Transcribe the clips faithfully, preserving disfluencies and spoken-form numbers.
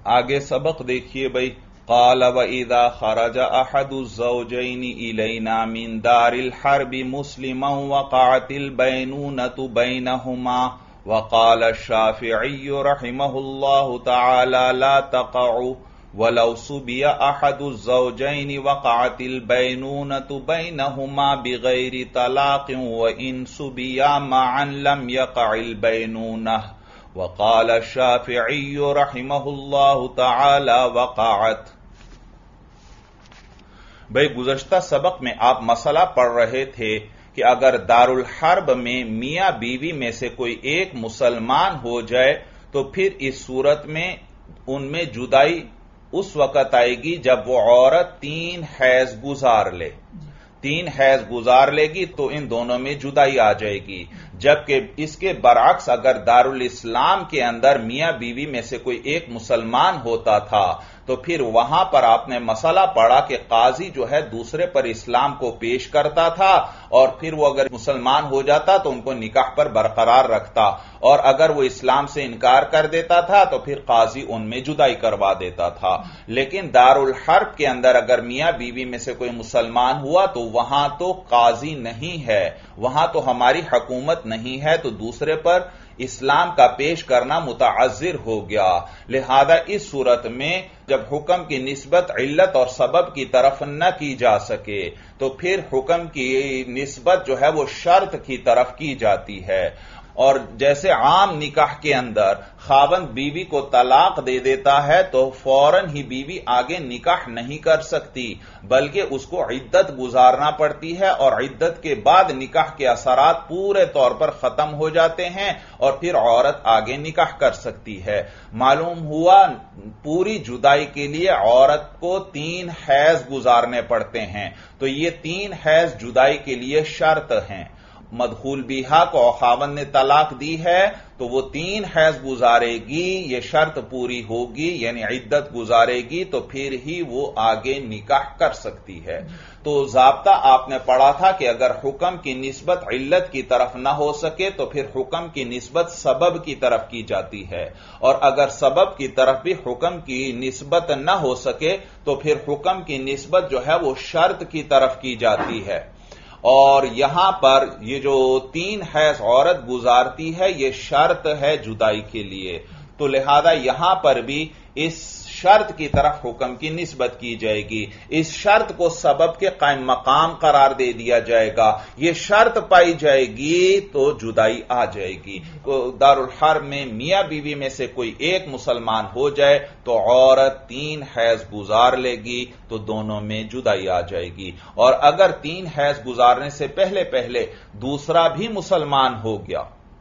آگے سبق دیکھیے بھائی. قال وَإِذَا خَرَجَ أَحَدُ الزَّوْجَيْنِ إِلَيْنَا مِنْ دَارِ الْحَرْبِ مُسْلِمًا وَقَعَتِ الْبَيْنُونَةُ بَيْنَهُمَا وَقَالَ الشَّافِعِيُّ رَحِمَهُ اللَّهُ تَعَالَى لَا تَقَعُ وَلَوْ سُبِيَ أَحَدُ الزَّوْجَيْنِ وَقَعَتِ الْبَيْنُونَةُ بَيْنَهُمَا بِغَيْرِ طَلَاقٍ وَإِنْ سُبِيَا مَعًا لَمْ يَقَعِ الْبَيْنُونَةُ وقال الشافعی رحمہ اللہ تعالی وقعت. بھئی گزشتہ سبق میں آپ مسئلہ پڑھ رہے تھے کہ اگر دارالحرب میں میاں بیوی میں سے کوئی ایک مسلمان ہو جائے تو پھر اس صورت میں ان میں جدائی اس وقت آئے گی جب وہ عورت تین حیض گزار لے. تین حیض گزار لے گی تو ان دونوں میں جدائی آ جائے گی. جبکہ اس کے برعکس اگر دارالاسلام کے اندر میاں بیوی میں سے کوئی ایک مسلمان ہوتا تھا تو پھر وہاں پر آپ نے مسئلہ پڑھا کہ قاضی جو ہے دوسرے پر اسلام کو پیش کرتا تھا اور پھر وہ اگر مسلمان ہو جاتا تو ان کو نکاح پر برقرار رکھتا اور اگر وہ اسلام سے انکار کر دیتا تھا تو پھر قاضی ان میں جدائی کروا دیتا تھا. لیکن دارالحرب کے اندر اگر میاں بیوی میں سے کوئی مسلمان ہوا تو وہاں تو قاضی نہیں ہے, وہاں تو ہماری حکومت نہیں ہے, تو دوسرے پر اسلام کا پیش کرنا متعذر ہو گیا. لہذا اس صورت میں جب حکم کی نسبت علت اور سبب کی طرف نہ کی جا سکے تو پھر حکم کی نسبت جو ہے وہ شرط کی طرف کی جاتی ہے. اور جیسے عام نکاح کے اندر خاوند بیوی کو طلاق دے دیتا ہے تو فوراً ہی بیوی آگے نکاح نہیں کر سکتی بلکہ اس کو عدت گزارنا پڑتی ہے اور عدت کے بعد نکاح کے اثرات پورے طور پر ختم ہو جاتے ہیں اور پھر عورت آگے نکاح کر سکتی ہے. معلوم ہوا پوری جدائی کے لیے عورت کو تین حیض گزارنے پڑتے ہیں, تو یہ تین حیض جدائی کے لیے شرط ہیں. مدخول بیہا کو خاوند نے طلاق دی ہے تو وہ تین حیض گزارے گی, یہ شرط پوری ہوگی یعنی عدت گزارے گی تو پھر ہی وہ آگے نکاح کر سکتی ہے. تو ضابطہ آپ نے پڑھا تھا کہ اگر حکم کی نسبت علت کی طرف نہ ہو سکے تو پھر حکم کی نسبت سبب کی طرف کی جاتی ہے, اور اگر سبب کی طرف بھی حکم کی نسبت نہ ہو سکے تو پھر حکم کی نسبت جو ہے وہ شرط کی طرف کی جاتی ہے. اور یہاں پر یہ جو تین حیض عورت گزارتی ہے یہ شرط ہے جدائی کے لیے, تو لہذا یہاں پر بھی اس شرط کی طرف حکم کی نسبت کی جائے گی. اس شرط کو سبب کے قائم مقام قرار دے دیا جائے گا, یہ شرط پائی جائے گی تو جدائی آ جائے گی. دارالحرب میں میاں بیوی میں سے کوئی ایک مسلمان ہو جائے تو عورت تین حیض گزار لے گی تو دونوں میں جدائی آ جائے گی. اور اگر تین حیض گزارنے سے پہلے پہلے دوسرا بھی مسلمان ہو گیا,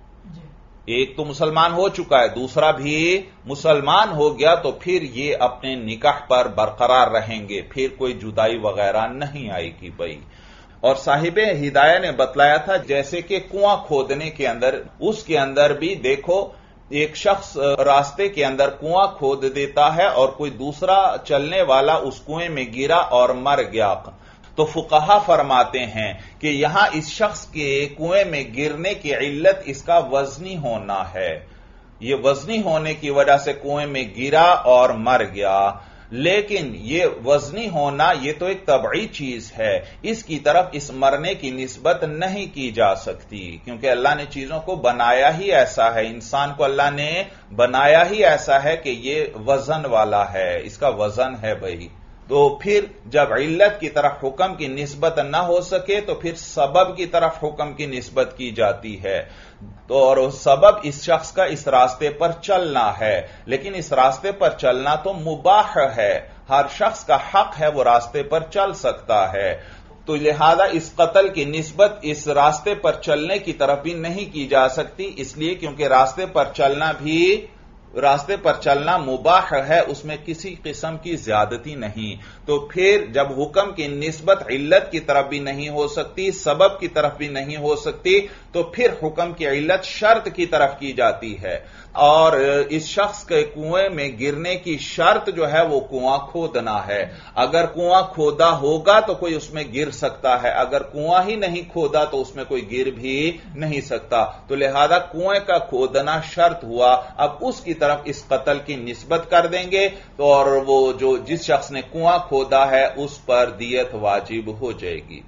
ایک تو مسلمان ہو چکا ہے دوسرا بھی مسلمان ہو گیا, تو پھر یہ اپنے نکاح پر برقرار رہیں گے, پھر کوئی جدائی وغیرہ نہیں آئے گی بھائی. اور صاحب ہدایہ نے بتلایا تھا جیسے کہ کنواں کھودنے کے اندر, اس کے اندر بھی دیکھو ایک شخص راستے کے اندر کنواں کھود دیتا ہے اور کوئی دوسرا چلنے والا اس کنویں میں گرا اور مر گیا, تو فقہا فرماتے ہیں کہ یہاں اس شخص کے کنویں میں گرنے کی علت اس کا وزنی ہونا ہے, یہ وزنی ہونے کی وجہ سے کنویں میں گرا اور مر گیا. لیکن یہ وزنی ہونا یہ تو ایک طبعی چیز ہے, اس کی طرف اس مرنے کی نسبت نہیں کی جا سکتی کیونکہ اللہ نے چیزوں کو بنایا ہی ایسا ہے, انسان کو اللہ نے بنایا ہی ایسا ہے کہ یہ وزن والا ہے, اس کا وزن ہے بھائی. تو پھر جب علت کی طرف حکم کی نسبت نہ ہو سکے تو پھر سبب کی طرف حکم کی نسبت کی جاتی ہے, تو اور سبب اس شخص کا اس راستے پر چلنا ہے, لیکن اس راستے پر چلنا تو مباح ہے, ہر شخص کا حق ہے وہ راستے پر چل سکتا ہے. تو لہذا اس قتل کی نسبت اس راستے پر چلنے کی طرف بھی نہیں کی جا سکتی, اس لیے کیونکہ راستے پر چلنا بھی راستے پر چلنا مباح ہے, اس میں کسی قسم کی زیادتی نہیں. تو پھر جب حکم کی نسبت علت کی طرف بھی نہیں ہو سکتی سبب کی طرف بھی نہیں ہو سکتی تو پھر حکم کی علت شرط کی طرف کی جاتی ہے، اور اس شخص کے کنویں میں گرنے کی شرط جو ہے وہ کنواں کھودنا ہے۔ اگر کنواں کھودا ہوگا تو کوئی اس میں گر سکتا ہے، اگر کنواں ہی نہیں کھودا تو اس میں کوئی گر بھی نہیں سکتا، تو لہذا کنویں کا کھودنا شرط ہوا۔ اب اس کی طرف اس قتل کی نسبت کر دیں گے تو اور وہ جو جس شخص نے کنواں کھودا ہے اس پر دیت واجب ہو جائے گی۔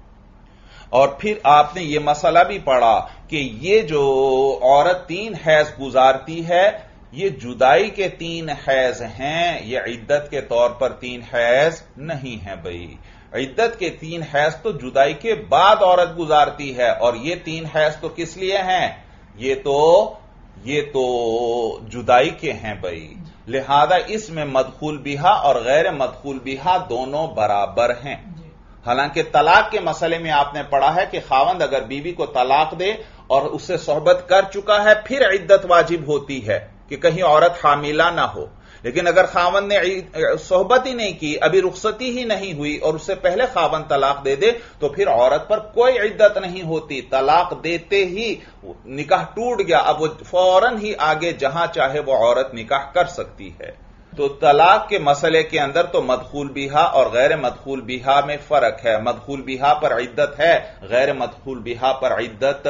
اور پھر آپ نے یہ مسئلہ بھی پڑھا کہ یہ جو عورت تین حیض گزارتی ہے یہ جدائی کے تین حیض ہیں، یہ عدت کے طور پر تین حیض نہیں ہیں بھائی۔ عدت کے تین حیض تو جدائی کے بعد عورت گزارتی ہے، اور یہ تین حیض تو کس لیے ہیں؟ یہ تو یہ تو جدائی کے ہیں بھائی، لہذا اس میں مدخول بہا اور غیر مدخول بہا دونوں برابر ہیں۔ حالانکہ طلاق کے مسئلے میں آپ نے پڑھا ہے کہ خاوند اگر بیوی کو طلاق دے اور اس سے صحبت کر چکا ہے پھر عدت واجب ہوتی ہے کہ کہیں عورت حاملہ نہ ہو، لیکن اگر خاوند نے صحبت ہی نہیں کی، ابھی رخصتی ہی نہیں ہوئی اور اس سے پہلے خاوند طلاق دے دے تو پھر عورت پر کوئی عدت نہیں ہوتی، طلاق دیتے ہی نکاح ٹوٹ گیا، اب وہ فوراً ہی آگے جہاں چاہے وہ عورت نکاح کر سکتی ہے۔ تو طلاق کے مسئلے کے اندر تو مدخول بہا اور غیر مدخول بہا میں فرق ہے، مدخول بہا پر عدت ہے، غیر مدخول بہا پر عدت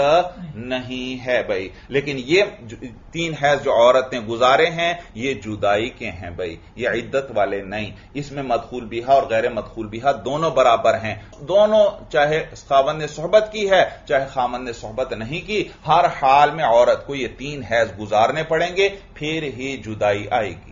نہیں ہے بھائی۔ لیکن یہ تین حیض جو عورت نے گزارے ہیں یہ جدائی کے ہیں بھائی، یہ عدت والے نہیں، اس میں مدخول بہا اور غیر مدخول بہا دونوں برابر ہیں، دونوں چاہے خاوند نے صحبت کی ہے چاہے خاوند نے صحبت نہیں کی، ہر حال میں عورت کو یہ تین حیض گزارنے پڑیں گے پھر ہی جدائی آئے گی۔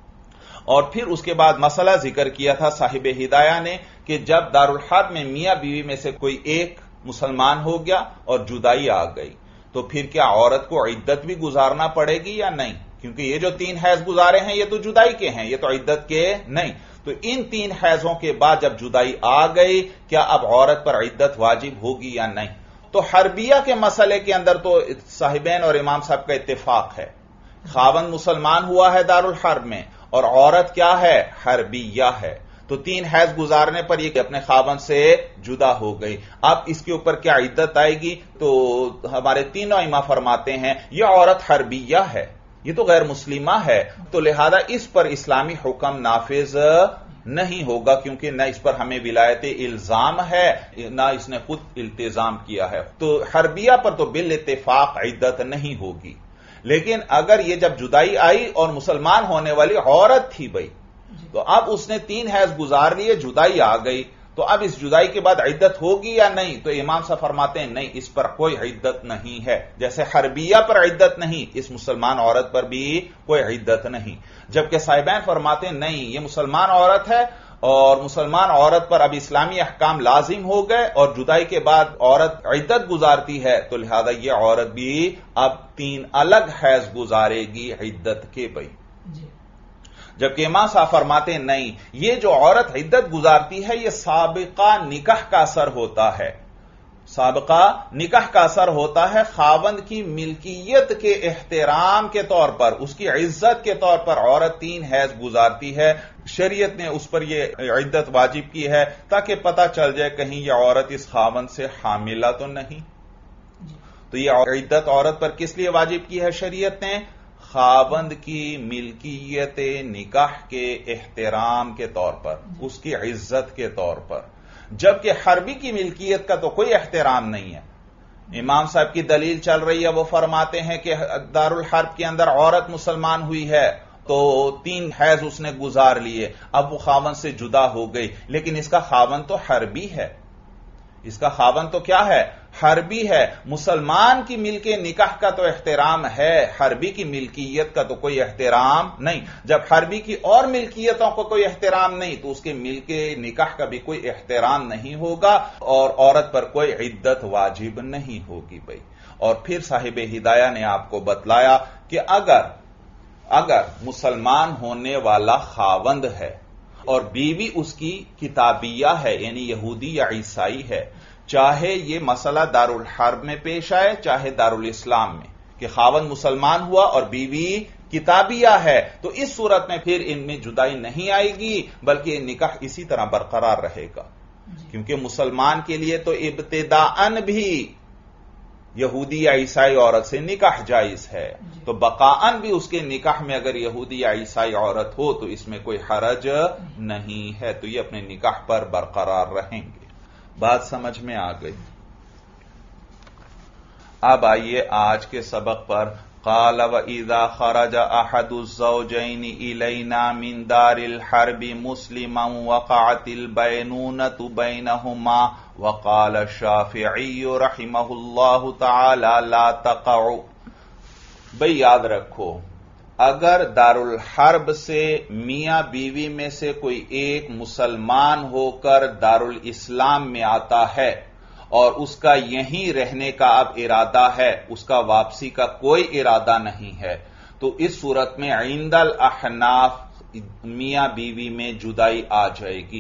اور پھر اس کے بعد مسئلہ ذکر کیا تھا صاحب ہدایہ نے کہ جب دارالحرب میں میاں بیوی میں سے کوئی ایک مسلمان ہو گیا اور جدائی آ گئی تو پھر کیا عورت کو عدت بھی گزارنا پڑے گی یا نہیں؟ کیونکہ یہ جو تین حیض گزارے ہیں یہ تو جدائی کے ہیں، یہ تو عدت کے نہیں، تو ان تین حیضوں کے بعد جب جدائی آ گئی کیا اب عورت پر عدت واجب ہوگی یا نہیں؟ تو حربیہ کے مسئلے کے اندر تو صاحبین اور امام صاحب کا اتفاق ہے، خاوند مسلمان ہوا ہے دارالحرب میں اور عورت کیا ہے؟ حربیہ ہے، تو تین حیض گزارنے پر یہ کہ اپنے خاوند سے جدا ہو گئی، اب اس کے اوپر کیا عدت آئے گی؟ تو ہمارے تینوں ائمہ فرماتے ہیں یہ عورت حربیہ ہے، یہ تو غیر مسلمہ ہے، تو لہذا اس پر اسلامی حکم نافذ نہیں ہوگا کیونکہ نہ اس پر ہمیں ولایت الزام ہے نہ اس نے خود التزام کیا ہے، تو حربیہ پر تو بالاتفاق عدت نہیں ہوگی۔ لیکن اگر یہ جب جدائی آئی اور مسلمان ہونے والی عورت تھی بھائی تو اب اس نے تین حیض گزار لیے، جدائی آ گئی، تو اب اس جدائی کے بعد عدت ہوگی یا نہیں؟ تو امام صاحب فرماتے ہیں نہیں، اس پر کوئی عدت نہیں ہے، جیسے حربیہ پر عدت نہیں اس مسلمان عورت پر بھی کوئی عدت نہیں، جبکہ صاحبین فرماتے ہیں نہیں، یہ مسلمان عورت ہے اور مسلمان عورت پر اب اسلامی احکام لازم ہو گئے اور جدائی کے بعد عورت عدت گزارتی ہے، تو لہذا یہ عورت بھی اب تین الگ حیض گزارے گی عدت کے بھائی۔ جبکہ امام صاحب فرماتے ہیں نہیں، یہ جو عورت عدت گزارتی ہے یہ سابقہ نکاح کا اثر ہوتا ہے، سابقہ نکاح کا اثر ہوتا ہے، خاوند کی ملکیت کے احترام کے طور پر، اس کی عزت کے طور پر عورت تین حیض گزارتی ہے، شریعت نے اس پر یہ عدت واجب کی ہے تاکہ پتہ چل جائے کہیں یہ عورت اس خاوند سے حاملہ تو نہیں۔ تو یہ عدت عورت پر کس لیے واجب کی ہے شریعت نے؟ خاوند کی ملکیت نکاح کے احترام کے طور پر، اس کی عزت کے طور پر، جبکہ حربی کی ملکیت کا تو کوئی احترام نہیں ہے۔ امام صاحب کی دلیل چل رہی ہے، وہ فرماتے ہیں کہ دارالحرب کے اندر عورت مسلمان ہوئی ہے تو تین حیض اس نے گزار لیے، اب وہ خاوند سے جدا ہو گئی، لیکن اس کا خاوند تو حربی ہے، اس کا خاوند تو کیا ہے؟ حربی ہے۔ مسلمان کی ملک نکاح کا تو احترام ہے، حربی کی ملکیت کا تو کوئی احترام نہیں۔ جب حربی کی اور ملکیتوں کو کوئی احترام نہیں تو اس کے ملک نکاح کا بھی کوئی احترام نہیں ہوگا اور عورت پر کوئی عدت واجب نہیں ہوگی بھائی۔ اور پھر صاحب ہدایہ نے آپ کو بتلایا کہ اگر اگر مسلمان ہونے والا خاوند ہے اور بیوی اس کی کتابیہ ہے یعنی یہودی یا عیسائی ہے، چاہے یہ مسئلہ دارالحرب میں پیش آئے چاہے دارالاسلام میں، کہ خاوند مسلمان ہوا اور بیوی کتابیہ ہے، تو اس صورت میں پھر ان میں جدائی نہیں آئے گی بلکہ نکاح اسی طرح برقرار رہے گا، کیونکہ مسلمان کے لیے تو ابتداءً بھی یہودی یا عیسائی عورت سے نکاح جائز ہے، تو بقاءً بھی اس کے نکاح میں اگر یہودی یا عیسائی عورت ہو تو اس میں کوئی حرج نہیں ہے، تو یہ اپنے نکاح پر برقرار رہیں گے۔ بات سمجھ میں آ گئی؟ اب آئیے آج کے سبق پر۔ قال وَإِذَا خَرَجَ أَحَدُ الزَّوْجَيْنِ إِلَيْنَا مِنْ دَارِ الْحَرْبِ مُسْلِمًا وَقَعَتِ الْبَيْنُونَةُ بَيْنَهُمَا وَقَالَ الشَّافِعِيُّ رَحِمَهُ اللَّهُ تَعَالَى لَا تَقَعُ۔ بھئی یاد رکھو، اگر دارالحرب سے میاں بیوی میں سے کوئی ایک مسلمان ہو کر دارالاسلام میں آتا ہے اور اس کا یہیں رہنے کا اب ارادہ ہے، اس کا واپسی کا کوئی ارادہ نہیں ہے، تو اس صورت میں عند الاحناف میاں بیوی میں جدائی آ جائے گی۔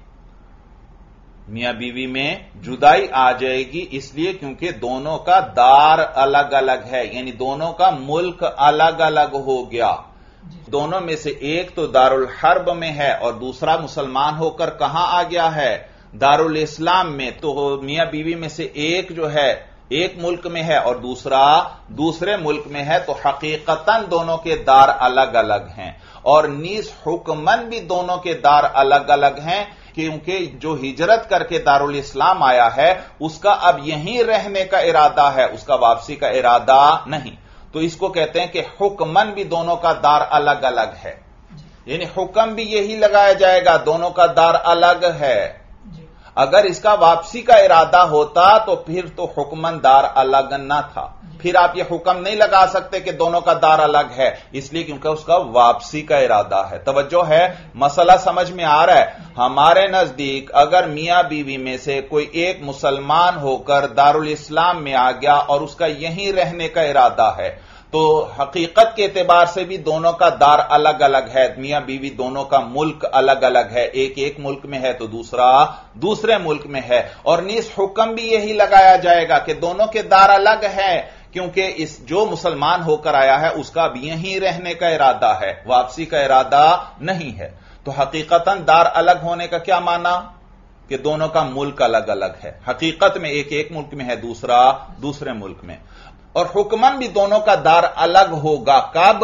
میاں بیوی میں جدائی آ جائے گی اس لیے کیونکہ دونوں کا دار الگ الگ ہے، یعنی دونوں کا ملک الگ الگ ہو گیا۔ دونوں میں سے ایک تو دارالحرب میں ہے اور دوسرا مسلمان ہو کر کہاں آ گیا ہے؟ دارالاسلام میں۔ تو میاں بیوی میں سے ایک جو ہے ایک ملک میں ہے اور دوسرا دوسرے ملک میں ہے، تو حقیقتاً دونوں کے دار الگ الگ ہیں، اور نیز حکماً بھی دونوں کے دار الگ الگ ہیں، کیونکہ جو ہجرت کر کے دارالاسلام آیا ہے اس کا اب یہیں رہنے کا ارادہ ہے، اس کا واپسی کا ارادہ نہیں، تو اس کو کہتے ہیں کہ حکماً بھی دونوں کا دار الگ الگ ہے، یعنی حکم بھی یہی لگایا جائے گا، دونوں کا دار الگ ہے۔ اگر اس کا واپسی کا ارادہ ہوتا تو پھر تو حکماً دار الگ نہ تھا، پھر آپ یہ حکم نہیں لگا سکتے کہ دونوں کا دار الگ ہے، اس لیے کیونکہ اس کا واپسی کا ارادہ ہے۔ توجہ ہے، مسئلہ سمجھ میں آ رہا ہے؟ ہمارے نزدیک اگر میاں بیوی میں سے کوئی ایک مسلمان ہو کر دارالاسلام میں آ گیا اور اس کا یہیں رہنے کا ارادہ ہے، تو حقیقت کے اعتبار سے بھی دونوں کا دار الگ الگ ہے، میاں بیوی دونوں کا ملک الگ الگ ہے، ایک ایک ملک میں ہے تو دوسرا دوسرے ملک میں ہے، اور نیز حکم بھی یہی لگایا جائے گا کہ دونوں کے دار الگ ہیں، کیونکہ اس جو مسلمان ہو کر آیا ہے اس کا اب یہیں رہنے کا ارادہ ہے، واپسی کا ارادہ نہیں ہے۔ تو حقیقتاً دار الگ ہونے کا کیا معنی؟ کہ دونوں کا ملک الگ الگ ہے، حقیقت میں ایک ایک ملک میں ہے، دوسرا دوسرے ملک میں، اور حکماً بھی دونوں کا دار الگ ہوگا۔ کب؟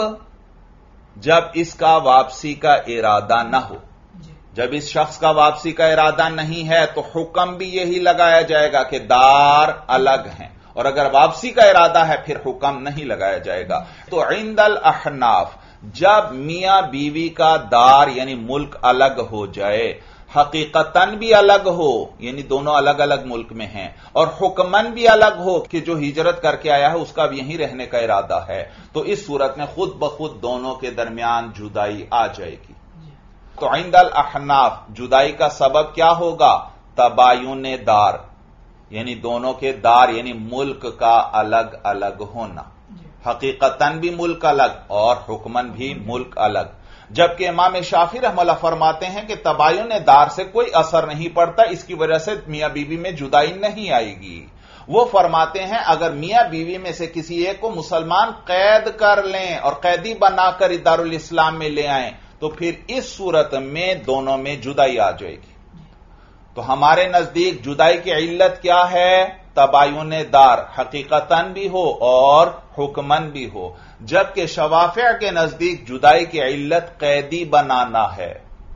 جب اس کا واپسی کا ارادہ نہ ہو۔ جب اس شخص کا واپسی کا ارادہ نہیں ہے تو حکم بھی یہی لگایا جائے گا کہ دار الگ ہیں، اور اگر واپسی کا ارادہ ہے پھر حکم نہیں لگایا جائے گا۔ تو عند الاحناف جب میاں بیوی کا دار یعنی ملک الگ ہو جائے، حقیقتاً بھی الگ ہو یعنی دونوں الگ الگ ملک میں ہیں، اور حکماً بھی الگ ہو کہ جو ہجرت کر کے آیا ہے اس کا اب یہیں رہنے کا ارادہ ہے، تو اس صورت میں خود بخود دونوں کے درمیان جدائی آ جائے گی۔ تو عند الاحناف جدائی کا سبب کیا ہوگا؟ تباین دار، یعنی دونوں کے دار یعنی ملک کا الگ الگ ہونا، حقیقتاً بھی ملک الگ اور حکماً بھی ملک الگ۔ جبکہ امام شافعی رحمہ اللہ فرماتے ہیں کہ تباین دار سے کوئی اثر نہیں پڑتا، اس کی وجہ سے میاں بیوی میں جدائی نہیں آئے گی۔ وہ فرماتے ہیں اگر میاں بیوی میں سے کسی ایک کو مسلمان قید کر لیں اور قیدی بنا کر دارالاسلام میں لے آئیں تو پھر اس صورت میں دونوں میں جدائی آ جائے گی۔ تو ہمارے نزدیک جدائی کی علت کیا ہے؟ تباین دار، حقیقتاً بھی ہو اور حکماً بھی ہو، جبکہ شوافع کے نزدیک جدائی کی علت قیدی بنانا ہے۔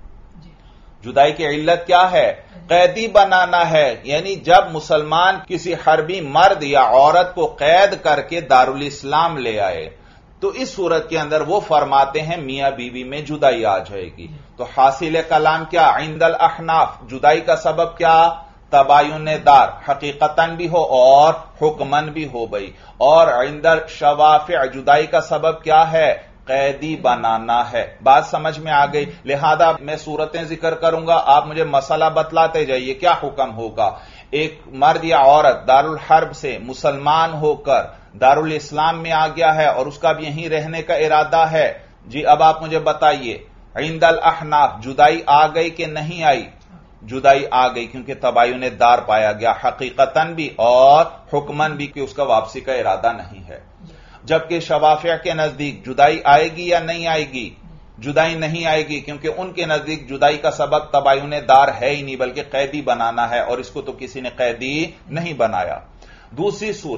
جدائی کی علت کیا ہے؟ قیدی بنانا ہے، یعنی جب مسلمان کسی حربی مرد یا عورت کو قید کر کے دارالاسلام لے آئے تو اس صورت کے اندر وہ فرماتے ہیں میاں بیوی میں جدائی آ جائے گی۔ تو حاصل کلام کیا؟ عند الاحناف جدائی کا سبب کیا؟ تباین دار، حقیقتاً بھی ہو اور حکماً بھی ہو گئی، اور عند شوافع جدائی کا سبب کیا ہے؟ قیدی بنانا ہے۔ بات سمجھ میں آ گئی؟ لہذا میں صورتیں ذکر کروں گا، آپ مجھے مسئلہ بتلاتے جائیے کیا حکم ہوگا۔ ایک مرد یا عورت دارالحرب سے مسلمان ہو کر دارالاسلام میں آ گیا ہے اور اس کا بھی یہیں رہنے کا ارادہ ہے، جی اب آپ مجھے بتائیے عند الاحناف جدائی آ گئی کہ نہیں آئی؟ جدائی آ گئی، کیونکہ تباین دار پایا گیا، حقیقتاً بھی اور حکماً بھی کہ اس کا واپسی کا ارادہ نہیں ہے۔ جبکہ شوافع کے نزدیک جدائی آئے گی یا نہیں آئے گی؟ جدائی نہیں آئے گی، کیونکہ ان کے نزدیک جدائی کا سبب تباین دار ہے ہی نہیں بلکہ قیدی بنانا ہے، اور اس کو تو کسی نے قیدی نہیں بنایا۔ دوسری صورت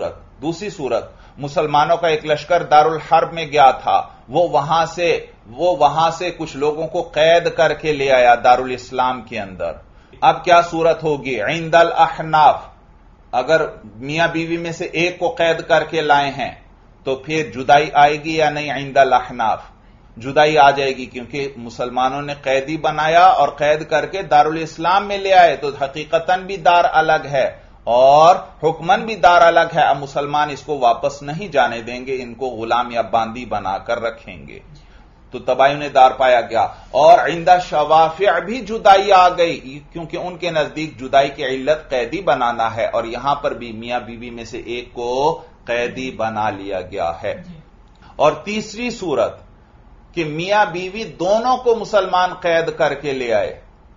دوسری صورت، مسلمانوں کا ایک لشکر دارالحرب میں گیا تھا، وہ وہاں سے وہ وہاں سے کچھ لوگوں کو قید کر کے لے آیا دارالاسلام کے اندر۔ اب کیا صورت ہوگی؟ عند الاحناف، اگر میاں بیوی میں سے ایک کو قید کر کے لائے ہیں تو پھر جدائی آئے گی یا نہیں؟ عند الاحناف جدائی آ جائے گی، کیونکہ مسلمانوں نے قیدی بنایا اور قید کر کے دارالاسلام میں لے آئے، تو حقیقتاً بھی دار الگ ہے اور حکمن بھی دار الگ ہے۔ اب مسلمان اس کو واپس نہیں جانے دیں گے، ان کو غلام یا باندی بنا کر رکھیں گے، تو تباین دار پایا گیا۔ اور عند شوافع بھی جدائی آ گئی، کیونکہ ان کے نزدیک جدائی کی علت قیدی بنانا ہے، اور یہاں پر بھی میاں بیوی میں سے ایک کو قیدی بنا لیا گیا ہے۔ اور تیسری صورت کہ میاں بیوی دونوں کو مسلمان قید کر کے لے آئے،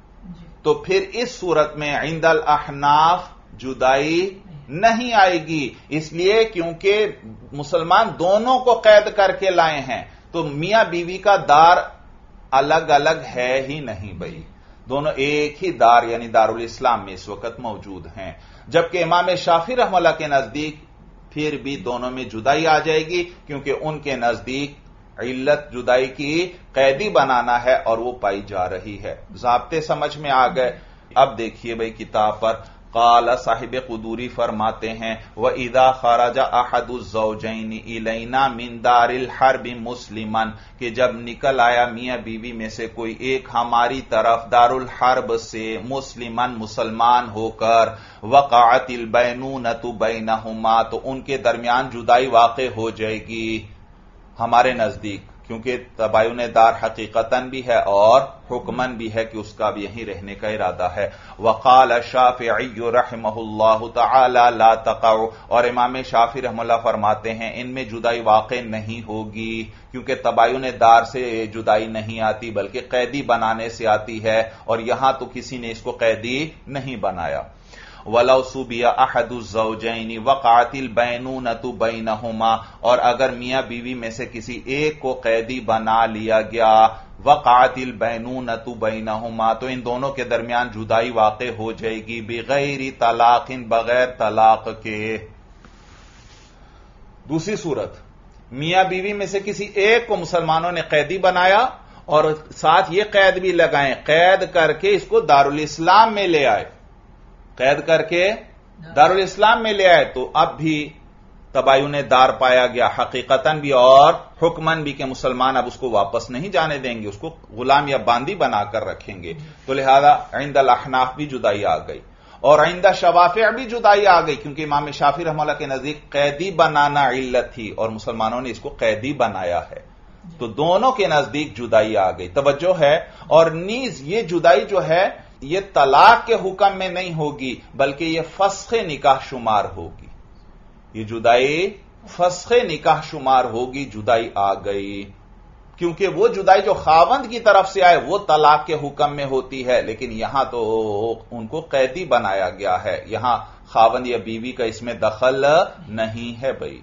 تو پھر اس صورت میں عند الاحناف جدائی نہیں آئے گی، اس لیے کیونکہ مسلمان دونوں کو قید کر کے لائے ہیں، تو میاں بیوی کا دار الگ الگ ہے ہی نہیں بھائی، دونوں ایک ہی دار یعنی دارالاسلام میں اس وقت موجود ہیں۔ جبکہ امام شافعی رحمہ اللہ کے نزدیک پھر بھی دونوں میں جدائی آ جائے گی، کیونکہ ان کے نزدیک علت جدائی کی قیدی بنانا ہے اور وہ پائی جا رہی ہے۔ ضابطے سمجھ میں آ گئے؟ اب دیکھیے بھائی کتاب پر، قال صاحب قدوری فرماتے ہیں وَإِذَا خَرَجَ أَحَدُ الزَّوْجَيْنِ إِلَيْنَا مِن دَارِ الْحَرْبِ مُسْلِمًا، کہ جب نکل آیا میاں بیوی میں سے کوئی ایک ہماری طرف دار الحرب سے مسلمان مسلمان ہو کر، وقعت البینونۃ بینہما، تو ان کے درمیان جدائی واقع ہو جائے گی ہمارے نزدیک، کیونکہ تباین دار حقیقتاً بھی ہے اور حکمن بھی ہے کہ اس کا بھی یہیں رہنے کا ارادہ ہے۔ وقال الشافعی رحمہ اللہ تعالی لا تقع، اور امام شافعی رحمہ اللہ فرماتے ہیں ان میں جدائی واقع نہیں ہوگی، کیونکہ تباین دار سے جدائی نہیں آتی بلکہ قیدی بنانے سے آتی ہے، اور یہاں تو کسی نے اس کو قیدی نہیں بنایا۔ وَلَوْ سُبِيَ أَحَدُ الزَّوْجَيْنِ وَقَعَتِ الْبَيْنُونَةُ بَيْنَهُمَا، اور اگر میاں بیوی میں سے کسی ایک کو قیدی بنا لیا گیا، وَقَعَتِ الْبَيْنُونَةُ بَيْنَهُمَا، تو ان دونوں کے درمیان جدائی واقع ہو جائے گی، بغیر طلاق، بغیر طلاق کے۔ دوسری صورت، میاں بیوی میں سے کسی ایک کو مسلمانوں نے قیدی بنایا اور ساتھ یہ قید بھی لگائیں، قید کر کے اس کو دارالاسلام میں لے آئے، قید کر کے دارالاسلام میں لے آئے، تو اب بھی تباین دار پایا گیا حقیقتاً بھی اور حکمن بھی، کہ مسلمان اب اس کو واپس نہیں جانے دیں گے، اس کو غلام یا باندی بنا کر رکھیں گے، تو لہذا عند الاحناف بھی جدائی آ گئی، اور عند شوافع بھی جدائی آ گئی، کیونکہ امام شافعی رحمہ اللہ کے نزدیک قیدی بنانا علت تھی اور مسلمانوں نے اس کو قیدی بنایا ہے، تو دونوں کے نزدیک جدائی آ گئی۔ توجہ ہے، اور نیز یہ جدائی جو ہے یہ طلاق کے حکم میں نہیں ہوگی بلکہ یہ فسخ نکاح شمار ہوگی، یہ جدائی فسخ نکاح شمار ہوگی، جدائی آ گئی، کیونکہ وہ جدائی جو خاوند کی طرف سے آئے وہ طلاق کے حکم میں ہوتی ہے، لیکن یہاں تو ان کو قیدی بنایا گیا ہے، یہاں خاوند یا بیوی کا اس میں دخل نہیں ہے بھائی۔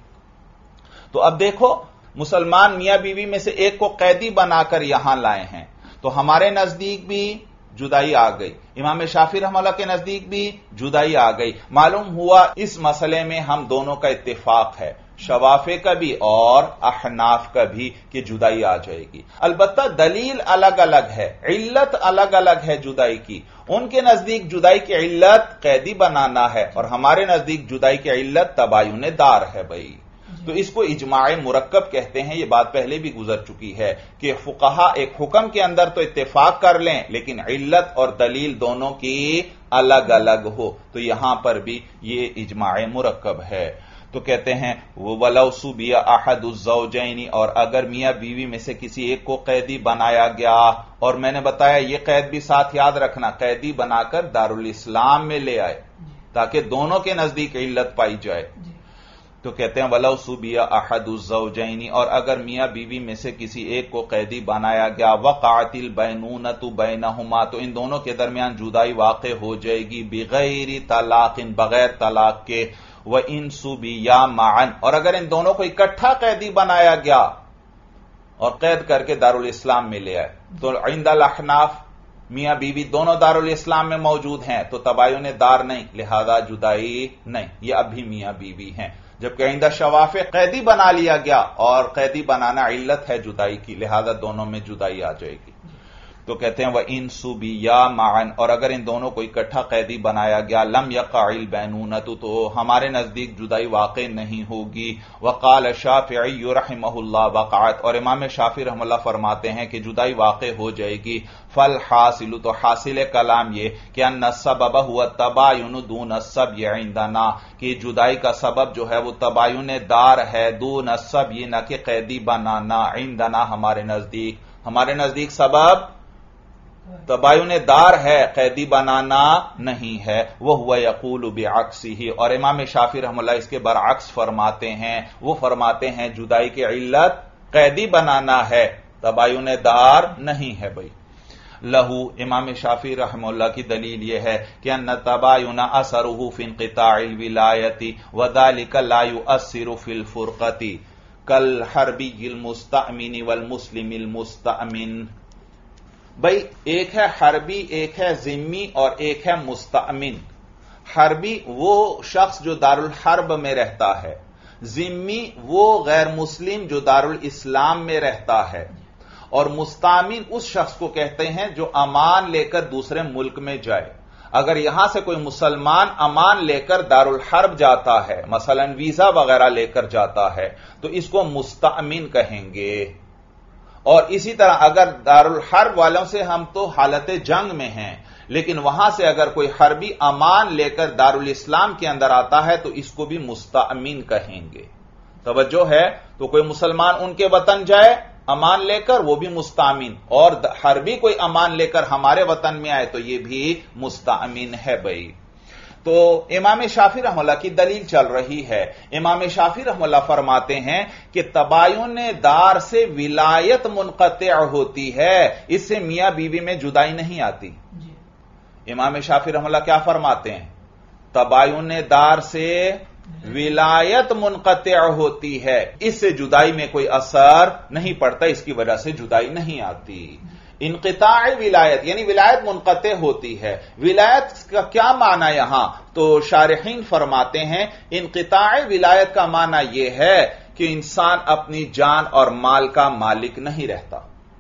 تو اب دیکھو، مسلمان میاں بیوی میں سے ایک کو قیدی بنا کر یہاں لائے ہیں، تو ہمارے نزدیک بھی جدائی آ گئی، امام شافعی رحمہ اللہ کے نزدیک بھی جدائی آ گئی۔ معلوم ہوا اس مسئلے میں ہم دونوں کا اتفاق ہے، شوافع کا بھی اور احناف کا بھی، کہ جدائی آ جائے گی۔ البتہ دلیل الگ الگ ہے، علت الگ الگ ہے جدائی کی، ان کے نزدیک جدائی کی علت قیدی بنانا ہے اور ہمارے نزدیک جدائی کی علت تباین دار ہے بھائی۔ تو اس کو اجماع مرکب کہتے ہیں، یہ بات پہلے بھی گزر چکی ہے کہ فقہا ایک حکم کے اندر تو اتفاق کر لیں لیکن علت اور دلیل دونوں کی الگ الگ ہو، تو یہاں پر بھی یہ اجماع مرکب ہے۔ تو کہتے ہیں وَلَوْ سُبِيَ أَحَدُ الزَّوْجَيْنِ، اور اگر میاں بیوی میں سے کسی ایک کو قیدی بنایا گیا، اور میں نے بتایا یہ قید بھی ساتھ یاد رکھنا، قیدی بنا کر دارالاسلام میں لے آئے تاکہ دونوں کے نزدیک علت پائی جائے، تو کہتے ہیں وَلَوْ سُبِيَ أَحَدُ الزَّوْجَيْنِ، اور اگر میاں بیوی میں سے کسی ایک کو قیدی بنایا گیا، وَقَعَتِ الْبَيْنُونَةُ بَيْنَهُمَا، تو ان دونوں کے درمیان جدائی واقع ہو جائے گی، بغیر طلاق، بغیر طلاق کے، وَإِن سُبِيَا مَعًا، اور اگر ان دونوں کو اکٹھا قیدی بنایا گیا اور قید کر کے دارالاسلام میں لے آئے، تو عند الاحناف میاں بیوی دونوں دارالاسلام میں موجود ہیں تو تباین دار نہیں، لہذا جدائی نہیں، یہ اب بھی میاں بیوی ہیں۔ جبکہ عند شوافع قیدی بنا لیا گیا، اور قیدی بنانا علت ہے جدائی کی، لہذا دونوں میں جدائی آ جائے گی۔ تو کہتے ہیں وَإِن سُبِيَا مَعًا، اور اگر ان دونوں کو اکٹھا قیدی بنایا گیا، لم يقع البینونۃ، تو ہمارے نزدیک جدائی واقع نہیں ہوگی۔ وقال الشافعی رحمہ اللہ وقعت، اور امام شافعی رحمہ اللہ فرماتے ہیں کہ جدائی واقع ہو جائے گی۔ فالحاصل، تو حاصل کلام یہ کہ ان السبب هو التباین دون السبی عندنا، کہ جدائی کا سبب جو ہے وہ تباین دار ہے، دون السبی، نہ کہ قیدی بنانا، عندنا ہمارے نزدیک، ہمارے نزدیک سبب تباین دار ہے، قیدی بنانا نہیں ہے۔ وَهُوَ يَقُولُ بِعَكْسِهِ، اور امام شافعی رحمہ اللہ اس کے برعکس فرماتے ہیں، وہ فرماتے ہیں جدائی کی علت قیدی بنانا ہے، تباین دار نہیں ہے بھائی۔ لہو، امام شافعی رحمہ اللہ کی دلیل یہ ہے کہ ان التباین اثرہ فی انقطاع الولایۃ وذلک لا یؤثر فی الفرقۃ کالحربی المستأمن والمسلم المستأمن۔ بھائی ایک ہے حربی، ایک ہے ذمی، اور ایک ہے مستأمن۔ حربی وہ شخص جو دارالحرب میں رہتا ہے، ذمی وہ غیر مسلم جو دارالاسلام میں رہتا ہے، اور مستأمن اس شخص کو کہتے ہیں جو امان لے کر دوسرے ملک میں جائے۔ اگر یہاں سے کوئی مسلمان امان لے کر دارالحرب جاتا ہے، مثلا ویزا وغیرہ لے کر جاتا ہے، تو اس کو مستأمن کہیں گے۔ اور اسی طرح اگر دارالحرب والوں سے ہم تو حالت جنگ میں ہیں، لیکن وہاں سے اگر کوئی حربی امان لے کر دارالاسلام کے اندر آتا ہے تو اس کو بھی مستأمن کہیں گے۔ توجہ ہے؟ تو کوئی مسلمان ان کے وطن جائے امان لے کر، وہ بھی مستأمن، اور حربی کوئی امان لے کر ہمارے وطن میں آئے تو یہ بھی مستأمن ہے بھائی۔ تو امام شافعی رحمہ اللہ کی دلیل چل رہی ہے۔ امام شافعی رحمہ اللہ فرماتے ہیں کہ تباین دار سے ولایت منقطع ہوتی ہے، اس سے میاں بیوی میں جدائی نہیں آتی۔ امام شافعی رحمہ اللہ کیا فرماتے ہیں؟ تباین دار سے ولایت منقطع ہوتی ہے، اس سے جدائی میں کوئی اثر نہیں پڑتا، اس کی وجہ سے جدائی نہیں آتی۔ انقطاع ولایت یعنی ولایت منقطع ہوتی ہے۔ ولایت کا کیا معنی یہاں؟ تو شارحین فرماتے ہیں انقطاع ولایت کا معنی یہ ہے کہ انسان اپنی جان اور مال کا مالک نہیں رہتا۔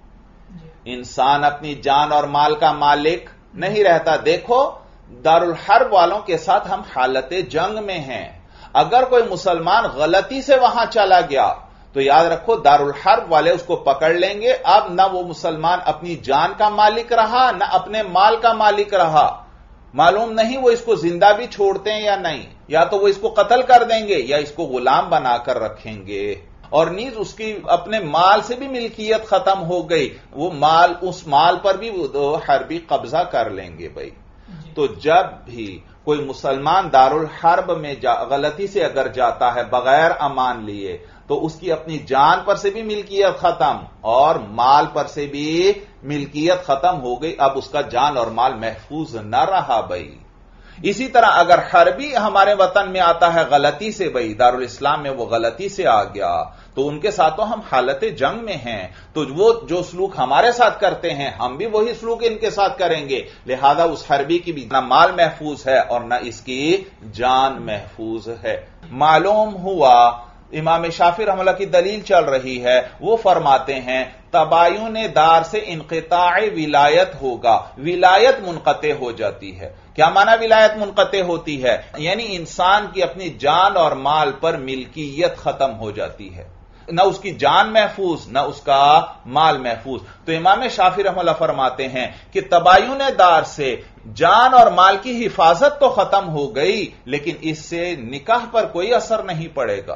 انسان اپنی جان اور مال کا مالک نہیں رہتا۔ دیکھو دارالحرب والوں کے ساتھ ہم حالت جنگ میں ہیں، اگر کوئی مسلمان غلطی سے وہاں چلا گیا تو یاد رکھو دارالحرب والے اس کو پکڑ لیں گے۔ اب نہ وہ مسلمان اپنی جان کا مالک رہا، نہ اپنے مال کا مالک رہا، معلوم نہیں وہ اس کو زندہ بھی چھوڑتے ہیں یا نہیں، یا تو وہ اس کو قتل کر دیں گے یا اس کو غلام بنا کر رکھیں گے، اور نیز اس کی اپنے مال سے بھی ملکیت ختم ہو گئی، وہ مال اس مال پر بھی وہ حربی قبضہ کر لیں گے بھائی۔ تو جب بھی کوئی مسلمان دارالحرب میں جا غلطی سے اگر جاتا ہے بغیر امان لیے تو اس کی اپنی جان پر سے بھی ملکیت ختم اور مال پر سے بھی ملکیت ختم ہو گئی، اب اس کا جان اور مال محفوظ نہ رہا بھائی۔ اسی طرح اگر حربی ہمارے وطن میں آتا ہے غلطی سے بھائی، دارالاسلام میں وہ غلطی سے آ گیا تو ان کے ساتھ تو ہم حالت جنگ میں ہیں، تو وہ جو سلوک ہمارے ساتھ کرتے ہیں ہم بھی وہی سلوک ان کے ساتھ کریں گے، لہذا اس حربی کی بھی نہ مال محفوظ ہے اور نہ اس کی جان محفوظ ہے۔ معلوم ہوا امام شافعی رحمہ اللہ کی دلیل چل رہی ہے، وہ فرماتے ہیں تباین دار سے انقطاع ولایت ہوگا، ولایت منقطع ہو جاتی ہے۔ کیا معنی ولایت منقطع ہوتی ہے؟ یعنی انسان کی اپنی جان اور مال پر ملکیت ختم ہو جاتی ہے، نہ اس کی جان محفوظ نہ اس کا مال محفوظ۔ تو امام شافعی رحمہ اللہ فرماتے ہیں کہ تباین دار سے جان اور مال کی حفاظت تو ختم ہو گئی، لیکن اس سے نکاح پر کوئی اثر نہیں پڑے گا،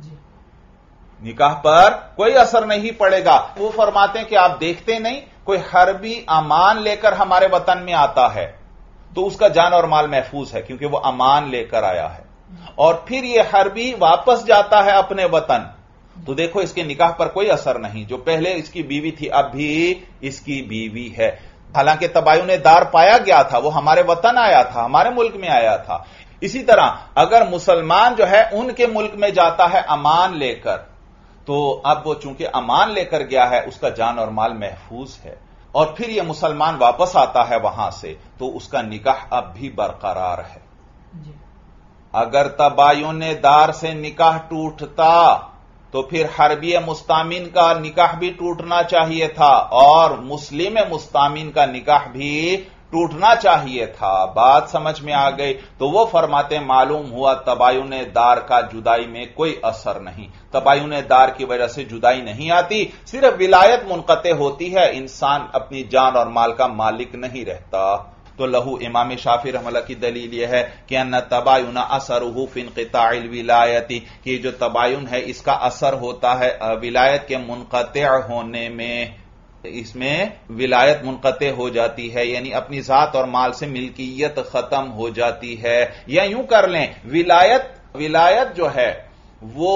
نکاح پر کوئی اثر نہیں پڑے گا۔ وہ فرماتے ہیں کہ آپ دیکھتے نہیں کوئی حربی امان لے کر ہمارے وطن میں آتا ہے تو اس کا جان اور مال محفوظ ہے کیونکہ وہ امان لے کر آیا ہے، اور پھر یہ حربی واپس جاتا ہے اپنے وطن تو دیکھو اس کے نکاح پر کوئی اثر نہیں، جو پہلے اس کی بیوی تھی اب بھی اس کی بیوی ہے، حالانکہ تباین دار پایا گیا تھا، وہ ہمارے وطن آیا تھا، ہمارے ملک میں آیا تھا۔ اسی طرح اگر مسلمان جو ہے ان کے ملک میں جاتا ہے امان لے کر تو اب وہ چونکہ امان لے کر گیا ہے اس کا جان اور مال محفوظ ہے، اور پھر یہ مسلمان واپس آتا ہے وہاں سے تو اس کا نکاح اب بھی برقرار ہے۔ اگر تباین دار سے نکاح ٹوٹتا تو پھر حربی مستامین کا نکاح بھی ٹوٹنا چاہیے تھا اور مسلم مستامین کا نکاح بھی ٹوٹنا چاہیے تھا. بات سمجھ میں آ گئی؟ تو وہ فرماتے معلوم ہوا تباین دار کا جدائی میں کوئی اثر نہیں. تباین دار کی وجہ سے جدائی نہیں آتی، صرف ولایت منقطع ہوتی ہے، انسان اپنی جان اور مال کا مالک نہیں رہتا. تو لہو امام شافعی رحمہ اللہ کی دلیل یہ ہے کہ ان تباین اثرہ فی انقطاع الولایت، کہ جو تباین ہے اس کا اثر ہوتا ہے ولایت کے منقطع ہونے میں. اس میں ولایت منقطع ہو جاتی ہے، یعنی اپنی ذات اور مال سے ملکیت ختم ہو جاتی ہے. یا یوں کر لیں ولایت ولایت جو ہے وہ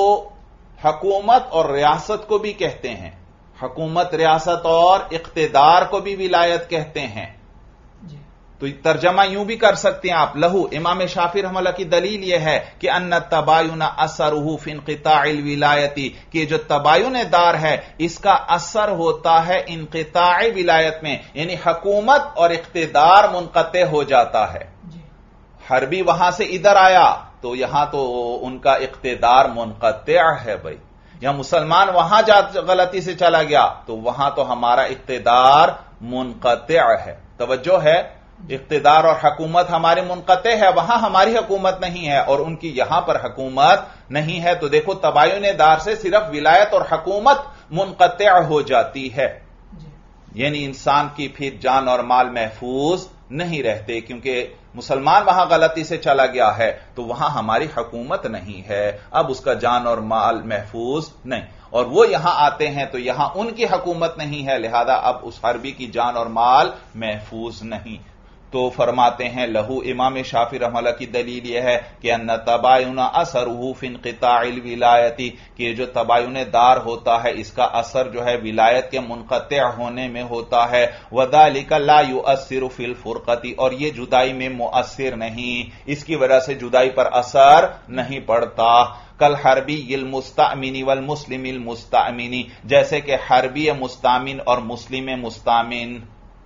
حکومت اور ریاست کو بھی کہتے ہیں، حکومت ریاست اور اقتدار کو بھی ولایت کہتے ہیں. تو ترجمہ یوں بھی کر سکتے ہیں آپ، لہو امام شافعی رحمہ اللہ کی دلیل یہ ہے کہ ان تباین اثرہ فی انقطاع الولایت، کہ جو تباین دار ہے اس کا اثر ہوتا ہے انقطاع ولایت میں، یعنی حکومت اور اقتدار منقطع ہو جاتا ہے. حربی وہاں سے ادھر آیا تو یہاں تو ان کا اقتدار منقطع ہے بھائی. یا مسلمان وہاں جا غلطی سے چلا گیا تو وہاں تو ہمارا اقتدار منقطع ہے. توجہ ہے، اقتدار اور حکومت ہماری منقطع ہے، وہاں ہماری حکومت نہیں ہے اور ان کی یہاں پر حکومت نہیں ہے. تو دیکھو تباین دار سے صرف ولایت اور حکومت منقطع ہو جاتی ہے، یعنی انسان کی پھر جان اور مال محفوظ نہیں رہتے، کیونکہ مسلمان وہاں غلطی سے چلا گیا ہے تو وہاں ہماری حکومت نہیں ہے، اب اس کا جان اور مال محفوظ نہیں. اور وہ یہاں آتے ہیں تو یہاں ان کی حکومت نہیں ہے، لہذا اب اس حربی کی جان اور مال محفوظ نہیں. تو فرماتے ہیں لہو امام شافعی رحمہ اللہ کی دلیل یہ ہے کہ ان تباین اثرہ فی انقطاع الولایت، کہ جو تباین دار ہوتا ہے اس کا اثر جو ہے ولایت کے منقطع ہونے میں ہوتا ہے. وذالک لا یؤثر فی الفرقۃ، اور یہ جدائی میں مؤثر نہیں، اس کی وجہ سے جدائی پر اثر نہیں پڑتا. کل حربی المستأمن والمسلم المستأمن، جیسے کہ حربی مستامن اور مسلم مستامن.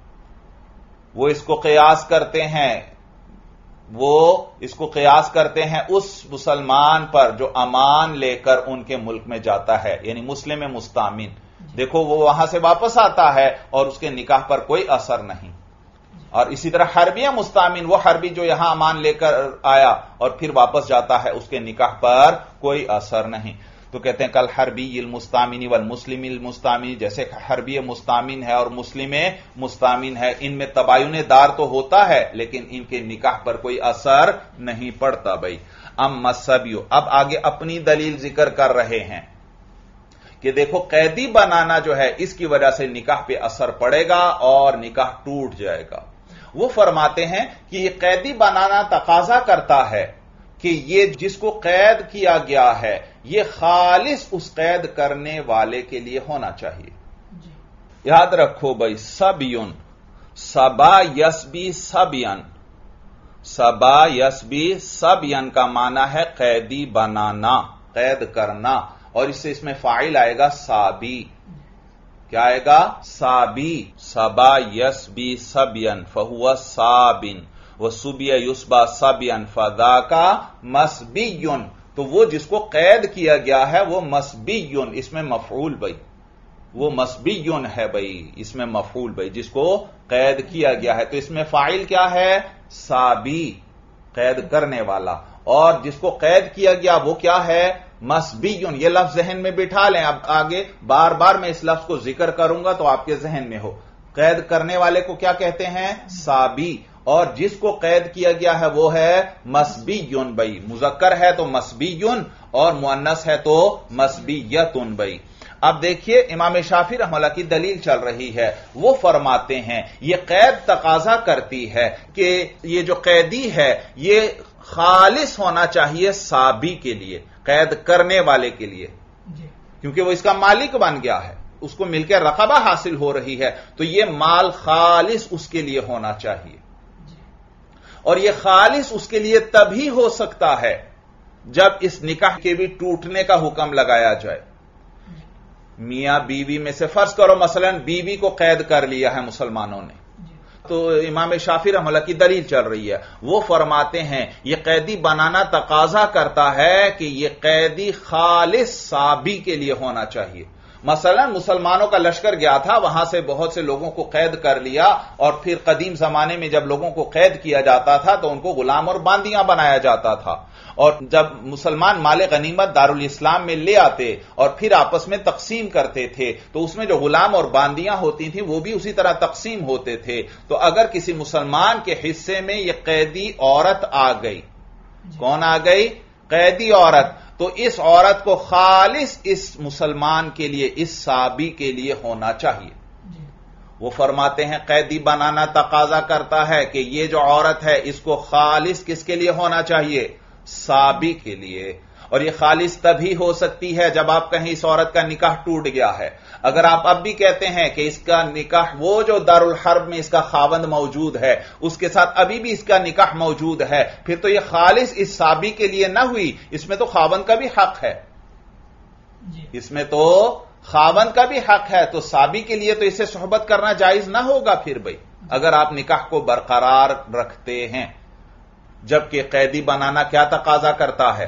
وہ اس کو قیاس کرتے ہیں وہ اس کو قیاس کرتے ہیں اس مسلمان پر جو امان لے کر ان کے ملک میں جاتا ہے، یعنی مسلم مستامن. دیکھو وہ وہاں سے واپس آتا ہے اور اس کے نکاح پر کوئی اثر نہیں. اور اسی طرح حربی مستامن، وہ حربی جو یہاں امان لے کر آیا اور پھر واپس جاتا ہے، اس کے نکاح پر کوئی اثر نہیں. تو کہتے ہیں کل حربی المستامن والمسلم المستامن، جیسے حربی مستامن ہے اور مسلم مستامن ہے، ان میں تباین دار تو ہوتا ہے لیکن ان کے نکاح پر کوئی اثر نہیں پڑتا بھائی. اما السبی، اب آگے اپنی دلیل ذکر کر رہے ہیں کہ دیکھو قیدی بنانا جو ہے اس کی وجہ سے نکاح پہ اثر پڑے گا اور نکاح ٹوٹ جائے گا. وہ فرماتے ہیں کہ یہ قیدی بنانا تقاضا کرتا ہے کہ یہ جس کو قید کیا گیا ہے یہ خالص اس قید کرنے والے کے لیے ہونا چاہیے. جی. یاد رکھو بھائی، سبیون، سبا یسبی سبین، سبا یسبی سبین کا معنی ہے قیدی بنانا، قید کرنا، اور اس سے اس میں فاعل آئے گا سابی. کیا آئے گا؟ سابی. سبا یسبی سبین فہو سابن، وَسُبِيَ يُسْبَى سَبْيًا فَذَاكَ مَسْبِيٌّ. تو وہ جس کو قید کیا گیا ہے وہ مسبیٌ، اس میں مفعول بھائی، وہ مسبیٌ ہے بھائی، اس میں مفعول بھائی، جس کو قید کیا گیا ہے. تو اس میں فاعل کیا ہے؟ سابی، قید کرنے والا. اور جس کو قید کیا گیا وہ کیا ہے؟ مسبیٌ. یہ لفظ ذہن میں بٹھا لیں، اب آگے بار بار میں اس لفظ کو ذکر کروں گا تو آپ کے ذہن میں ہو. قید کرنے والے کو کیا کہتے ہیں؟ سابی. اور جس کو قید کیا گیا ہے وہ ہے مسبیٌ بھائی. مذکر ہے تو مسبیٌ اور مؤنث ہے تو مسبیۃٌ بھائی. اب دیکھیے امام شافعی رحمہ اللہ کی دلیل چل رہی ہے. وہ فرماتے ہیں یہ قید تقاضا کرتی ہے کہ یہ جو قیدی ہے یہ خالص ہونا چاہیے سابی کے لیے، قید کرنے والے کے لیے، کیونکہ وہ اس کا مالک بن گیا ہے، اس کو مل کے رقبہ حاصل ہو رہی ہے، تو یہ مال خالص اس کے لیے ہونا چاہیے. اور یہ خالص اس کے لیے تبھی ہو سکتا ہے جب اس نکاح کے بھی ٹوٹنے کا حکم لگایا جائے. میاں بیوی میں سے فرض کرو مثلا بیوی کو قید کر لیا ہے مسلمانوں نے، تو امام شافعی رحمہ اللہ کی دلیل چل رہی ہے، وہ فرماتے ہیں یہ قیدی بنانا تقاضا کرتا ہے کہ یہ قیدی خالص صابی کے لیے ہونا چاہیے۔ مثلا مسلمانوں کا لشکر گیا تھا، وہاں سے بہت سے لوگوں کو قید کر لیا، اور پھر قدیم زمانے میں جب لوگوں کو قید کیا جاتا تھا تو ان کو غلام اور باندیاں بنایا جاتا تھا، اور جب مسلمان مال غنیمت دارالاسلام میں لے آتے اور پھر آپس میں تقسیم کرتے تھے تو اس میں جو غلام اور باندیاں ہوتی تھیں وہ بھی اسی طرح تقسیم ہوتے تھے۔ تو اگر کسی مسلمان کے حصے میں یہ قیدی عورت آ گئی، کون آ گئی؟ قیدی عورت، تو اس عورت کو خالص اس مسلمان کے لیے، اس صابی کے لیے ہونا چاہیے۔ وہ فرماتے ہیں قیدی بنانا تقاضا کرتا ہے کہ یہ جو عورت ہے اس کو خالص کس کے لیے ہونا چاہیے؟ صابی کے لیے، اور یہ خالص تبھی ہو سکتی ہے جب آپ کہیں اس عورت کا نکاح ٹوٹ گیا ہے۔ اگر آپ اب بھی کہتے ہیں کہ اس کا نکاح، وہ جو دارالحرب میں اس کا خاوند موجود ہے اس کے ساتھ ابھی بھی اس کا نکاح موجود ہے، پھر تو یہ خالص اس صابی کے لیے نہ ہوئی، اس میں تو خاوند کا بھی حق ہے، اس میں تو خاوند کا بھی حق ہے، تو صابی کے لیے تو اسے صحبت کرنا جائز نہ ہوگا پھر بھائی، اگر آپ نکاح کو برقرار رکھتے ہیں۔ جبکہ قیدی بنانا کیا تقاضا کرتا ہے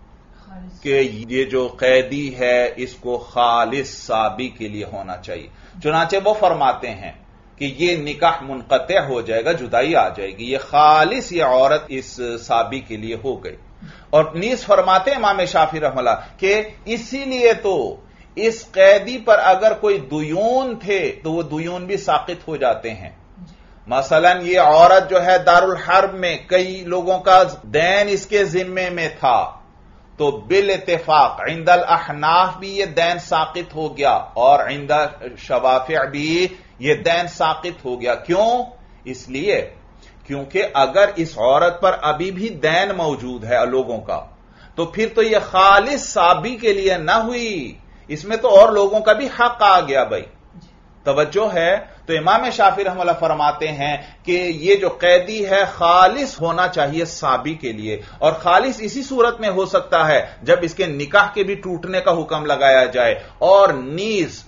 کہ یہ جو قیدی ہے اس کو خالص صابی کے لیے ہونا چاہیے۔ چنانچہ وہ فرماتے ہیں کہ یہ نکاح منقطع ہو جائے گا، جدائی آ جائے گی، یہ خالص یہ عورت اس صابی کے لیے ہو گئی۔ اور نیز فرماتے امام شافعی رحمہ اللہ کہ اسی لیے تو اس قیدی پر اگر کوئی دیون تھے تو وہ دیون بھی ساقط ہو جاتے ہیں۔ مثلا یہ عورت جو ہے دارالحرب میں کئی لوگوں کا دین اس کے ذمے میں تھا، تو بالاتفاق عند الاحناف بھی یہ دین ساقط ہو گیا اور عند شوافع بھی یہ دین ساقط ہو گیا۔ کیوں؟ اس لیے کیونکہ اگر اس عورت پر ابھی بھی دین موجود ہے لوگوں کا تو پھر تو یہ خالص صابی کے لیے نہ ہوئی، اس میں تو اور لوگوں کا بھی حق آ گیا بھائی، توجہ ہے۔ تو امام شافعی رحمہ اللہ فرماتے ہیں کہ یہ جو قیدی ہے خالص ہونا چاہیے صابی کے لیے، اور خالص اسی صورت میں ہو سکتا ہے جب اس کے نکاح کے بھی ٹوٹنے کا حکم لگایا جائے، اور نیز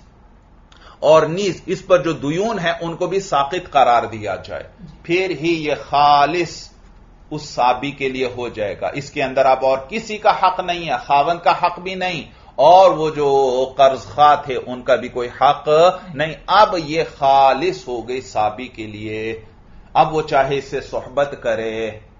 اور نیز اس پر جو دیون ہیں ان کو بھی ساقط قرار دیا جائے، پھر ہی یہ خالص اس صابی کے لیے ہو جائے گا۔ اس کے اندر اب اور کسی کا حق نہیں ہے، خاوند کا حق بھی نہیں، اور وہ جو قرض خواہ تھے ان کا بھی کوئی حق نہیں۔ اب یہ خالص ہو گئی صابی کے لیے، اب وہ چاہے اس سے صحبت کرے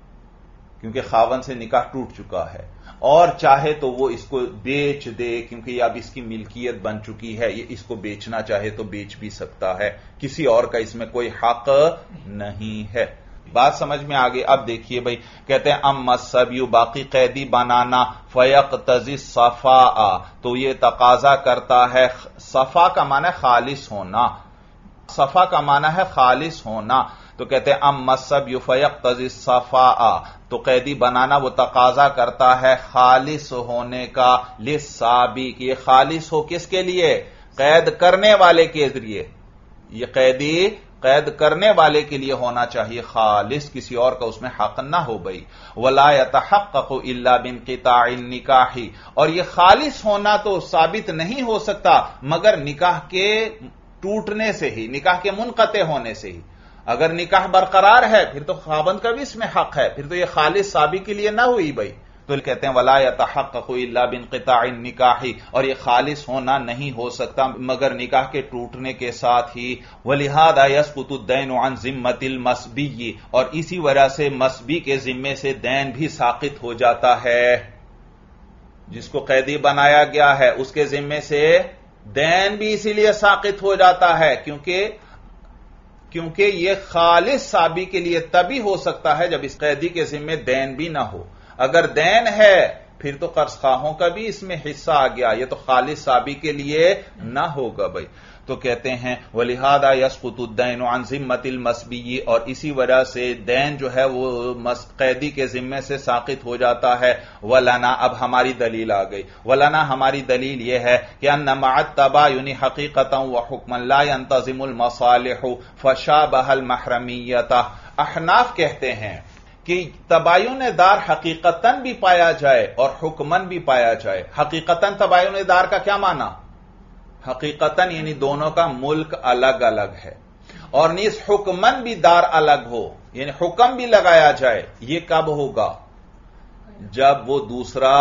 کیونکہ خاوند سے نکاح ٹوٹ چکا ہے، اور چاہے تو وہ اس کو بیچ دے کیونکہ یہ اب اس کی ملکیت بن چکی ہے، یہ اس کو بیچنا چاہے تو بیچ بھی سکتا ہے، کسی اور کا اس میں کوئی حق نہیں ہے۔ بات سمجھ میں آگے؟ اب دیکھیے بھائی، کہتے ہیں اما الصبی، باقی قیدی بنانا، فیقتضی الصفاء، تو یہ تقاضا کرتا ہے، صفا کا معنی ہے خالص ہونا، صفا کا معنی ہے خالص ہونا، تو کہتے ہیں اما الصبی فیقتضی الصفاء، تو قیدی بنانا وہ تقاضا کرتا ہے خالص ہونے کا، للصابی، کہ یہ خالص ہو کس کے لیے؟ قید کرنے والے کے ذریعے، یہ قیدی قید کرنے والے کے لیے ہونا چاہیے خالص، کسی اور کا اس میں حق نہ ہو بھئی۔ ولا يتحقق الا بانقطاع النکاح، اور یہ خالص ہونا تو ثابت نہیں ہو سکتا مگر نکاح کے ٹوٹنے سے ہی، نکاح کے منقطع ہونے سے ہی۔ اگر نکاح برقرار ہے پھر تو خاوند کا بھی اس میں حق ہے، پھر تو یہ خالص صابی کے لیے نہ ہوئی بھئی، تو کہتے ہیں ولا يتحقق الا بانقطاع النکاح، اور یہ خالص ہونا نہیں ہو سکتا مگر نکاح کے ٹوٹنے کے ساتھ ہی۔ ولہذا يسقط الدین عن ذمۃ المسبی، اور اسی وجہ سے مسبی کے ذمے سے دین بھی ساقط ہو جاتا ہے، جس کو قیدی بنایا گیا ہے اس کے ذمے سے دین بھی اسی لیے ساقط ہو جاتا ہے کیونکہ کیونکہ یہ خالص صابی کے لیے تبھی ہو سکتا ہے جب اس قیدی کے ذمے دین بھی نہ ہو۔ اگر دین ہے پھر تو قرض خواہوں کا بھی اس میں حصہ آ گیا، یہ تو خالص صابی کے لیے نہ ہوگا بھائی۔ تو کہتے ہیں وَلِهَذَا يَسْقُطُ الدَّيْنُ عَنْ ذِمَّةِ الْمَسْبِيِّ، اور اسی وجہ سے دین جو ہے وہ قیدی کے ذمے سے ساقط ہو جاتا ہے۔ وَلَنَا، اب ہماری دلیل آ گئی، وَلَنَا ہماری دلیل یہ ہے کہ أَنَّ مَعَ التَّبَايُنِ حَقِيقَةً وَحُكْمًا لَا يَنْتَظِمُ الْمَصَالِحُ فَشَابَهَ الْمَحْرَمِيَّةَ، احناف کہتے ہیں کہ تباین دار حقیقتاً بھی پایا جائے اور حکماً بھی پایا جائے۔ حقیقتاً تباین دار کا کیا معنی؟ حقیقتاً یعنی دونوں کا ملک الگ الگ ہے، اور نیز حکمن بھی دار الگ ہو، یعنی حکم بھی لگایا جائے، یہ کب ہوگا؟ جب وہ دوسرا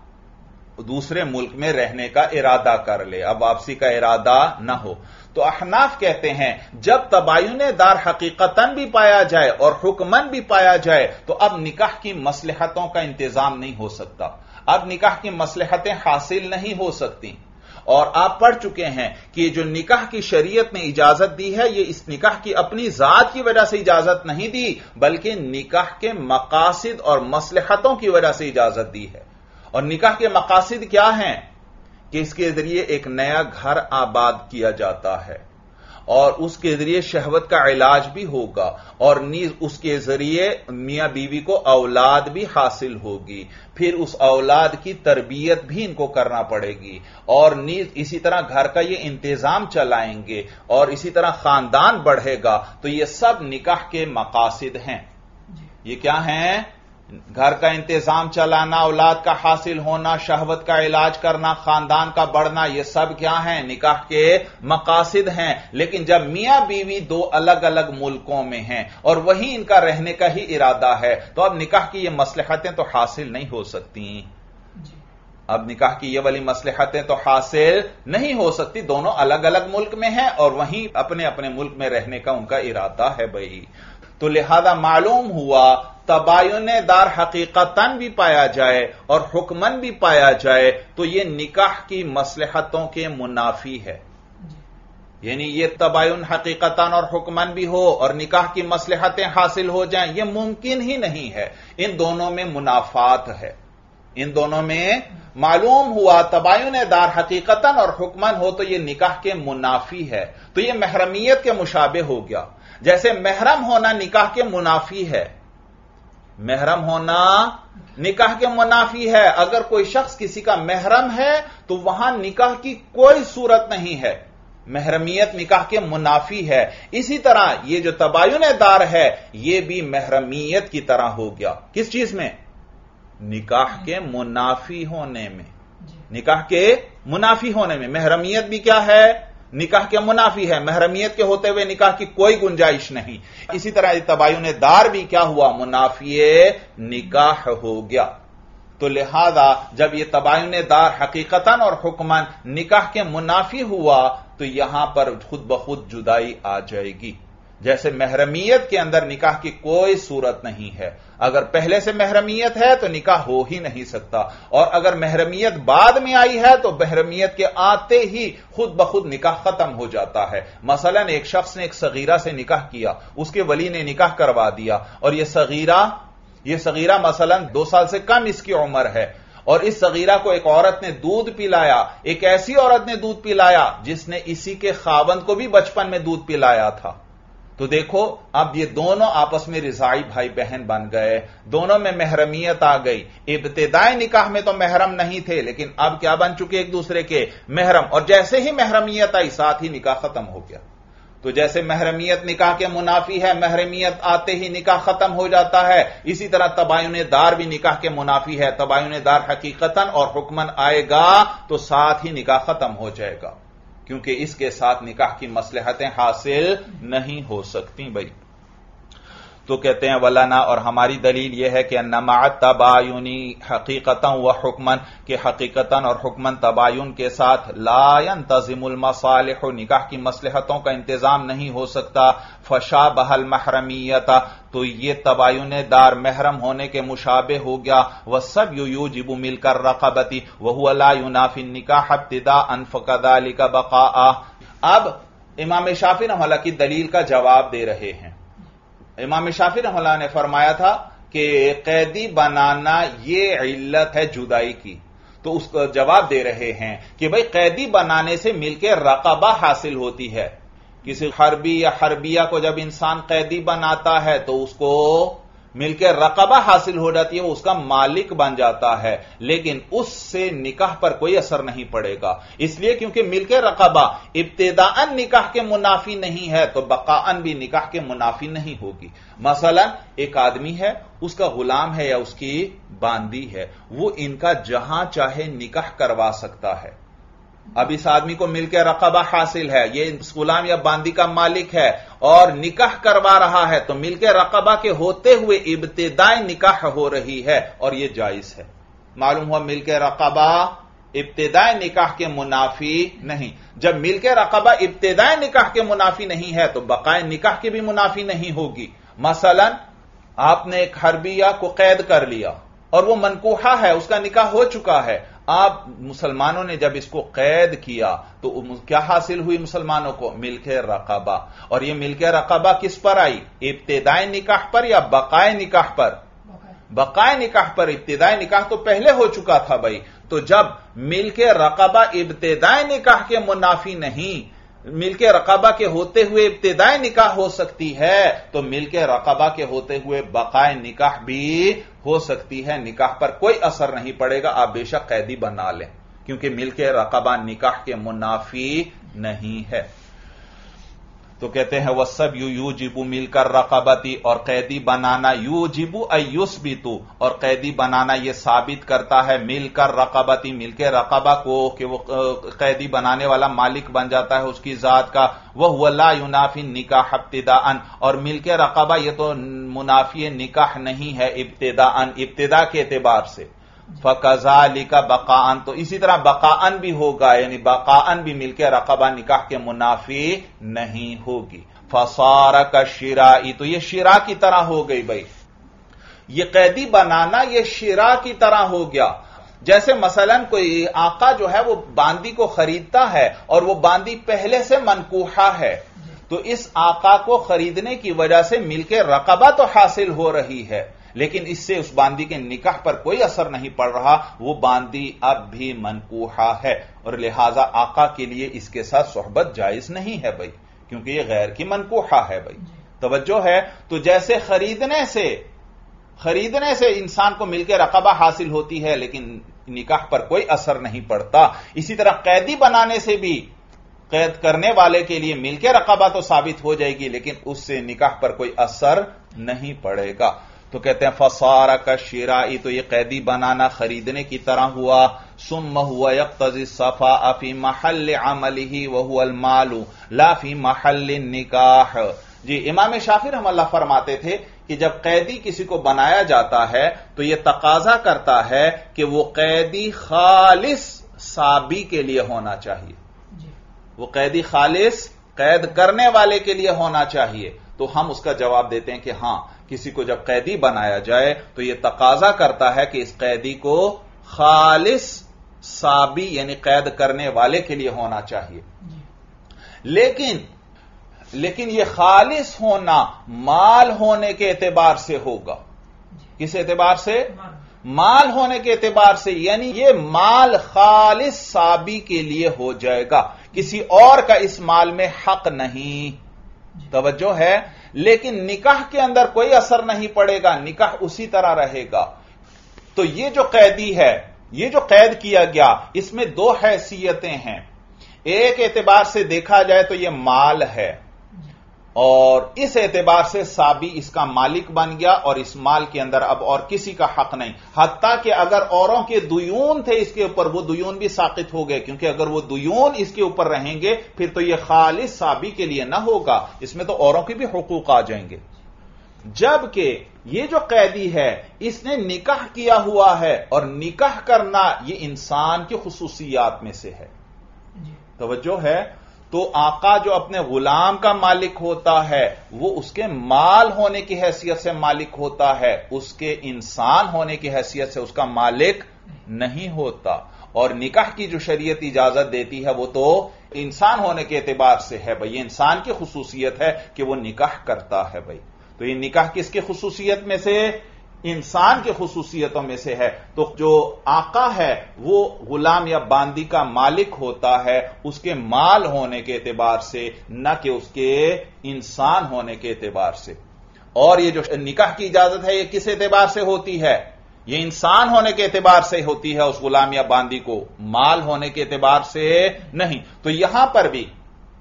دوسرے ملک میں رہنے کا ارادہ کر لے، اب واپسی کا ارادہ نہ ہو۔ تو احناف کہتے ہیں جب تباین دار حقیقتاً بھی پایا جائے اور حکمن بھی پایا جائے تو اب نکاح کی مصلحتوں کا انتظام نہیں ہو سکتا، اب نکاح کی مصلحتیں حاصل نہیں ہو سکتی۔ اور آپ پڑھ چکے ہیں کہ جو نکاح کی شریعت نے اجازت دی ہے، یہ اس نکاح کی اپنی ذات کی وجہ سے اجازت نہیں دی، بلکہ نکاح کے مقاصد اور مصلحتوں کی وجہ سے اجازت دی ہے۔ اور نکاح کے مقاصد کیا ہیں؟ کہ اس کے ذریعے ایک نیا گھر آباد کیا جاتا ہے، اور اس کے ذریعے شہوت کا علاج بھی ہوگا، اور نیز اس کے ذریعے میاں بیوی کو اولاد بھی حاصل ہوگی، پھر اس اولاد کی تربیت بھی ان کو کرنا پڑے گی، اور نیز اسی طرح گھر کا یہ انتظام چلائیں گے، اور اسی طرح خاندان بڑھے گا۔ تو یہ سب نکاح کے مقاصد ہیں۔ یہ کیا ہیں؟ گھر کا انتظام چلانا، اولاد کا حاصل ہونا، شہوت کا علاج کرنا، خاندان کا بڑھنا، یہ سب کیا ہیں؟ نکاح کے مقاصد ہیں۔ لیکن جب میاں بیوی دو الگ الگ ملکوں میں ہیں اور وہی ان کا رہنے کا ہی ارادہ ہے، تو اب نکاح کی یہ مصلحتیں تو حاصل نہیں ہو سکتی۔ اب نکاح کی یہ والی مصلحتیں تو حاصل نہیں ہو سکتی، دونوں الگ الگ ملک میں ہیں اور وہیں اپنے اپنے ملک میں رہنے کا ان کا ارادہ ہے بھائی۔ تو لہذا معلوم ہوا تباین دار حقیقتاً بھی پایا جائے اور حکمن بھی پایا جائے تو یہ نکاح کی مصلحتوں کے منافی ہے۔ یعنی یہ تباین حقیقتاً اور حکمن بھی ہو اور نکاح کی مصلحتیں حاصل ہو جائیں، یہ ممکن ہی نہیں ہے۔ ان دونوں میں منافات ہے، ان دونوں میں معلوم ہوا تباین دار حقیقتاً اور حکمن ہو تو یہ نکاح کے منافی ہے۔ تو یہ محرمیت کے مشابہ ہو گیا، جیسے محرم ہونا نکاح کے منافی ہے۔ محرم ہونا نکاح کے منافی ہے۔ اگر کوئی شخص کسی کا محرم ہے تو وہاں نکاح کی کوئی صورت نہیں ہے، محرمیت نکاح کے منافی ہے۔ اسی طرح یہ جو تباین دار ہے یہ بھی محرمیت کی طرح ہو گیا۔ کس چیز میں؟ نکاح کے منافی ہونے میں، نکاح کے منافی ہونے میں۔ محرمیت بھی کیا ہے؟ نکاح کے منافی ہے، محرمیت کے ہوتے ہوئے نکاح کی کوئی گنجائش نہیں۔ اسی طرح تباین دار بھی کیا ہوا؟ منافی نکاح ہو گیا۔ تو لہذا جب یہ تباین دار حقیقتاً اور حکماً نکاح کے منافی ہوا تو یہاں پر خود بخود جدائی آ جائے گی۔ جیسے محرمیت کے اندر نکاح کی کوئی صورت نہیں ہے، اگر پہلے سے محرمیت ہے تو نکاح ہو ہی نہیں سکتا، اور اگر محرمیت بعد میں آئی ہے تو محرمیت کے آتے ہی خود بخود نکاح ختم ہو جاتا ہے۔ مثلا ایک شخص نے ایک صغیرہ سے نکاح کیا، اس کے ولی نے نکاح کروا دیا، اور یہ صغیرہ یہ صغیرہ مثلا دو سال سے کم اس کی عمر ہے، اور اس صغیرہ کو ایک عورت نے دودھ پلایا، ایک ایسی عورت نے دودھ پلایا جس نے اسی کے خاوند کو بھی بچپن میں دودھ پلایا تھا۔ تو دیکھو اب یہ دونوں آپس میں رضاعی بھائی بہن بن گئے، دونوں میں محرمیت آ گئی۔ ابتدائی نکاح میں تو محرم نہیں تھے، لیکن اب کیا بن چکے ایک دوسرے کے محرم، اور جیسے ہی محرمیت آئی ساتھ ہی نکاح ختم ہو گیا۔ تو جیسے محرمیت نکاح کے منافی ہے، محرمیت آتے ہی نکاح ختم ہو جاتا ہے، اسی طرح تباین دار بھی نکاح کے منافی ہے۔ تباین دار حقیقتاً اور حکماً آئے گا تو ساتھ ہی نکاح ختم ہو جائے گا، کیونکہ اس کے ساتھ نکاح کی مصلحتیں حاصل نہیں ہو سکتی بھائی۔ تو کہتے ہیں ولنا، اور ہماری دلیل یہ ہے کہ انما تباینی حقیقتاً و حکماً، کہ حقیقتاً اور حکماً تباین کے ساتھ لا ينتظم المصالح، نکاح کی مصلحتوں کا انتظام نہیں ہو سکتا۔ فشابہ المحرمیت، تو یہ تباین دار محرم ہونے کے مشابہ ہو گیا۔ والسبی یوجب ملک الرقبۃ وهو لا ينافی النکاح ابتداء فكذلك بقاء۔ اب امام شافعی رحمہ اللہ کی دلیل کا جواب دے رہے ہیں۔ امام شافعی رحمہ اللہ نے فرمایا تھا کہ قیدی بنانا یہ علت ہے جدائی کی، تو اس کو جواب دے رہے ہیں کہ بھئی قیدی بنانے سے ملک رقبہ حاصل ہوتی ہے۔ کسی حربی یا حربیہ کو جب انسان قیدی بناتا ہے تو اس کو ملک رقبہ حاصل ہو جاتی ہے، وہ اس کا مالک بن جاتا ہے، لیکن اس سے نکاح پر کوئی اثر نہیں پڑے گا، اس لیے کیونکہ ملک رقبہ ابتداءً نکاح کے منافی نہیں ہے تو بقاءً بھی نکاح کے منافی نہیں ہوگی۔ مثلا ایک آدمی ہے، اس کا غلام ہے یا اس کی باندی ہے، وہ ان کا جہاں چاہے نکاح کروا سکتا ہے، اب اس آدمی کو ملک رقبہ حاصل ہے، یہ غلام یا باندی کا مالک ہے اور نکاح کروا رہا ہے، تو ملک رقبہ کے ہوتے ہوئے ابتدائی نکاح ہو رہی ہے اور یہ جائز ہے۔ معلوم ہوا ملک رقبہ ابتدائی نکاح کے منافی نہیں۔ جب ملک رقبہ ابتدائی نکاح کے منافی نہیں ہے تو بقائے نکاح کی بھی منافی نہیں ہوگی۔ مثلا آپ نے ایک حربیہ کو قید کر لیا اور وہ منکوحہ ہے، اس کا نکاح ہو چکا ہے، آپ مسلمانوں نے جب اس کو قید کیا تو کیا حاصل ہوئی مسلمانوں کو؟ ملک رقبہ۔ اور یہ ملک رقبہ کس پر آئی؟ ابتدائی نکاح پر یا بقائے نکاح پر؟ بقائے نکاح پر۔ ابتدائی نکاح تو پہلے ہو چکا تھا بھائی، تو جب ملک رقبہ ابتدائی نکاح کے منافی نہیں، ملک رقبہ کے ہوتے ہوئے ابتدائی نکاح ہو سکتی ہے، تو ملک رقبہ کے ہوتے ہوئے بقائے نکاح بھی ہو سکتی ہے، نکاح پر کوئی اثر نہیں پڑے گا، آپ بے شک قیدی بنا لیں، کیونکہ ملک رقبہ نکاح کے منافی نہیں ہے۔ تو کہتے ہیں وَالسَّبْيُ يُوجِبُ مِلْكَ الرَّقَبَةِ، اور قیدی بنانا یوجب ای یثبت، اور قیدی بنانا یہ ثابت کرتا ہے ملک الرقبۃ، ملک رقبہ کو، کہ وہ قیدی بنانے والا مالک بن جاتا ہے اس کی ذات کا۔ وَهُوَ لَا يُنَافِي النِّكَاحَ ابْتِدَاءً، اور ملک رقبہ یہ تو منافی نکاح نہیں ہے ابتداءً، ابتدا کے اعتبار سے۔ فَكَذَلِكَ بَقَاءً، تو اسی طرح بقاءً بھی ہوگا، یعنی بقاءً بھی ملک رقبہ نکاح کے منافی نہیں ہوگی۔ فَصَارَ كَالشِّرَاءِ، تو یہ شراء کی طرح ہو گئی بھائی، یہ قیدی بنانا یہ شراء کی طرح ہو گیا۔ جیسے مثلا کوئی آقا جو ہے وہ باندی کو خریدتا ہے اور وہ باندی پہلے سے منکوحہ ہے، تو اس آقا کو خریدنے کی وجہ سے ملک رقبہ تو حاصل ہو رہی ہے، لیکن اس سے اس باندی کے نکاح پر کوئی اثر نہیں پڑ رہا، وہ باندی اب بھی منکوحہ ہے، اور لہذا آقا کے لیے اس کے ساتھ صحبت جائز نہیں ہے بھائی، کیونکہ یہ غیر کی منکوحہ ہے بھائی۔ توجہ ہے؟ تو جیسے خریدنے سے خریدنے سے انسان کو ملک رقبہ حاصل ہوتی ہے لیکن نکاح پر کوئی اثر نہیں پڑتا، اسی طرح قیدی بنانے سے بھی قید کرنے والے کے لیے ملک رقبہ تو ثابت ہو جائے گی لیکن اس سے نکاح پر کوئی اثر نہیں پڑے گا۔ تو کہتے ہیں فَصَارَ كَالشِّرَاءِ، تو یہ قیدی بنانا خریدنے کی طرح ہوا۔ ثُمَّ هُوَ يَقْتَضِي الصَّفَاءَ فِي مَحَلِّ عَمَلِهِ وَهُوَ الْمَالُ لَا فِي مَحَلِّ النِّكَاحِ۔ جی امام شافعی رحمہ اللہ فرماتے تھے کہ جب قیدی کسی کو بنایا جاتا ہے تو یہ تقاضا کرتا ہے کہ وہ قیدی خالص صابی کے لیے ہونا چاہیے، وہ قیدی خالص قید کرنے والے کے لیے ہونا چاہیے۔ تو ہم اس کا جواب دیتے ہیں کہ ہاں، کسی کو جب قیدی بنایا جائے تو یہ تقاضا کرتا ہے کہ اس قیدی کو خالص صابی یعنی قید کرنے والے کے لیے ہونا چاہیے، لیکن لیکن یہ خالص ہونا مال ہونے کے اعتبار سے ہوگا۔ کس اعتبار سے؟ مال ہونے کے اعتبار سے، یعنی یہ مال خالص صابی کے لیے ہو جائے گا، کسی اور کا اس مال میں حق نہیں۔ توجہ ہے؟ لیکن نکاح کے اندر کوئی اثر نہیں پڑے گا، نکاح اسی طرح رہے گا۔ تو یہ جو قیدی ہے، یہ جو قید کیا گیا، اس میں دو حیثیتیں ہیں۔ ایک اعتبار سے دیکھا جائے تو یہ مال ہے، اور اس اعتبار سے صابی اس کا مالک بن گیا اور اس مال کے اندر اب اور کسی کا حق نہیں، حتیٰ کہ اگر اوروں کے دیون تھے اس کے اوپر وہ دیون بھی ساقط ہو گئے، کیونکہ اگر وہ دیون اس کے اوپر رہیں گے پھر تو یہ خالص صابی کے لیے نہ ہوگا، اس میں تو اوروں کے بھی حقوق آ جائیں گے۔ جبکہ یہ جو قیدی ہے اس نے نکاح کیا ہوا ہے، اور نکاح کرنا یہ انسان کی خصوصیات میں سے ہے۔ توجہ ہے؟ تو آقا جو اپنے غلام کا مالک ہوتا ہے وہ اس کے مال ہونے کی حیثیت سے مالک ہوتا ہے، اس کے انسان ہونے کی حیثیت سے اس کا مالک نہیں ہوتا، اور نکاح کی جو شریعت اجازت دیتی ہے وہ تو انسان ہونے کے اعتبار سے ہے بھائی، یہ انسان کی خصوصیت ہے کہ وہ نکاح کرتا ہے بھائی۔ تو یہ نکاح کس کی خصوصیت میں سے؟ انسان کی خصوصیتوں میں سے ہے۔ تو جو آقا ہے وہ غلام یا باندی کا مالک ہوتا ہے اس کے مال ہونے کے اعتبار سے، نہ کہ اس کے انسان ہونے کے اعتبار سے۔ اور یہ جو نکاح کی اجازت ہے یہ کس اعتبار سے ہوتی ہے؟ یہ انسان ہونے کے اعتبار سے ہوتی ہے اس غلام یا باندی کو، مال ہونے کے اعتبار سے نہیں۔ تو یہاں پر بھی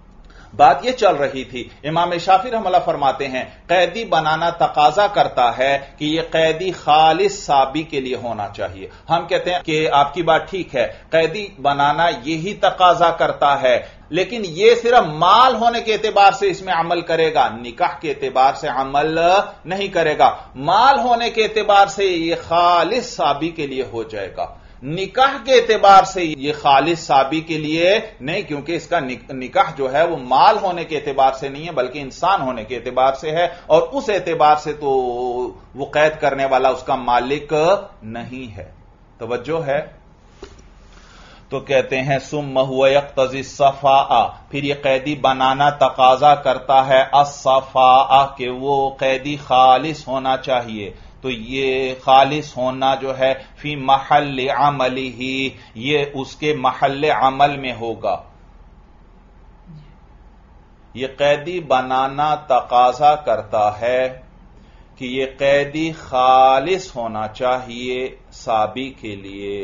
بات یہ چل رہی تھی، امام شافعی رحمہ اللہ فرماتے ہیں قیدی بنانا تقاضا کرتا ہے کہ یہ قیدی خالص سابی کے لیے ہونا چاہیے۔ ہم کہتے ہیں کہ آپ کی بات ٹھیک ہے، قیدی بنانا یہی تقاضا کرتا ہے، لیکن یہ صرف مال ہونے کے اعتبار سے اس میں عمل کرے گا، نکاح کے اعتبار سے عمل نہیں کرے گا۔ مال ہونے کے اعتبار سے یہ خالص سابی کے لیے ہو جائے گا، نکاح کے اعتبار سے یہ خالص سابی کے لیے نہیں، کیونکہ اس کا نکاح جو ہے وہ مال ہونے کے اعتبار سے نہیں ہے بلکہ انسان ہونے کے اعتبار سے ہے، اور اس اعتبار سے تو وہ قید کرنے والا اس کا مالک نہیں ہے۔ توجہ ہے؟ تو کہتے ہیں ثم هو يقتضي الصفاء، پھر یہ قیدی بنانا تقاضا کرتا ہے الصفاء کہ وہ قیدی خالص ہونا چاہیے۔ تو یہ خالص ہونا جو ہے فی محل عملی ہی، یہ اس کے محل عمل میں ہوگا۔ یہ قیدی بنانا تقاضا کرتا ہے کہ یہ قیدی خالص ہونا چاہیے سابی کے لیے،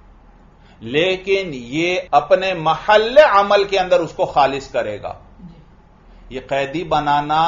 لیکن یہ اپنے محل عمل کے اندر اس کو خالص کرے گا۔ یہ قیدی بنانا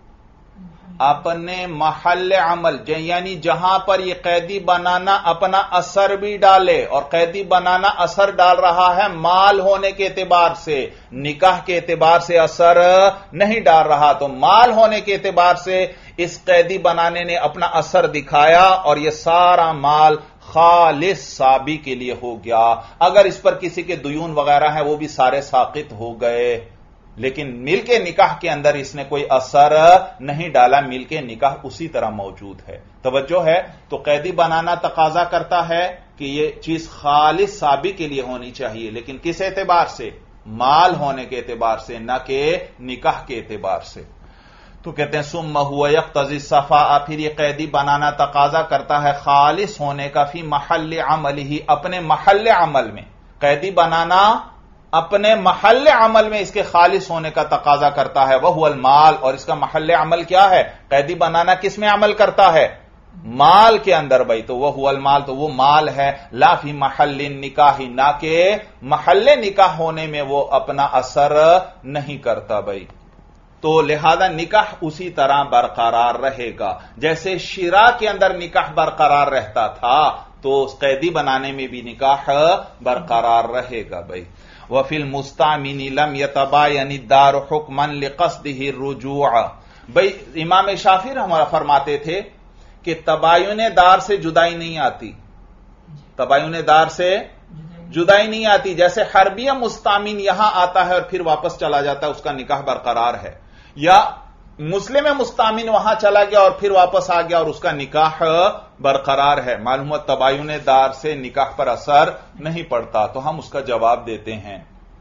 اپنے محل عمل، یعنی جہاں پر یہ قیدی بنانا اپنا اثر بھی ڈالے، اور قیدی بنانا اثر ڈال رہا ہے مال ہونے کے اعتبار سے، نکاح کے اعتبار سے اثر نہیں ڈال رہا، تو مال ہونے کے اعتبار سے اس قیدی بنانے نے اپنا اثر دکھایا اور یہ سارا مال خالص سابی کے لیے ہو گیا۔ اگر اس پر کسی کے دیون وغیرہ ہیں وہ بھی سارے ساقط ہو گئے، لیکن مل کے نکاح کے اندر اس نے کوئی اثر نہیں ڈالا، مل کے نکاح اسی طرح موجود ہے۔ توجہ ہے؟ تو قیدی بنانا تقاضا کرتا ہے کہ یہ چیز خالص سابی کے لیے ہونی چاہیے، لیکن کس اعتبار سے؟ مال ہونے کے اعتبار سے، نہ کہ نکاح کے اعتبار سے۔ تو کہتے ہیں ثم هو يقتضي الصفاء، پھر یہ قیدی بنانا تقاضا کرتا ہے خالص ہونے کا فی محل عملہ، اپنے محل عمل میں۔ قیدی بنانا اپنے محل عمل میں اس کے خالص ہونے کا تقاضا کرتا ہے، وہو المال، اور اس کا محل عمل کیا ہے؟ قیدی بنانا کس میں عمل کرتا ہے؟ مال کے اندر بھائی، تو وہو المال، تو وہ مال ہے، لا فی محل النکاح، نہ کہ محل نکاح ہونے میں وہ اپنا اثر نہیں کرتا بھائی۔ تو لہذا نکاح اسی طرح برقرار رہے گا جیسے شراء کے اندر نکاح برقرار رہتا تھا، تو قیدی بنانے میں بھی نکاح برقرار رہے گا بھائی۔ وفی المستامن لم يتباین الدار حکما لقصده الرجوع، بھائی امام شافعی ہمارا فرماتے تھے کہ تباین دار سے جدائی نہیں آتی، تباین دار سے جدائی نہیں آتی، جیسے حربیہ مستامن یہاں آتا ہے اور پھر واپس چلا جاتا ہے، اس کا نکاح برقرار ہے، یا مسلم مستامن وہاں چلا گیا اور پھر واپس آ گیا اور اس کا نکاح برقرار ہے۔ معلوم تباین دار سے نکاح پر اثر نہیں پڑتا، تو ہم اس کا جواب دیتے ہیں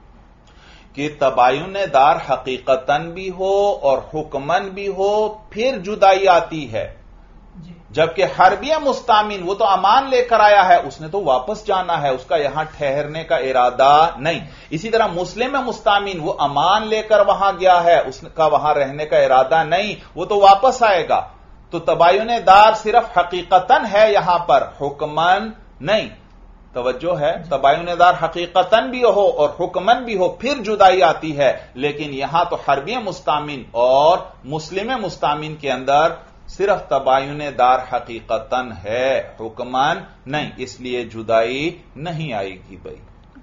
کہ تباین دار حقیقتاً بھی ہو اور حکماً بھی ہو پھر جدائی آتی ہے، جبکہ حربیہ مستامن وہ تو امان لے کر آیا ہے، اس نے تو واپس جانا ہے، اس کا یہاں ٹھہرنے کا ارادہ نہیں۔ اسی طرح مسلم مستامن وہ امان لے کر وہاں گیا ہے، اس کا وہاں رہنے کا ارادہ نہیں، وہ تو واپس آئے گا۔ تو تباین دار صرف حقیقتاً ہے یہاں پر، حکماً نہیں۔ توجہ ہے؟ تباین دار حقیقتاً بھی ہو اور حکماً بھی ہو پھر جدائی آتی ہے، لیکن یہاں تو حربیہ مستامن اور مسلم مستامن کے اندر صرف تباین دار حقیقتاً ہے، حکمان نہیں، اس لیے جدائی نہیں آئے گی بھائی۔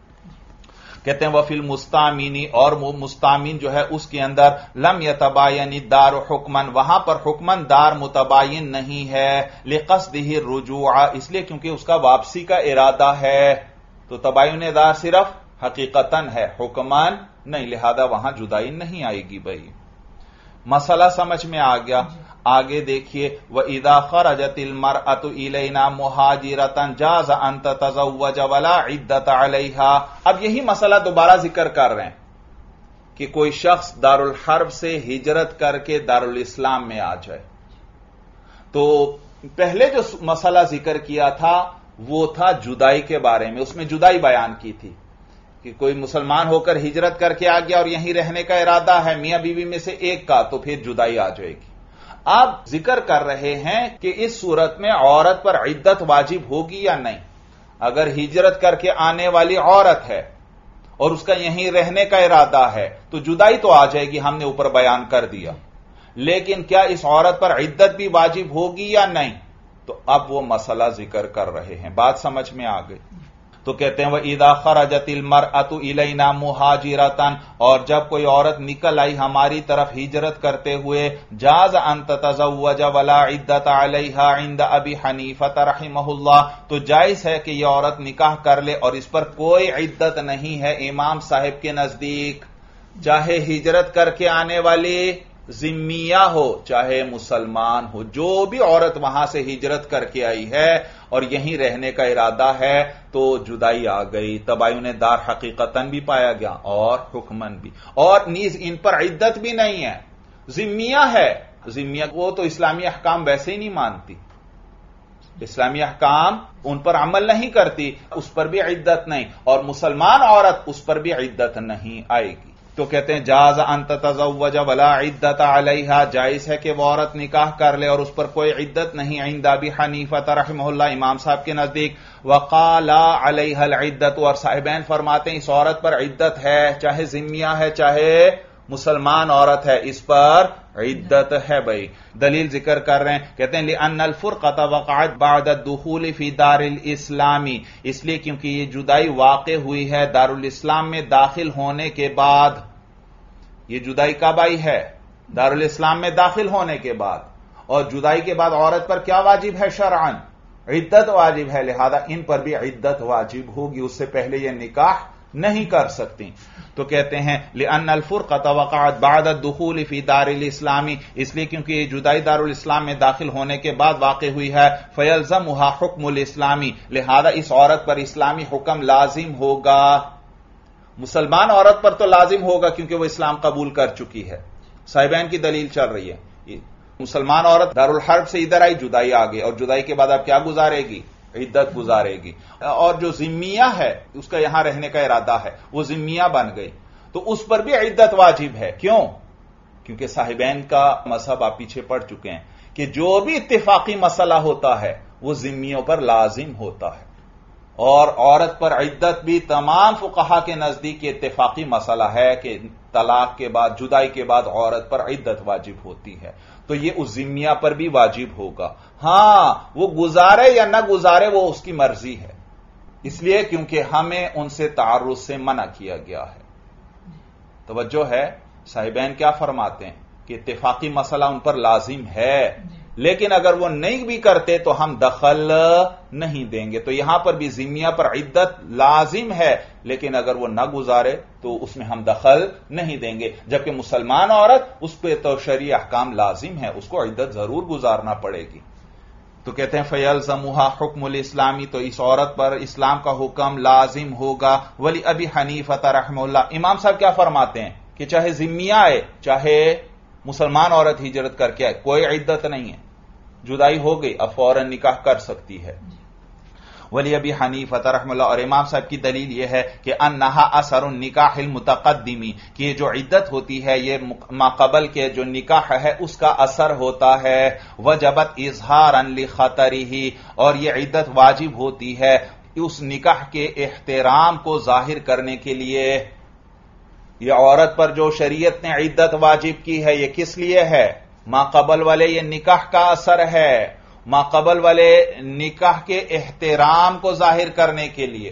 کہتے ہیں وفی المستامین، اور مستامین جو ہے اس کے اندر لم یتباین الدار حکمن، وہاں پر حکمن دار متباین نہیں ہے، لقصدہ الرجوع، اس لیے کیونکہ اس کا واپسی کا ارادہ ہے، تو تباین دار صرف حقیقتاً ہے، حکمان نہیں، لہذا وہاں جدائی نہیں آئے گی بھائی۔ مسئلہ سمجھ میں آ گیا؟ آگے دیکھیے وَإِذَا خَرَجَتِ الْمَرْأَةُ إِلَيْنَا مُهَاجِرَةً جَازَ أَن تَتَزَوَّجَ وَلَا عِدَّةَ عَلَيْهَا۔ اب یہی مسئلہ دوبارہ ذکر کر رہے ہیں کہ کوئی شخص دارالحرب سے ہجرت کر کے دارالاسلام میں آ جائے، تو پہلے جو مسئلہ ذکر کیا تھا وہ تھا جدائی کے بارے میں، اس میں جدائی بیان کی تھی کہ کوئی مسلمان ہو کر ہجرت کر کے آ گیا اور یہیں رہنے کا ارادہ ہے میاں بیوی میں سے ایک کا، تو پھر جدائی آ جائے گی۔ آپ ذکر کر رہے ہیں کہ اس صورت میں عورت پر عدت واجب ہوگی یا نہیں۔ اگر ہجرت کر کے آنے والی عورت ہے اور اس کا یہیں رہنے کا ارادہ ہے تو جدائی تو آ جائے گی، ہم نے اوپر بیان کر دیا. لیکن کیا اس عورت پر عدت بھی واجب ہوگی یا نہیں؟ تو اب وہ مسئلہ ذکر کر رہے ہیں. بات سمجھ میں آ گئی؟ تو کہتے ہیں وَإِذَا خَرَجَتِ الْمَرْأَةُ إِلَيْنَا مُهَاجِرَةً، اور جب کوئی عورت نکل آئی ہماری طرف ہجرت کرتے ہوئے، جاز ان تتزوج ولا عدت علیہا عند ابی حنیفہ رحمہ اللہ، تو جائز ہے کہ یہ عورت نکاح کر لے اور اس پر کوئی عدت نہیں ہے امام صاحب کے نزدیک، چاہے ہجرت کر کے آنے والی ذمیہ ہو چاہے مسلمان ہو. جو بھی عورت وہاں سے ہجرت کر کے آئی ہے اور یہیں رہنے کا ارادہ ہے تو جدائی آ گئی. تباین دار حقیقتاً بھی پایا گیا اور حکمن بھی، اور نیز ان پر عدت بھی نہیں ہے، ذمیہ ہے. ذمیہ وہ تو اسلامی احکام ویسے ہی نہیں مانتی، اسلامی احکام ان پر عمل نہیں کرتی، اس پر بھی عدت نہیں، اور مسلمان عورت اس پر بھی عدت نہیں آئے گی. تو کہتے ہیں جاز ان تتزوج ولا عدت علیہا، جائز ہے کہ وہ عورت نکاح کر لے اور اس پر کوئی عدت نہیں عند ابی حنیفہ رحمہ اللہ، امام صاحب کے نزدیک. وقال علیہا العدت، اور صاحبین فرماتے ہیں اس عورت پر عدت ہے، چاہے ذمیہ ہے چاہے مسلمان عورت ہے، اس پر عدت ہے. بھائی دلیل ذکر کر رہے ہیں، کہتے ہیں لِأَنَّ الْفُرْقَةَ وَقَعَتْ بَعْدَ الدُّخُولِ فِي دَارِ الْإِسْلَامِ، اس لیے کیونکہ یہ جدائی واقع ہوئی ہے دارالاسلام میں داخل ہونے کے بعد. یہ جدائی کب آئی ہے؟ دارالاسلام میں داخل ہونے کے بعد. اور جدائی کے بعد عورت پر کیا واجب ہے شرعاً؟ عدت واجب ہے، لہذا ان پر بھی عدت واجب ہوگی، اس سے پہلے یہ نکاح نہیں کر سکتی. تو کہتے ہیں لِأَنَّ الْفُرْقَةَ وَقَعَتْ بَعْدَ الدُّخُولِ فِي دَارِ الْإِسْلَامِ، اس لیے کیونکہ یہ جدائی دارالاسلام میں داخل ہونے کے بعد واقع ہوئی ہے. فَيَلْزَمُهَا حُکْمُ الْإِسْلَامِ، لہذا اس عورت پر اسلامی حکم لازم ہوگا. مسلمان عورت پر تو لازم ہوگا کیونکہ وہ اسلام قبول کر چکی ہے. صاحبین کی دلیل چل رہی ہے، مسلمان عورت دارالحرب سے ادھر آئی، جدائی آ گئی، اور جدائی کے بعد اب کیا گزارے گی؟ عدت گزارے گی. اور جو ذمیہ ہے اس کا یہاں رہنے کا ارادہ ہے، وہ ذمیہ بن گئی تو اس پر بھی عدت واجب ہے. کیوں؟ کیونکہ صاحبین کا مذہب آپ پیچھے پڑ چکے ہیں کہ جو بھی اتفاقی مسئلہ ہوتا ہے وہ ذمیوں پر لازم ہوتا ہے، اور عورت پر عدت بھی تمام فقہا کے نزدیک اتفاقی مسئلہ ہے کہ طلاق کے بعد، جدائی کے بعد عورت پر عدت واجب ہوتی ہے. تو یہ اس ذمیہ پر بھی واجب ہوگا. ہاں وہ گزارے یا نہ گزارے وہ اس کی مرضی ہے، اس لیے کیونکہ ہمیں ان سے تعرض سے منع کیا گیا ہے. توجہ ہے، صاحبین کیا فرماتے ہیں کہ اتفاقی مسئلہ ان پر لازم ہے، لیکن اگر وہ نہیں بھی کرتے تو ہم دخل نہیں دیں گے. تو یہاں پر بھی ذمیہ پر عدت لازم ہے، لیکن اگر وہ نہ گزارے تو اس میں ہم دخل نہیں دیں گے. جبکہ مسلمان عورت اس پہ تو شرعی احکام لازم ہے، اس کو عدت ضرور گزارنا پڑے گی. تو کہتے ہیں فَيَلْزَمُهَا حُکْمُ الْإِسْلَامِ، تو اس عورت پر اسلام کا حکم لازم ہوگا. ولی ابی حنیفہ رحمہ اللہ، امام صاحب کیا فرماتے ہیں کہ چاہے ذمیہ آئے چاہے مسلمان عورت ہجرت کر کے آئے، کوئی عدت نہیں ہے، جدائی ہو گئی، اب فوراً نکاح کر سکتی ہے. ولی ابی حنیفہ رحمہ اللہ، اور امام صاحب کی دلیل یہ ہے کہ انہا اثر النکاح المتقدمی، کہ یہ جو عدت ہوتی ہے یہ ما قبل کے جو نکاح ہے اس کا اثر ہوتا ہے. وجبت اظہارا لخطرہ، اور یہ عدت واجب ہوتی ہے اس نکاح کے احترام کو ظاہر کرنے کے لیے. یہ عورت پر جو شریعت نے عدت واجب کی ہے یہ کس لیے ہے؟ ما قبل والے یہ نکاح کا اثر ہے، ما قبل والے نکاح کے احترام کو ظاہر کرنے کے لیے.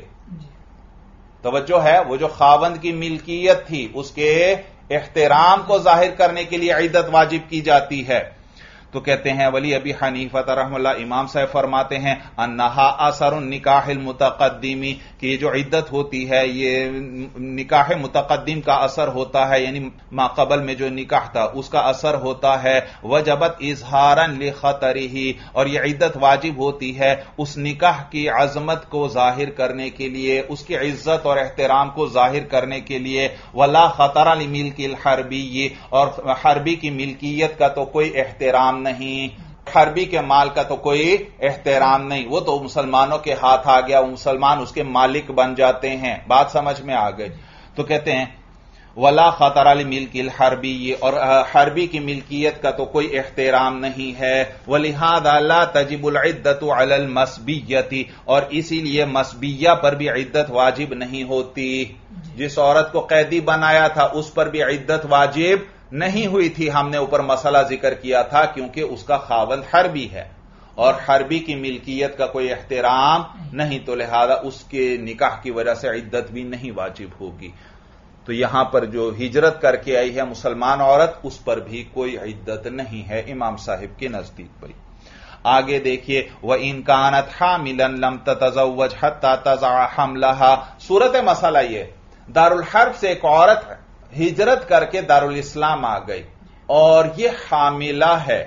توجہ ہے، وہ جو خاوند کی ملکیت تھی اس کے احترام کو ظاہر کرنے کے لیے عدت واجب کی جاتی ہے. تو کہتے ہیں ولی ابی حنیفہ رحمہ اللہ، امام صاحب فرماتے ہیں انہا اثر النکاح المتقدمی، کہ یہ جو عدت ہوتی ہے یہ نکاح متقدم کا اثر ہوتا ہے، یعنی ما قبل میں جو نکاح تھا اس کا اثر ہوتا ہے. وجبت اظہارا لخطرہ، اور یہ عدت واجب ہوتی ہے اس نکاح کی عظمت کو ظاہر کرنے کے لیے، اس کی عزت اور احترام کو ظاہر کرنے کے لیے. ولا خطر لملک الحربی، اور حربی کی ملکیت کا تو کوئی احترام نہیں، حربی کے مال کا تو کوئی احترام نہیں، وہ تو مسلمانوں کے ہاتھ آ گیا، وہ مسلمان اس کے مالک بن جاتے ہیں. بات سمجھ میں آ گئی. تو کہتے ہیں ولا خطر لملک الحربی، اور حربی کی ملکیت کا تو کوئی احترام نہیں ہے، ولہذا لا تجب العدت علی المسبیۃ، اور اسی لیے مسبیہ پر بھی عدت واجب نہیں ہوتی. جس عورت کو قیدی بنایا تھا اس پر بھی عدت واجب نہیں ہوئی تھی. ہم نے اوپر مسئلہ ذکر کیا تھا کیونکہ اس کا خاوند حربی ہے اور حربی کی ملکیت کا کوئی احترام نہیں، تو لہذا اس کے نکاح کی وجہ سے عدت بھی نہیں واجب ہوگی. تو یہاں پر جو ہجرت کر کے آئی ہے مسلمان عورت، اس پر بھی کوئی عدت نہیں ہے امام صاحب کے نزدیک. بھائی آگے دیکھیے، وَإِن كَانَتْ حَامِلًا لَمْ تَتَزَوَّجْ حَتَّى تَضَعَ حَمْلَهَا. صورت مسئلہ یہ، دارالحرب سے ایک عورت ہجرت کر کے دارالاسلام آ گئی اور یہ حاملہ ہے.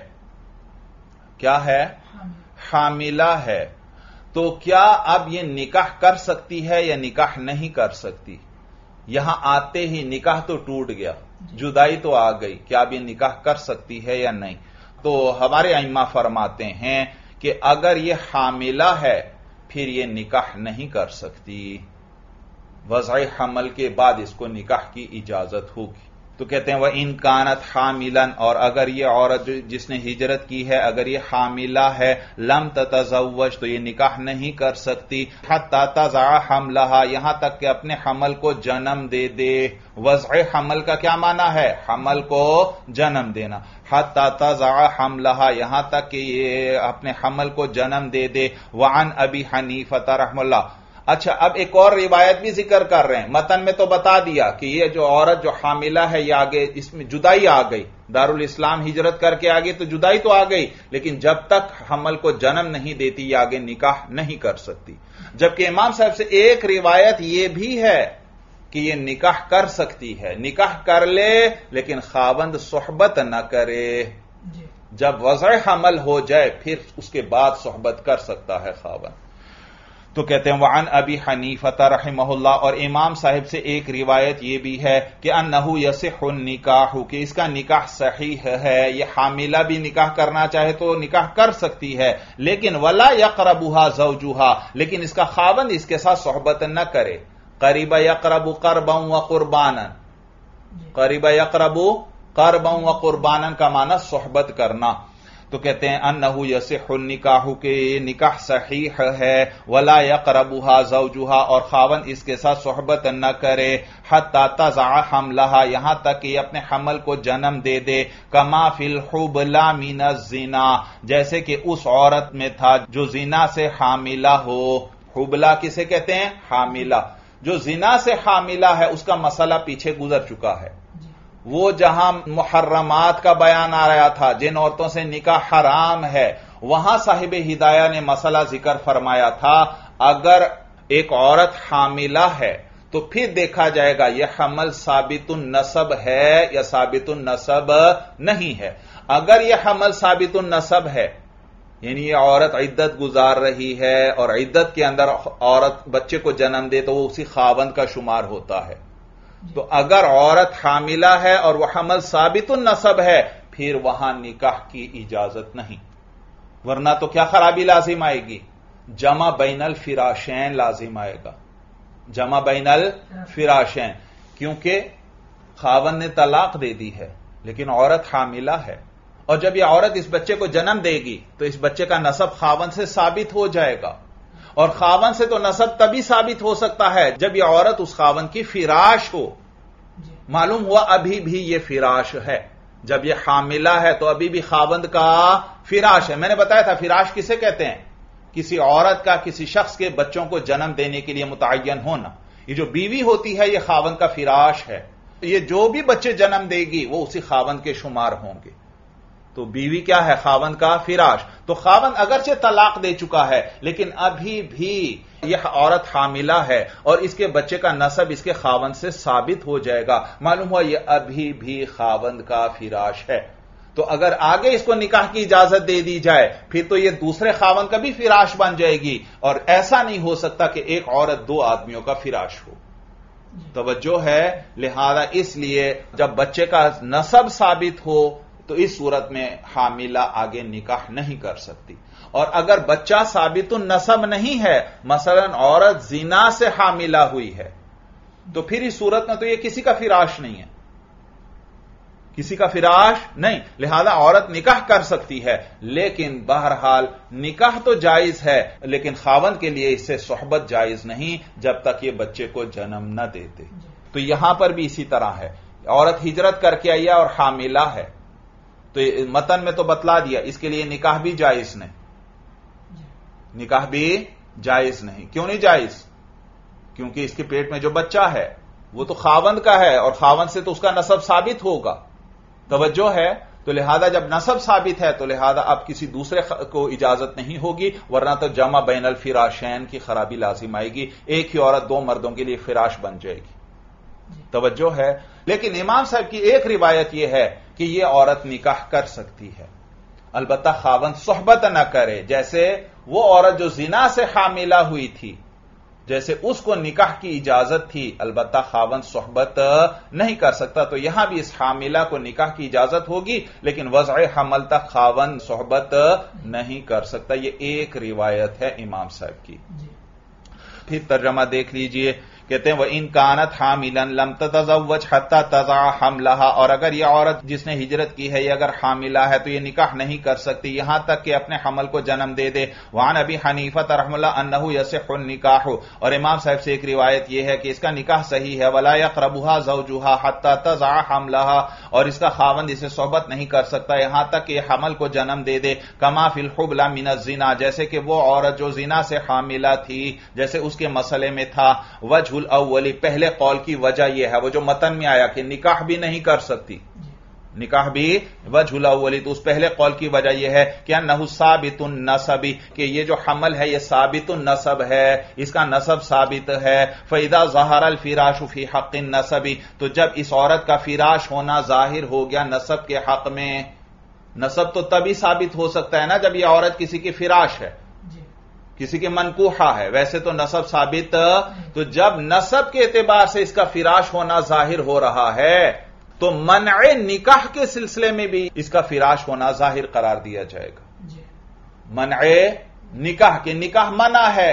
کیا ہے؟ حاملہ ہے. تو کیا اب یہ نکاح کر سکتی ہے یا نکاح نہیں کر سکتی؟ یہاں آتے ہی نکاح تو ٹوٹ گیا، جدائی تو آ گئی، کیا اب یہ نکاح کر سکتی ہے یا نہیں؟ تو ہمارے ائمہ فرماتے ہیں کہ اگر یہ حاملہ ہے پھر یہ نکاح نہیں کر سکتی، وضع حمل کے بعد اس کو نکاح کی اجازت ہوگی. تو کہتے ہیں وَإِن كَانَتْ حَامِلًا، اور اگر یہ عورت جس نے ہجرت کی ہے اگر یہ حاملہ ہے، لم تتزوج، تو یہ نکاح نہیں کر سکتی، حتی تضع حملها، یہاں تک کہ اپنے حمل کو جنم دے دے. وضع حمل کا کیا معنی ہے؟ حمل کو جنم دینا. حتی تضع حملها، یہاں تک کہ یہ اپنے حمل کو جنم دے دے. وعن ابی حنیفہ رحمہ اللہ. اچھا اب ایک اور روایت بھی ذکر کر رہے ہیں. متن میں تو بتا دیا کہ یہ جو عورت جو حاملہ ہے یہ آگے اس میں جدائی آ گئی، دارالاسلام ہجرت کر کے آگے تو جدائی تو آ گئی، لیکن جب تک حمل کو جنم نہیں دیتی یہ آگے نکاح نہیں کر سکتی. جبکہ امام صاحب سے ایک روایت یہ بھی ہے کہ یہ نکاح کر سکتی ہے، نکاح کر لے لیکن خاوند صحبت نہ کرے. جب وضع حمل ہو جائے پھر اس کے بعد صحبت کر سکتا ہے خاوند. تو کہتے ہیں وعن ابی حنیفہ رحمہ اللہ، اور امام صاحب سے ایک روایت یہ بھی ہے کہ انہ یصح النکاح، کہ اس کا نکاح صحیح ہے. یہ حاملہ بھی نکاح کرنا چاہے تو نکاح کر سکتی ہے، لیکن ولا یقربها زوجها، لیکن اس کا خاوند اس کے ساتھ صحبت نہ کرے. قریب یقرب قربا وقربانا، قریب یقرب قربا وقربانا کا معنی صحبت کرنا. تو کہتے ہیں انہ یصح النکاح، کہ نکاح صحیح ہے. ولا یقربها زوجها، اور خاوند اس کے ساتھ صحبت نہ کرے. حتی تضع حملها، یہاں تک کہ اپنے حمل کو جنم دے دے. کما فی الحبلى من الزنا، جیسے کہ اس عورت میں تھا جو زنا سے حاملہ ہو. حبلہ کسے کہتے ہیں؟ حاملہ. جو زنا سے حاملہ ہے اس کا مسئلہ پیچھے گزر چکا ہے. وہ جہاں محرمات کا بیان آ رہا تھا، جن عورتوں سے نکاح حرام ہے، وہاں صاحب ہدایہ نے مسئلہ ذکر فرمایا تھا اگر ایک عورت حاملہ ہے تو پھر دیکھا جائے گا یہ حمل ثابت النسب ہے یا ثابت النسب نہیں ہے. اگر یہ حمل ثابت النسب ہے، یعنی یہ عورت عدت گزار رہی ہے اور عدت کے اندر عورت بچے کو جنم دے تو وہ اسی خاوند کا شمار ہوتا ہے. تو اگر عورت حاملہ ہے اور وہ حمل ثابت النسب ہے پھر وہاں نکاح کی اجازت نہیں، ورنہ تو کیا خرابی لازم آئے گی؟ جمع بین الفراشین لازم آئے گا، جمع بین الفراشین، کیونکہ خاوند نے طلاق دے دی ہے لیکن عورت حاملہ ہے، اور جب یہ عورت اس بچے کو جنم دے گی تو اس بچے کا نسب خاوند سے ثابت ہو جائے گا. اور خاوند سے تو نسب تبھی ثابت ہو سکتا ہے جب یہ عورت اس خاوند کی فراش ہو. معلوم ہوا ابھی بھی یہ فراش ہے، جب یہ حاملہ ہے تو ابھی بھی خاوند کا فراش ہے. میں نے بتایا تھا فراش کسے کہتے ہیں؟ کسی عورت کا کسی شخص کے بچوں کو جنم دینے کے لیے متعین ہونا. یہ جو بیوی ہوتی ہے یہ خاوند کا فراش ہے، یہ جو بھی بچے جنم دے گی وہ اسی خاوند کے شمار ہوں گے. تو بیوی کیا ہے؟ خاوند کا فراش. تو خاوند اگرچہ طلاق دے چکا ہے لیکن ابھی بھی یہ عورت حاملہ ہے اور اس کے بچے کا نسب اس کے خاوند سے ثابت ہو جائے گا. معلوم ہوا یہ ابھی بھی خاوند کا فراش ہے. تو اگر آگے اس کو نکاح کی اجازت دے دی جائے پھر تو یہ دوسرے خاوند کا بھی فراش بن جائے گی، اور ایسا نہیں ہو سکتا کہ ایک عورت دو آدمیوں کا فراش ہو. توجہ ہے؟ لہذا اس لیے جب بچے کا نسب ثابت ہو تو اس صورت میں حاملہ آگے نکاح نہیں کر سکتی. اور اگر بچہ ثابت النسب نہیں ہے، مثلا عورت زنا سے حاملہ ہوئی ہے تو پھر اس صورت میں تو یہ کسی کا فراش نہیں ہے، کسی کا فراش نہیں، لہذا عورت نکاح کر سکتی ہے، لیکن بہرحال نکاح تو جائز ہے، لیکن خاوند کے لیے اس سے صحبت جائز نہیں جب تک یہ بچے کو جنم نہ دیتے۔ تو یہاں پر بھی اسی طرح ہے، عورت ہجرت کر کے آئی ہے اور حاملہ ہے، تو متن میں تو بتلا دیا اس کے لیے نکاح بھی جائز نہیں، نکاح بھی جائز نہیں۔ کیوں نہیں جائز؟ کیونکہ اس کے پیٹ میں جو بچہ ہے وہ تو خاوند کا ہے، اور خاوند سے تو اس کا نسب ثابت ہوگا، توجہ ہے؟ تو لہذا جب نسب ثابت ہے تو لہذا اب کسی دوسرے کو اجازت نہیں ہوگی، ورنہ تو جمع بین الفراشین کی خرابی لازم آئے گی، ایک ہی عورت دو مردوں کے لیے فراش بن جائے گی، توجہ ہے؟ لیکن امام صاحب کی ایک روایت یہ ہے کہ یہ عورت نکاح کر سکتی ہے، البتہ خاوند صحبت نہ کرے، جیسے وہ عورت جو زنا سے حاملہ ہوئی تھی، جیسے اس کو نکاح کی اجازت تھی، البتہ خاوند صحبت نہیں کر سکتا، تو یہاں بھی اس حاملہ کو نکاح کی اجازت ہوگی، لیکن وضع حمل تک خاوند صحبت نہیں کر سکتا۔ یہ ایک روایت ہے امام صاحب کی۔ پھر ترجمہ دیکھ لیجئے، کہتے ہیں وَإِن كَانَتْ حَامِلًا لَمْ تَتَزَوَّجْ حَتَّى تَضَعَ حَمْلَهَا، اور اگر یہ عورت جس نے ہجرت کی ہے یہ اگر حاملہ ہے تو یہ نکاح نہیں کر سکتی یہاں تک کہ اپنے حمل کو جنم دے دے۔ وعن ابی حنیفہ رحمہ اللہ انہ یصح النکاح، اور امام صاحب سے ایک روایت یہ ہے کہ اس کا نکاح صحیح ہے۔ ولا يقربها زوجها حتى تضع حملها، اور اس کا خاوند اسے صحبت نہیں کر سکتا یہاں تک کہ یہ حمل کو جنم دے دے۔ کما فی الحبلى من الزنا، جیسے کہ وہ عورت جو زنا سے حاملہ تھی، جیسے اس کے مسئلے میں تھا۔ وجہ الاولی، پہلے قول کی وجہ یہ ہے، وہ جو متن میں آیا کہ نکاح بھی نہیں کر سکتی، نکاح بھی، وجہ الاولی، تو اس پہلے قول کی وجہ یہ ہے کہ انہ ثابت النسب، کہ یہ جو حمل ہے یہ ثابت النسب ہے، اس کا نسب ثابت ہے۔ فاذا ظہر الفراش فی حق النسب، تو جب اس عورت کا فراش ہونا ظاہر ہو گیا نسب کے حق میں، نسب تو تبھی ثابت ہو سکتا ہے نا جب یہ عورت کسی کی فراش ہے، کسی کے منکوحہ ہے، ویسے تو نسب ثابت، تو جب نسب کے اعتبار سے اس کا فراش ہونا ظاہر ہو رہا ہے تو منع نکاح کے سلسلے میں بھی اس کا فراش ہونا ظاہر قرار دیا جائے گا۔ منع نکاح کے، نکاح منع ہے،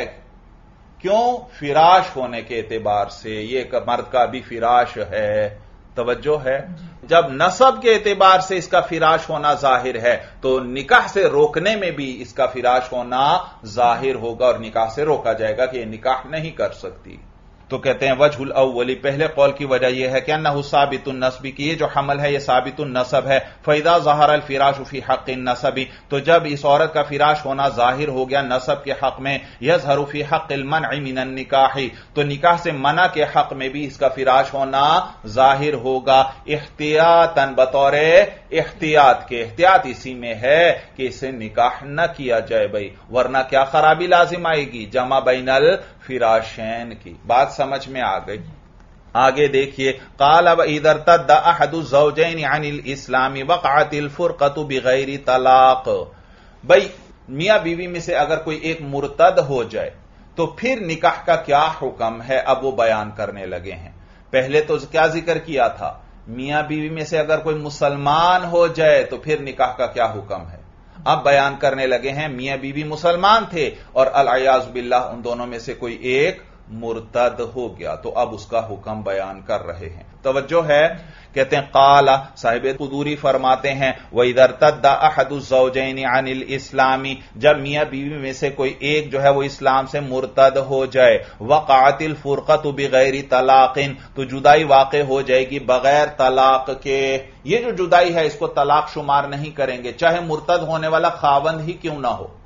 کیوں؟ فراش ہونے کے اعتبار سے، یہ ایک مرد کا بھی فراش ہے، توجہ ہے؟ جب نسب کے اعتبار سے اس کا فراش ہونا ظاہر ہے تو نکاح سے روکنے میں بھی اس کا فراش ہونا ظاہر ہوگا اور نکاح سے روکا جائے گا کہ یہ نکاح نہیں کر سکتی۔ تو کہتے ہیں وجہ الاولی، پہلے قول کی وجہ یہ ہے کہ انہ ثابت النسب، کہ یہ جو حمل ہے یہ ثابت النسب ہے۔ فاذا ظہر الفراش فی حق النسب، تو جب اس عورت کا فراش ہونا ظاہر ہو گیا نسب کے حق میں، یظہر فی حق المنع من النکاح، تو نکاح سے منع کے حق میں بھی اس کا فراش ہونا ظاہر ہوگا، احتیاطاً، بطور احتیاط کے، احتیاط اسی میں ہے کہ اسے نکاح نہ کیا جائے بھائی، ورنہ کیا خرابی لازم آئے گی؟ جمع بین الفراشین کی بات سمجھ میں آ گئی۔ آگے دیکھیے، قال وَإِذَا ارْتَدَّ أَحَدُ الزَّوْجَيْنِ عَنِ الْإِسْلَامِ وَقَعَتِ الْفُرْقَةُ بِغَيْرِ طلاق، بھئی میاں بیوی میں سے اگر کوئی ایک مرتد ہو جائے تو پھر نکاح کا کیا حکم ہے، اب وہ بیان کرنے لگے ہیں۔ پہلے تو کیا ذکر کیا تھا؟ میاں بیوی میں سے اگر کوئی مسلمان ہو جائے تو پھر نکاح کا کیا حکم ہے، اب بیان کرنے لگے ہیں میاں بیوی مسلمان تھے اور العیاذ باللہ ان دونوں میں سے کوئی ایک مرتد ہو گیا تو اب اس کا حکم بیان کر رہے ہیں، توجہ ہے؟ کہتے ہیں قال، صاحب قدوری فرماتے ہیں وَإِذَا ارْتَدَّ أَحَدُ الزَّوْجَيْنِ عَنِ الْإِسْلَامِ، جب میاں بیوی میں سے کوئی ایک جو ہے وہ اسلام سے مرتد ہو جائے، وَقَعَتِ الْفُرْقَةُ بِغَيْرِ طَلَاقٍ، تو جدائی واقع ہو جائے گی بغیر طلاق کے۔ یہ جو جدائی ہے اس کو طلاق شمار نہیں کریں گے، چاہے مرتد ہونے والا خاوند ہی کیوں نہ ہو۔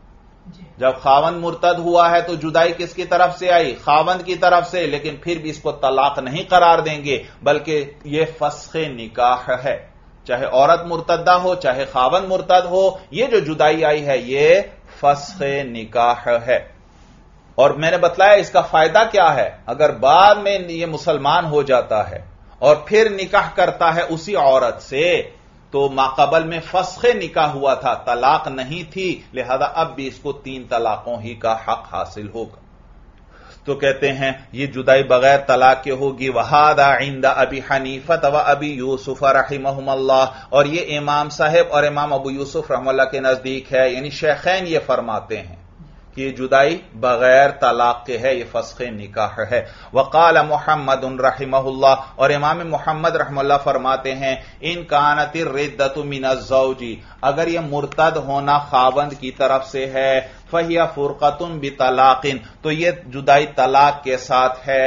جب خاوند مرتد ہوا ہے تو جدائی کس کی طرف سے آئی؟ خاوند کی طرف سے، لیکن پھر بھی اس کو طلاق نہیں قرار دیں گے بلکہ یہ فسخ نکاح ہے، چاہے عورت مرتدہ ہو چاہے خاوند مرتد ہو، یہ جو جدائی آئی ہے یہ فسخ نکاح ہے۔ اور میں نے بتلایا اس کا فائدہ کیا ہے، اگر بعد میں یہ مسلمان ہو جاتا ہے اور پھر نکاح کرتا ہے اسی عورت سے تو ماقبل میں فسخ نکاح ہوا تھا، طلاق نہیں تھی، لہذا اب بھی اس کو تین طلاقوں ہی کا حق حاصل ہوگا۔ تو کہتے ہیں یہ جدائی بغیر طلاق کے ہوگی۔ وَهَذَا عِندَ أَبِي حَنِيفَةَ وَأَبِي يُوسُفَ رَحِمَهُمَ اللَّهُ، اور یہ امام صاحب اور امام ابو یوسف رحمہ اللہ کے نزدیک ہے، یعنی شیخین یہ فرماتے ہیں کہ جدائی بغیر طلاق کے ہے، یہ فسخ نکاح ہے۔ وقال محمد رحمہ اللہ، اور امام محمد رحمہ اللہ فرماتے ہیں ان کانت الردۃ من الزوج، اگر یہ مرتد ہونا خاوند کی طرف سے ہے، فہی فرقۃ بطلاق، تو یہ جدائی طلاق کے ساتھ ہے،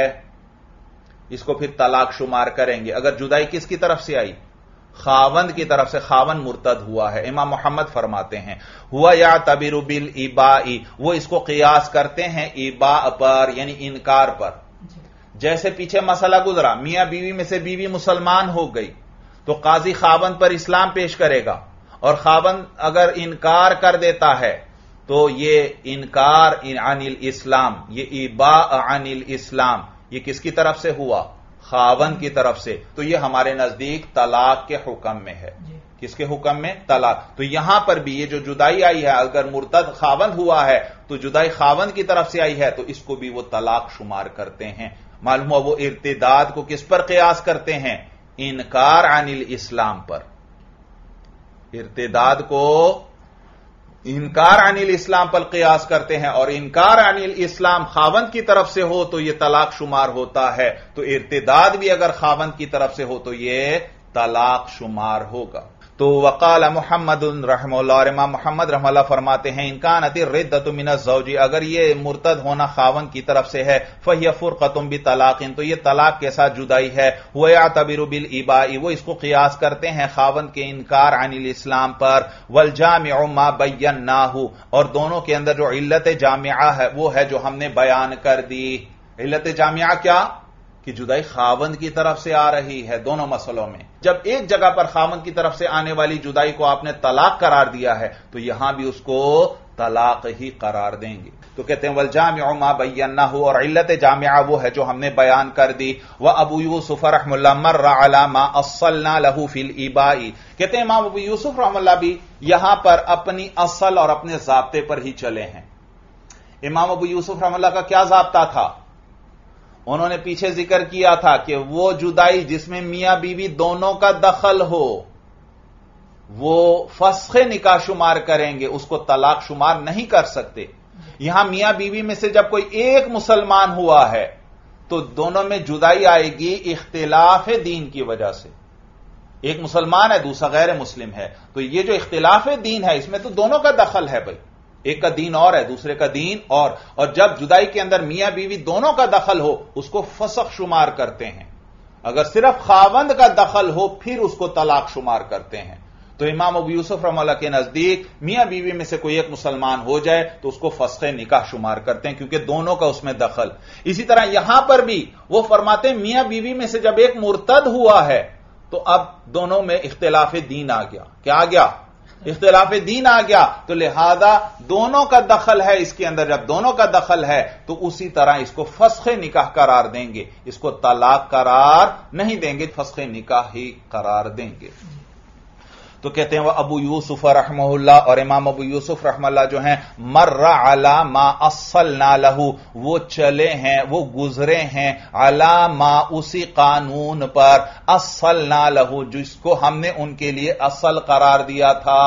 اس کو پھر طلاق شمار کریں گے۔ اگر جدائی کس کی طرف سے آئی؟ خاوند کی طرف سے، خاوند مرتد ہوا ہے۔ امام محمد فرماتے ہیں ہوا یعتبر بالاباء، وہ اس کو قیاس کرتے ہیں اباء پر، یعنی انکار پر۔ جیسے پیچھے مسئلہ گزرا، میاں بیوی میں سے بیوی مسلمان ہو گئی تو قاضی خاوند پر اسلام پیش کرے گا، اور خاوند اگر انکار کر دیتا ہے تو یہ انکار عن الاسلام، یہ اباء عن الاسلام، یہ کس کی طرف سے ہوا؟ خاوند کی طرف سے، تو یہ ہمارے نزدیک طلاق کے حکم میں ہے۔ کس کے حکم میں؟ طلاق۔ تو یہاں پر بھی یہ جو جدائی آئی ہے، اگر مرتد خاوند ہوا ہے تو جدائی خاوند کی طرف سے آئی ہے تو اس کو بھی وہ طلاق شمار کرتے ہیں۔ معلوم ہوا وہ ارتداد کو کس پر قیاس کرتے ہیں؟ انکار عن الاسلام پر۔ ارتداد کو انکار عن الاسلام پر قیاس کرتے ہیں، اور انکار عن الاسلام خاوند کی طرف سے ہو تو یہ طلاق شمار ہوتا ہے، تو ارتداد بھی اگر خاوند کی طرف سے ہو تو یہ طلاق شمار ہوگا۔ تو وقال محمد رحمہ اللہ، اور امام محمد رحمہ اللہ فرماتے ہیں ان کانت الردۃ من الزوج، اگر یہ مرتد ہونا خاوند کی طرف سے ہے، فہی فرقۃ بطلاق، تو یہ طلاق کے ساتھ جدائی ہے۔ وہ یعتبر بالاباء، وہ اس کو قیاس کرتے ہیں خاوند کے انکار عن الاسلام پر۔ والجامع ما بیناہ، اور دونوں کے اندر جو علت جامعہ ہے وہ ہے جو ہم نے بیان کر دی۔ علت جامعہ کیا؟ کہ جدائی خاوند کی طرف سے آ رہی ہے دونوں مسئلوں میں۔ جب ایک جگہ پر خاوند کی طرف سے آنے والی جدائی کو آپ نے طلاق قرار دیا ہے تو یہاں بھی اس کو طلاق ہی قرار دیں گے۔ تو کہتے ہیں والجامع ما بیناہ، اور علت جامعہ وہ ہے جو ہم نے بیان کر دی۔ وابو یوسف رحمہ اللہ مر علی ما اصلنا له فی الاباء، کہتے ہیں امام ابو یوسف رحمہ اللہ بھی یہاں پر اپنی اصل اور اپنے ضابطے پر ہی چلے ہیں۔ امام ابو یوسف رحمہ اللہ کا کیا ضابطہ تھا؟ انہوں نے پیچھے ذکر کیا تھا کہ وہ جدائی جس میں میاں بیوی دونوں کا دخل ہو وہ فسخ نکاح شمار کریں گے، اس کو طلاق شمار نہیں کر سکتے۔ یہاں میاں بیوی میں سے جب کوئی ایک مسلمان ہوا ہے تو دونوں میں جدائی آئے گی اختلاف دین کی وجہ سے۔ ایک مسلمان ہے، دوسرا غیر مسلم ہے، تو یہ جو اختلاف دین ہے اس میں تو دونوں کا دخل ہے بھائی، ایک کا دین اور ہے، دوسرے کا دین اور اور جب جدائی کے اندر میاں بیوی دونوں کا دخل ہو اس کو فسخ شمار کرتے ہیں۔ اگر صرف خاوند کا دخل ہو پھر اس کو طلاق شمار کرتے ہیں۔ تو امام ابو یوسف رحمہ اللہ کے نزدیک میاں بیوی میں سے کوئی ایک مسلمان ہو جائے تو اس کو فسخ نکاح شمار کرتے ہیں کیونکہ دونوں کا اس میں دخل۔ اسی طرح یہاں پر بھی وہ فرماتے ہیں میاں بیوی میں سے جب ایک مرتد ہوا ہے تو اب دونوں میں اختلاف دین آ گیا۔ کیا آ گیا؟ اختلاف دین آ گیا، تو لہذا دونوں کا دخل ہے اس کے اندر، جب دونوں کا دخل ہے تو اسی طرح اس کو فسخ نکاح قرار دیں گے، اس کو طلاق قرار نہیں دیں گے، فسخ نکاح ہی قرار دیں گے۔ تو کہتے ہیں وہ ابو یوسف رحمہ اللہ، اور امام ابو یوسف رحمہ اللہ جو ہیں مر علی ما اصلنا لہ، وہ چلے ہیں، وہ گزرے ہیں علی ما اسی قانون پر اصلنا لہ جس کو ہم نے ان کے لیے اصل قرار دیا تھا،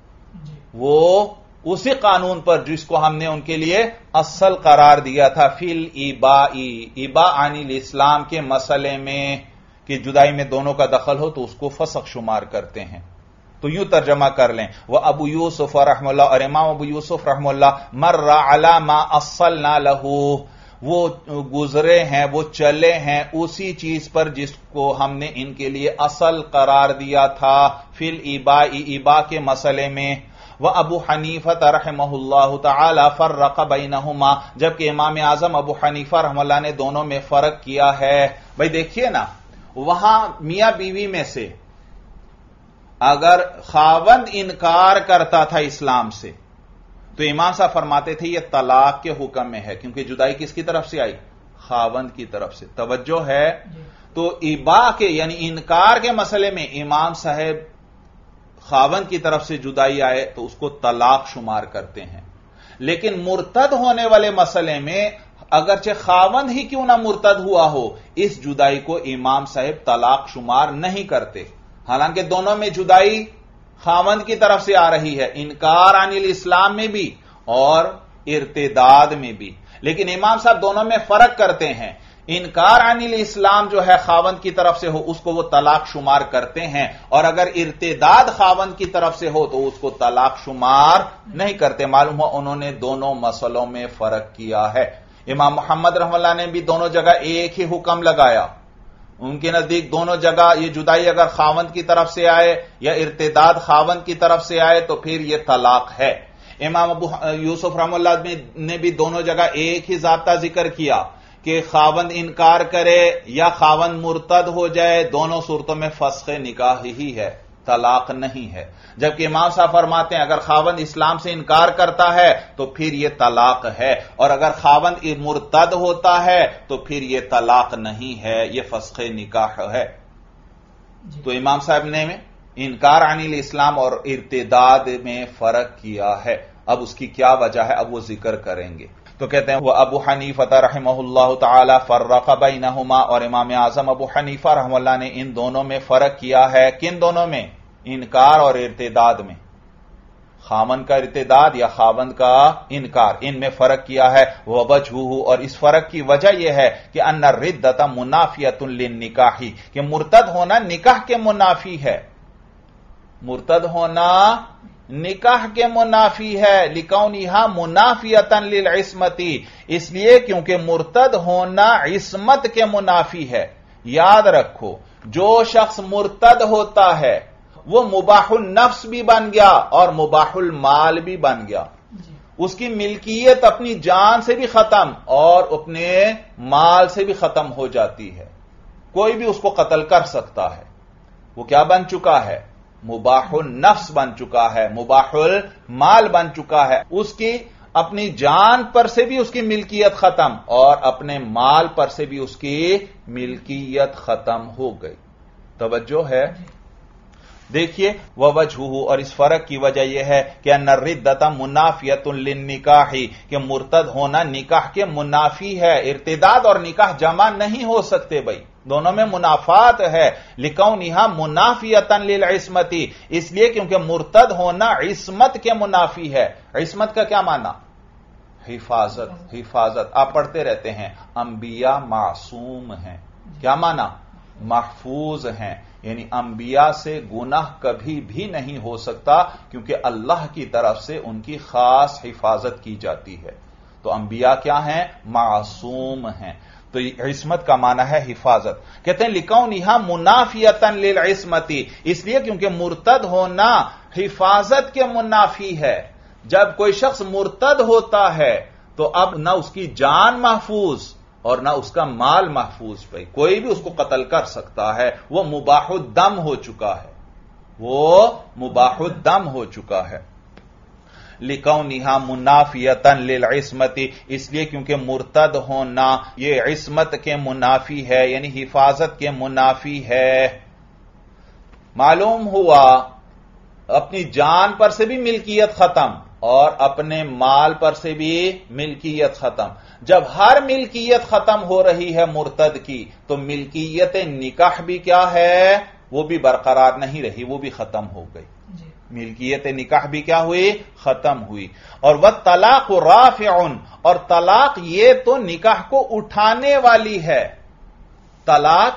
وہ اسی قانون پر جس کو ہم نے ان کے لیے اصل قرار دیا تھا فی الاباء، اباء عن الاسلام کے مسئلے میں کہ جدائی میں دونوں کا دخل ہو تو اس کو فسخ شمار کرتے ہیں۔ تو یوں ترجمہ کر لیں وہ ابو یوسف رحمہ اللہ، اور امام ابو یوسف رحمہ اللہ مر علی ما اصلنا لہ، وہ گزرے ہیں، وہ چلے ہیں اسی چیز پر جس کو ہم نے ان کے لیے اصل قرار دیا تھا فی الاباء، اباء کے مسئلے میں۔ وہ ابو حنیفہ رحمہ اللہ تعالی فرق بینہما، جبکہ امام اعظم ابو حنیفہ رحمہ اللہ نے دونوں میں فرق کیا ہے۔ بھائی دیکھیے نا، وہاں میاں بیوی میں سے اگر خاوند انکار کرتا تھا اسلام سے تو امام صاحب فرماتے تھے یہ طلاق کے حکم میں ہے، کیونکہ جدائی کس کی طرف سے آئی؟ خاوند کی طرف سے۔ توجہ ہے؟ تو اباء کے یعنی انکار کے مسئلے میں امام صاحب خاوند کی طرف سے جدائی آئے تو اس کو طلاق شمار کرتے ہیں، لیکن مرتد ہونے والے مسئلے میں اگرچہ خاوند ہی کیوں نہ مرتد ہوا ہو اس جدائی کو امام صاحب طلاق شمار نہیں کرتے، حالانکہ دونوں میں جدائی خاوند کی طرف سے آ رہی ہے، انکار عن الاسلام میں بھی اور ارتداد میں بھی. لیکن امام صاحب دونوں میں فرق کرتے ہیں. انکار عن الاسلام جو ہے خاوند کی طرف سے ہو اس کو وہ طلاق شمار کرتے ہیں، اور اگر ارتداد خاوند کی طرف سے ہو تو اس کو طلاق شمار نہیں کرتے. معلوم ہو انہوں نے دونوں مسئلوں میں فرق کیا ہے. امام محمد رحمہ اللہ نے بھی دونوں جگہ ایک ہی حکم لگایا. ان کے نزدیک دونوں جگہ یہ جدائی اگر خاوند کی طرف سے آئے یا ارتداد خاوند کی طرف سے آئے تو پھر یہ طلاق ہے. امام ابو یوسف رحمہ اللہ نے بھی دونوں جگہ ایک ہی ضابطہ ذکر کیا کہ خاوند انکار کرے یا خاوند مرتد ہو جائے، دونوں صورتوں میں فسخ نکاح ہی ہے، طلاق نہیں ہے. جبکہ امام صاحب فرماتے ہیں اگر خاوند اسلام سے انکار کرتا ہے تو پھر یہ طلاق ہے، اور اگر خاوند مرتد ہوتا ہے تو پھر یہ طلاق نہیں ہے، یہ فسخ نکاح ہے. تو امام صاحب نے انکار عن الاسلام اور ارتداد میں فرق کیا ہے. اب اس کی کیا وجہ ہے اب وہ ذکر کریں گے. تو کہتے ہیں وہ ابو حنیفہ رحمہ اللہ تعالی فرق بینہما، اور امام اعظم ابو حنیفہ رحمہ اللہ نے ان دونوں میں فرق کیا ہے. کن دونوں میں؟ انکار اور ارتداد میں. خاوند کا ارتداد یا خاوند کا انکار، ان میں فرق کیا ہے. ووجہہ، اور اس فرق کی وجہ یہ ہے کہ ان الردۃ منافیۃ للنکاح، کہ مرتد ہونا نکاح کے منافی ہے. مرتد ہونا نکاح کے منافی ہے. لکونھا منافیۃ للعصمۃ، اس لیے کیونکہ مرتد ہونا عصمت کے منافی ہے. یاد رکھو جو شخص مرتد ہوتا ہے وہ مباح النفس بھی بن گیا اور مباح المال بھی بن گیا. اس کی ملکیت اپنی جان سے بھی ختم اور اپنے مال سے بھی ختم ہو جاتی ہے. کوئی بھی اس کو قتل کر سکتا ہے. وہ کیا بن چکا ہے؟ مباح النفس بن چکا ہے، مباح المال بن چکا ہے. اس کی اپنی جان پر سے بھی اس کی ملکیت ختم اور اپنے مال پر سے بھی اس کی ملکیت ختم ہو گئی. توجہ ہے؟ دیکھیے ووجہہ، اور اس فرق کی وجہ یہ ہے کہ ان الردۃ منافیۃ للنکاح، کہ مرتد ہونا نکاح کے منافی ہے. ارتداد اور نکاح جمع نہیں ہو سکتے بھائی، دونوں میں منافات ہے. لکونھا منافیۃ للعصمۃ، اس لیے کیونکہ مرتد ہونا عصمت کے منافی ہے. عصمت کا کیا معنی؟ حفاظت. حفاظت آپ پڑھتے رہتے ہیں انبیاء معصوم ہیں. کیا معنی؟ محفوظ ہیں. یعنی انبیاء سے گناہ کبھی بھی نہیں ہو سکتا کیونکہ اللہ کی طرف سے ان کی خاص حفاظت کی جاتی ہے. تو انبیاء کیا ہیں؟ معصوم ہیں. تو عصمت کا معنی ہے حفاظت. کہتے ہیں لکونھا منافیۃ للعصمۃ، اس لیے کیونکہ مرتد ہونا حفاظت کے منافی ہے. جب کوئی شخص مرتد ہوتا ہے تو اب نہ اس کی جان محفوظ اور نہ اس کا مال محفوظ پہ، کوئی بھی اس کو قتل کر سکتا ہے. وہ مباح الدم ہو چکا ہے، وہ مباح الدم ہو چکا ہے. لکونھا منافیۃ للعصمۃ، اس لیے کیونکہ مرتد ہونا یہ عصمت کے منافی ہے، یعنی حفاظت کے منافی ہے. معلوم ہوا اپنی جان پر سے بھی ملکیت ختم اور اپنے مال پر سے بھی ملکیت ختم. جب ہر ملکیت ختم ہو رہی ہے مرتد کی تو ملکیت نکاح بھی کیا ہے؟ وہ بھی برقرار نہیں رہی، وہ بھی ختم ہو گئی. ملکیت نکاح بھی کیا ہوئی؟ ختم ہوئی. اور والطلاق رافع، اور طلاق یہ تو نکاح کو اٹھانے والی ہے. طلاق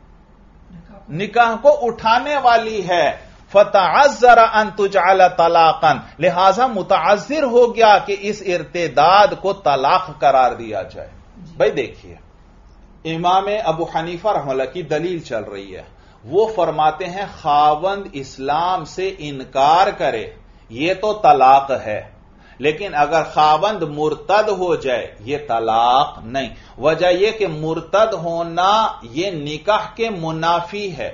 نکاح کو اٹھانے والی ہے. فتعذر ان تجعل طلاقا، لہذا متعذر ہو گیا کہ اس ارتداد کو طلاق قرار دیا جائے. بھائی دیکھیے امام ابو حنیفہ رحمہ اللہ کی دلیل چل رہی ہے. وہ فرماتے ہیں خاوند اسلام سے انکار کرے یہ تو طلاق ہے، لیکن اگر خاوند مرتد ہو جائے یہ طلاق نہیں. وجہ یہ کہ مرتد ہونا یہ نکاح کے منافی ہے.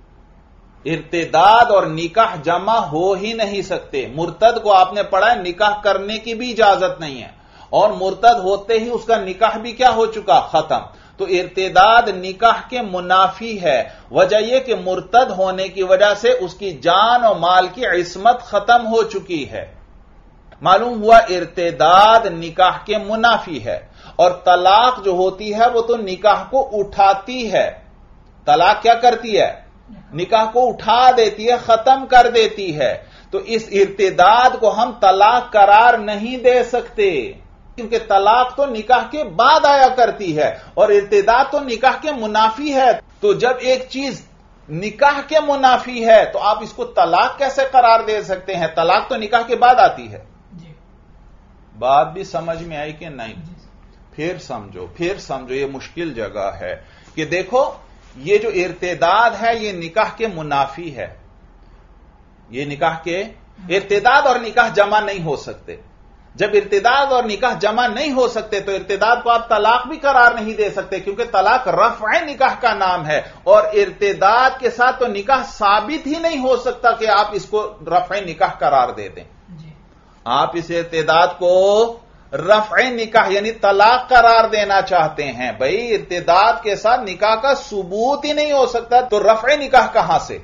ارتداد اور نکاح جمع ہو ہی نہیں سکتے. مرتد کو آپ نے پڑھا ہے نکاح کرنے کی بھی اجازت نہیں ہے، اور مرتد ہوتے ہی اس کا نکاح بھی کیا ہو چکا؟ ختم. تو ارتداد نکاح کے منافی ہے. وجہ یہ کہ مرتد ہونے کی وجہ سے اس کی جان اور مال کی عصمت ختم ہو چکی ہے. معلوم ہوا ارتداد نکاح کے منافی ہے. اور طلاق جو ہوتی ہے وہ تو نکاح کو اٹھاتی ہے. طلاق کیا کرتی ہے؟ نکاح کو اٹھا دیتی ہے، ختم کر دیتی ہے. تو اس ارتداد کو ہم طلاق قرار نہیں دے سکتے. کیونکہ طلاق تو نکاح کے بعد آیا کرتی ہے اور ارتداد تو نکاح کے منافی ہے. تو جب ایک چیز نکاح کے منافی ہے تو آپ اس کو طلاق کیسے قرار دے سکتے ہیں؟ طلاق تو نکاح کے بعد آتی ہے. جی. بات بھی سمجھ میں آئی کہ نہیں؟ جی. پھر سمجھو پھر سمجھو یہ مشکل جگہ ہے کہ دیکھو یہ جو ارتداد ہے یہ نکاح کے منافی ہے. یہ نکاح کے ارتداد اور نکاح جمع نہیں ہو سکتے. جب ارتداد اور نکاح جمع نہیں ہو سکتے تو ارتداد کو آپ طلاق بھی قرار نہیں دے سکتے کیونکہ طلاق رفع نکاح کا نام ہے اور ارتداد کے ساتھ تو نکاح ثابت ہی نہیں ہو سکتا کہ آپ اس کو رفع نکاح قرار دے دیں. جی. آپ اس ارتداد کو رفع نکاح یعنی طلاق قرار دینا چاہتے ہیں. بھائی ارتداد کے ساتھ نکاح کا ثبوت ہی نہیں ہو سکتا تو رفع نکاح کہاں سے؟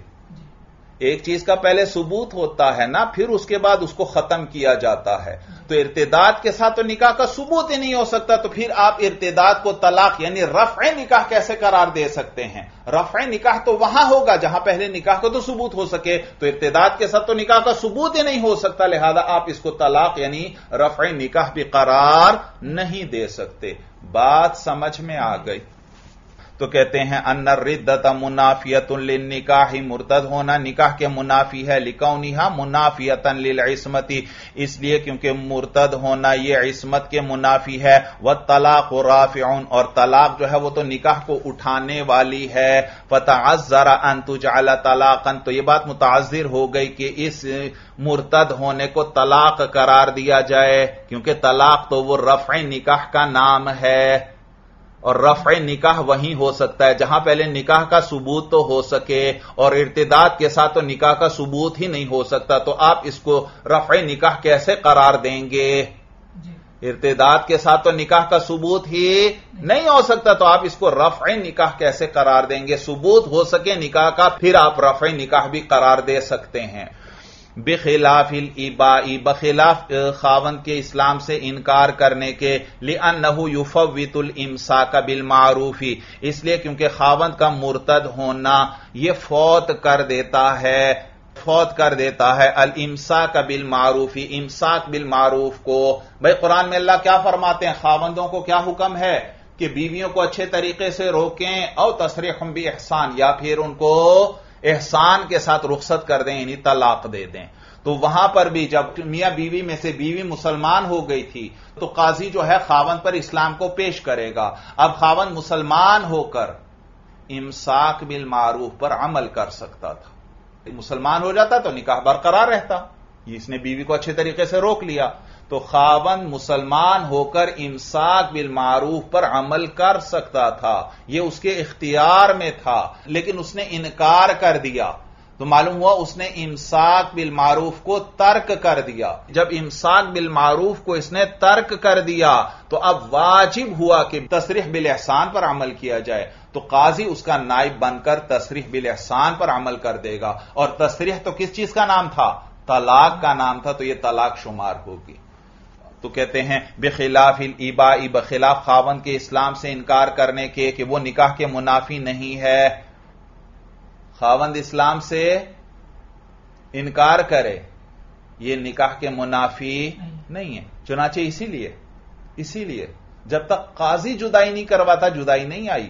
ایک چیز کا پہلے ثبوت ہوتا ہے نا, پھر اس کے بعد اس کو ختم کیا جاتا ہے. تو ارتداد کے ساتھ تو نکاح کا ثبوت ہی نہیں ہو سکتا تو پھر آپ ارتداد کو طلاق یعنی رفع نکاح کیسے قرار دے سکتے ہیں؟ رفع نکاح تو وہاں ہوگا جہاں پہلے نکاح کو تو ثبوت ہو سکے. تو ارتداد کے ساتھ تو نکاح کا ثبوت ہی نہیں ہو سکتا, لہذا آپ اس کو طلاق یعنی رفع نکاح بھی قرار نہیں دے سکتے. بات سمجھ میں آ گئی؟ تو کہتے ہیں ان الردۃ منافیۃ للنکاح, مرتد ہونا نکاح کے منافی ہے. لکونھا منافیۃ للعصمۃ, اس لیے کیونکہ مرتد ہونا یہ عصمت کے منافی ہے. والطلاق رافع, اور طلاق جو ہے وہ تو نکاح کو اٹھانے والی ہے. فتعذر ان تجعل طلاقا, تو یہ بات متعذر ہو گئی کہ اس مرتد ہونے کو طلاق قرار دیا جائے کیونکہ طلاق تو وہ رفع نکاح کا نام ہے اور رفع نکاح وہیں ہو سکتا ہے جہاں پہلے نکاح کا ثبوت تو ہو سکے اور ارتداد کے ساتھ تو نکاح کا ثبوت ہی نہیں ہو سکتا. تو آپ اس کو رفع نکاح کیسے قرار دیں گے؟ جی. ارتداد کے ساتھ تو نکاح کا ثبوت ہی نہیں ہو سکتا تو آپ اس کو رفع نکاح کیسے قرار دیں گے؟ ثبوت ہو سکے نکاح کا پھر آپ رفع نکاح بھی قرار دے سکتے ہیں. بخلاف الاباء, بخلاف خاوند کے اسلام سے انکار کرنے کے. لأنه يفوت الامساک بالمعروف, اس لیے کیونکہ خاوند کا مرتد ہونا یہ فوت کر دیتا ہے فوت کر دیتا ہے الامساک بالمعروف, امساک بالمعروف کو. بھائی قرآن میں اللہ کیا فرماتے ہیں؟ خاوندوں کو کیا حکم ہے کہ بیویوں کو اچھے طریقے سے روکیں, او تصریح باحسان, یا پھر ان کو احسان کے ساتھ رخصت کر دیں یعنی طلاق دے دیں. تو وہاں پر بھی جب میاں بیوی میں سے بیوی مسلمان ہو گئی تھی تو قاضی جو ہے خاوند پر اسلام کو پیش کرے گا. اب خاوند مسلمان ہو کر امساک بالمعروف پر عمل کر سکتا تھا, مسلمان ہو جاتا تو نکاح برقرار رہتا, اس نے بیوی کو اچھے طریقے سے روک لیا. تو خاوند مسلمان ہو کر امساک بالمعروف پر عمل کر سکتا تھا, یہ اس کے اختیار میں تھا, لیکن اس نے انکار کر دیا تو معلوم ہوا اس نے امساک بالمعروف کو ترک کر دیا. جب امساک بالمعروف کو اس نے ترک کر دیا تو اب واجب ہوا کہ تصریح بالاحسان پر عمل کیا جائے. تو قاضی اس کا نائب بن کر تصریح بالاحسان پر عمل کر دے گا, اور تصریح تو کس چیز کا نام تھا؟ طلاق کا نام تھا, تو یہ طلاق شمار ہوگی. تو کہتے ہیں بخلاف الاباء, بخلاف خاوند کے اسلام سے انکار کرنے کے کہ وہ نکاح کے منافی نہیں ہے. خاوند اسلام سے انکار کرے یہ نکاح کے منافی نہیں ہے. چنانچہ اسی لیے اسی لیے جب تک قاضی جدائی نہیں کرواتا جدائی نہیں آئی.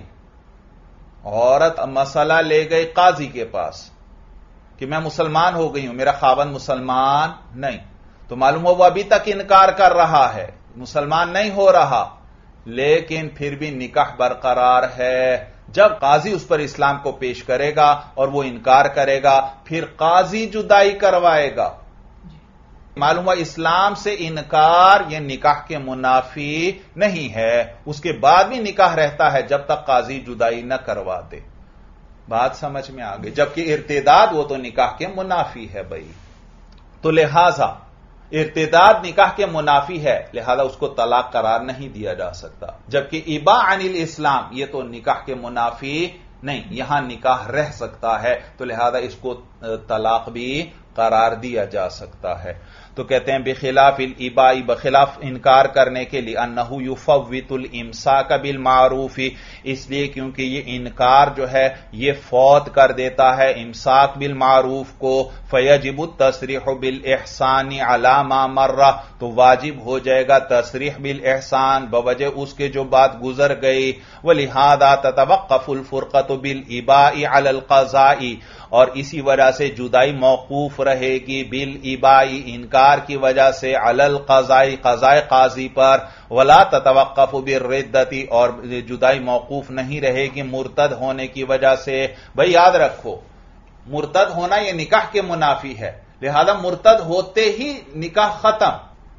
عورت مسئلہ لے گئی قاضی کے پاس کہ میں مسلمان ہو گئی ہوں, میرا خاوند مسلمان نہیں, تو معلوم ہو وہ ابھی تک انکار کر رہا ہے, مسلمان نہیں ہو رہا, لیکن پھر بھی نکاح برقرار ہے. جب قاضی اس پر اسلام کو پیش کرے گا اور وہ انکار کرے گا پھر قاضی جدائی کروائے گا. معلوم ہوا اسلام سے انکار یہ نکاح کے منافی نہیں ہے, اس کے بعد بھی نکاح رہتا ہے جب تک قاضی جدائی نہ کروا دے. بات سمجھ میں آ گئی؟ جبکہ ارتداد وہ تو نکاح کے منافی ہے بھائی. تو لہذا ارتداد نکاح کے منافی ہے, لہذا اس کو طلاق قرار نہیں دیا جا سکتا. جبکہ اباء عن الاسلام یہ تو نکاح کے منافی نہیں, یہاں نکاح رہ سکتا ہے, تو لہذا اس کو طلاق بھی قرار دیا جا سکتا ہے۔ تو کہتے ہیں بخلاف الاباء، بخلاف انکار کرنے کے لیے، انہ یفوت الامساک بالمعروف، اس لیے کیونکہ یہ انکار جو ہے یہ فوت کر دیتا ہے امساک بالمعروف کو، فیجب التصریح بالاحسان علی ما مر، تو واجب ہو جائے گا تصریح بالاحسان بوجہ اس کے جو بات گزر گئی، ولہذا تتوقف الفرقۃ بالاباء علی القضاء، اور اسی وجہ سے جدائی موقوف رہے گی بالاباء انکار کی وجہ سے علی القضاء قضاء قاضی پر، ولا تتوقف بالردۃ، اور جدائی موقوف نہیں رہے گی مرتد ہونے کی وجہ سے۔ بھئی یاد رکھو مرتد ہونا یہ نکاح کے منافی ہے، لہذا مرتد ہوتے ہی نکاح ختم،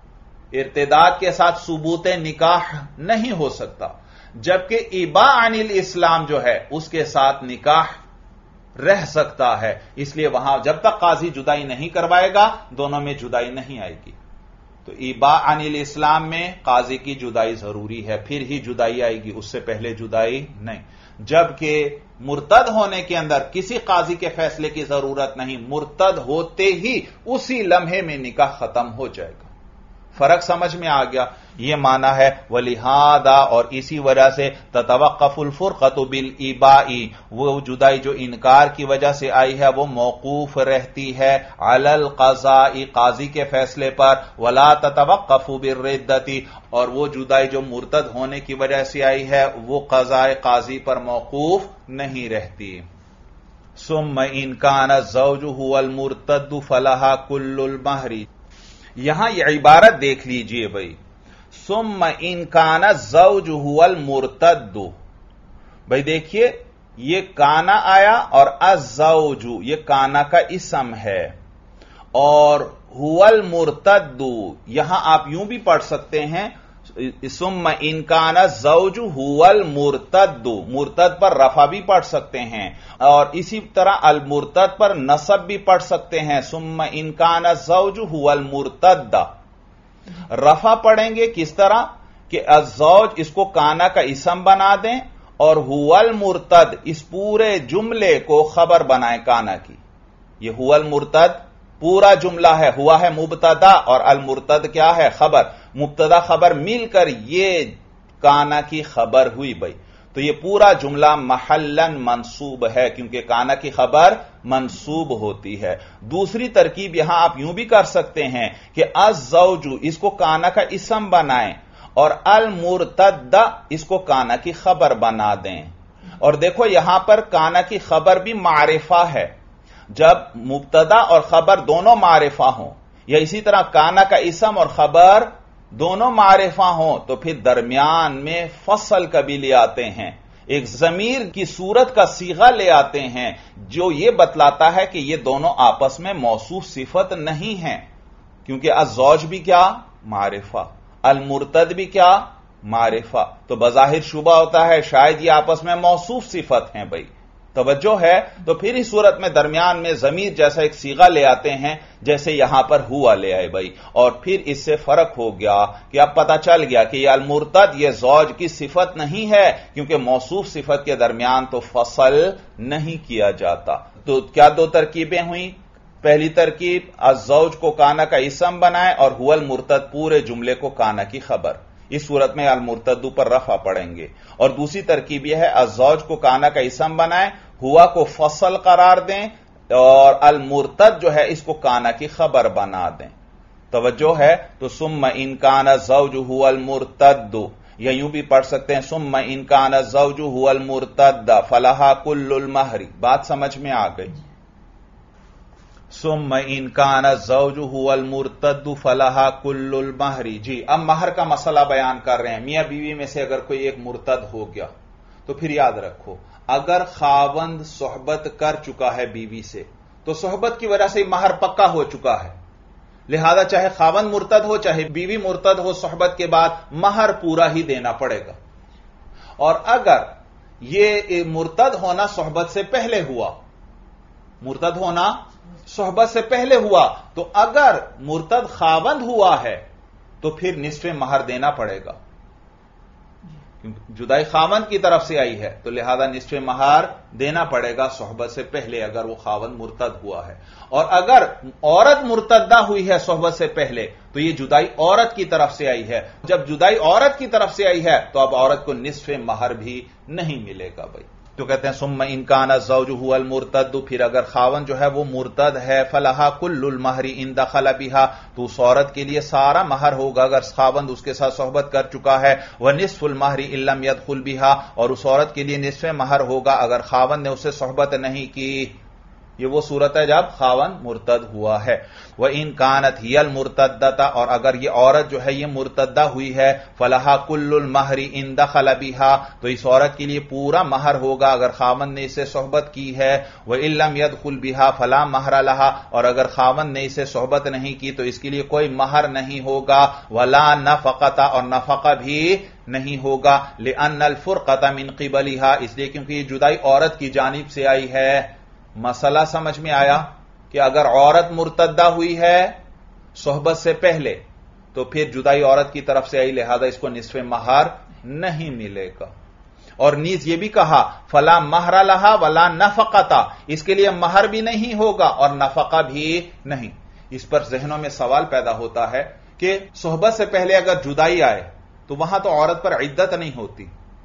ارتداد کے ساتھ ثبوت نکاح نہیں ہو سکتا، جبکہ اباء عن الاسلام جو ہے اس کے ساتھ نکاح رہ سکتا ہے، اس لیے وہاں جب تک قاضی جدائی نہیں کروائے گا دونوں میں جدائی نہیں آئے گی۔ تو اباء عن الاسلام میں قاضی کی جدائی ضروری ہے، پھر ہی جدائی آئے گی، اس سے پہلے جدائی نہیں، جبکہ مرتد ہونے کے اندر کسی قاضی کے فیصلے کی ضرورت نہیں، مرتد ہوتے ہی اسی لمحے میں نکاح ختم ہو جائے گا۔ فرق سمجھ میں آ گیا؟ یہ معنی ہے وَلِهَذَا، اور اسی وجہ سے تتوقف الفرقۃ بالاباء، وہ جدائی جو انکار کی وجہ سے آئی ہے وہ موقوف رہتی ہے علی القضاء قاضی کے فیصلے پر، ولا تتوقف بالردۃ، اور وہ جدائی جو مرتد ہونے کی وجہ سے آئی ہے وہ قضاء قاضی پر موقوف نہیں رہتی۔ ثم ان کان الزوج هو المرتد فلها كل المہر، یہاں یہ عبارت دیکھ لیجئے بھائی، ثم ان کان الزوج هو المرتد، بھائی دیکھیے یہ کانا آیا اور الزوج یہ کانا کا اسم ہے، اور هو المرتد یہاں آپ یوں بھی پڑھ سکتے ہیں ثم ان کان الزوج هو المرتد، مرتد پر رفع بھی پڑھ سکتے ہیں، اور اسی طرح المرتد پر نصب بھی پڑھ سکتے ہیں، ثم ان کان الزوج هو المرتد۔ رفع پڑھیں گے کس طرح کہ الزوج اس کو کانا کا اسم بنا دیں اور هو المرتد اس پورے جملے کو خبر بنائیں کانا کی۔ یہ هو المرتد پورا جملہ ہے، ہوا ہے مبتدا اور المرتد کیا ہے خبر، مبتدا خبر مل کر یہ کانا کی خبر ہوئی بھائی، تو یہ پورا جملہ محلن منصوب ہے کیونکہ کانا کی خبر منصوب ہوتی ہے۔ دوسری ترکیب یہاں آپ یوں بھی کر سکتے ہیں کہ الزوج اس کو کانا کا اسم بنائیں اور المرتد اس کو کانا کی خبر بنا دیں، اور دیکھو یہاں پر کانا کی خبر بھی معرفہ ہے، جب مبتدا اور خبر دونوں معرفہ ہوں، یا اسی طرح کانا کا اسم اور خبر دونوں معرفہ ہوں، تو پھر درمیان میں فصل کبھی لے آتے ہیں، ایک ضمیر کی صورت کا صیغہ لے آتے ہیں جو یہ بتلاتا ہے کہ یہ دونوں آپس میں موصوف صفت نہیں ہیں، کیونکہ الزوج بھی کیا معرفہ، المرتد بھی کیا معرفہ، تو بظاہر شبہ ہوتا ہے شاید یہ آپس میں موصوف صفت ہیں بھائی، توجہ ہے، تو پھر اس صورت میں درمیان میں ضمیر جیسا ایک صیغہ لے آتے ہیں جیسے یہاں پر ہوا لے آئے بھائی، اور پھر اس سے فرق ہو گیا کہ اب پتہ چل گیا کہ یہ المرتد یہ زوج کی صفت نہیں ہے کیونکہ موصوف صفت کے درمیان تو فصل نہیں کیا جاتا۔ تو کیا دو ترکیبیں ہوئیں؟ پہلی ترکیب الزوج کو کانا کا اسم بنائے اور هو المرتد پورے جملے کو کانا کی خبر، اس صورت میں المرتد پر رفع پڑھیں گے، اور دوسری ترکیب یہ ہے الزوج کو کانا کا اسم بنائیں، ہوا کو فصل قرار دیں اور المرتد جو ہے اس کو کانا کی خبر بنا دیں۔ توجہ ہے؟ تو ثم ان کان الزوج هو المرتد، یا یوں بھی پڑھ سکتے ہیں ثم ان کان الزوج هو المرتد فلها كل المہر، بات سمجھ میں آ گئی؟ ثم ان کان الزوج هو المرتد فلها كل المہر، جی اب مہر کا مسئلہ بیان کر رہے ہیں، میاں بیوی میں سے اگر کوئی ایک مرتد ہو گیا تو پھر یاد رکھو اگر خاوند صحبت کر چکا ہے بیوی سے تو صحبت کی وجہ سے مہر پکا ہو چکا ہے، لہذا چاہے خاوند مرتد ہو چاہے بیوی مرتد ہو صحبت کے بعد مہر پورا ہی دینا پڑے گا، اور اگر یہ مرتد ہونا صحبت سے پہلے ہوا، مرتد ہونا صحبت سے پہلے ہوا تو اگر مرتد خاوند ہوا ہے تو پھر نصف مہر دینا پڑے گا، جدائی خاوند کی طرف سے آئی ہے تو لہذا نصف مہر دینا پڑے گا صحبت سے پہلے اگر وہ خاوند مرتد ہوا ہے، اور اگر عورت مرتدہ ہوئی ہے صحبت سے پہلے تو یہ جدائی عورت کی طرف سے آئی ہے. جب جدائی عورت کی طرف سے آئی ہے تو اب عورت کو نصف مہر بھی نہیں ملے گا بھائی. تو کہتے ہیں ثم ان کان الزوج هو المرتد، پھر اگر خاوند جو ہے وہ مرتد ہے، فلہا کل المہر ان دخل بها، تو اس عورت کے لیے سارا مہر ہوگا اگر خاوند اس کے ساتھ صحبت کر چکا ہے. ونصف المہر ان لم يدخل بها، اور اس عورت کے لیے نصف مہر ہوگا اگر خاوند نے اس سے صحبت نہیں کی. یہ وہ صورت ہے جب خاوند مرتد ہوا ہے. وَإِن كَانَتْ هِيَ الْمُرْتَدَّةَ، اور اگر یہ عورت جو ہے یہ مرتدہ ہوئی ہے، فَلَهَا كُلُّ الْمَهْرِ إِن دَخَلَ بِهَا، تو اس عورت کے لیے پورا مہر ہوگا اگر خاوند نے اسے صحبت کی ہے. وَإِن لَمْ يَدْخُلْ بِهَا فَلَا مَهْرَ لَهَا، اور اگر خاوند نے اسے صحبت نہیں کی تو اس کے لیے کوئی مہر نہیں ہوگا. وَلَا نَفَقَةَ، اور نفقہ بھی نہیں ہوگا. لِأَنَّ الْفُرْقَةَ مِنْ قِبَلِهَا، اس لیے کیونکہ یہ جدائی عورت کی جانب سے آئی ہے. مسئلہ سمجھ میں آیا کہ اگر عورت مرتدہ ہوئی ہے صحبت سے پہلے تو پھر جدائی عورت کی طرف سے آئی، لہذا اس کو نصف مہر نہیں ملے گا. اور نیز یہ بھی کہا فلا مہر لہا ولا نفقۃ، اس کے لیے مہر بھی نہیں ہوگا اور نفقہ بھی نہیں. اس پر ذہنوں میں سوال پیدا ہوتا ہے کہ صحبت سے پہلے اگر جدائی آئے تو وہاں تو عورت پر عدت نہیں ہوتی،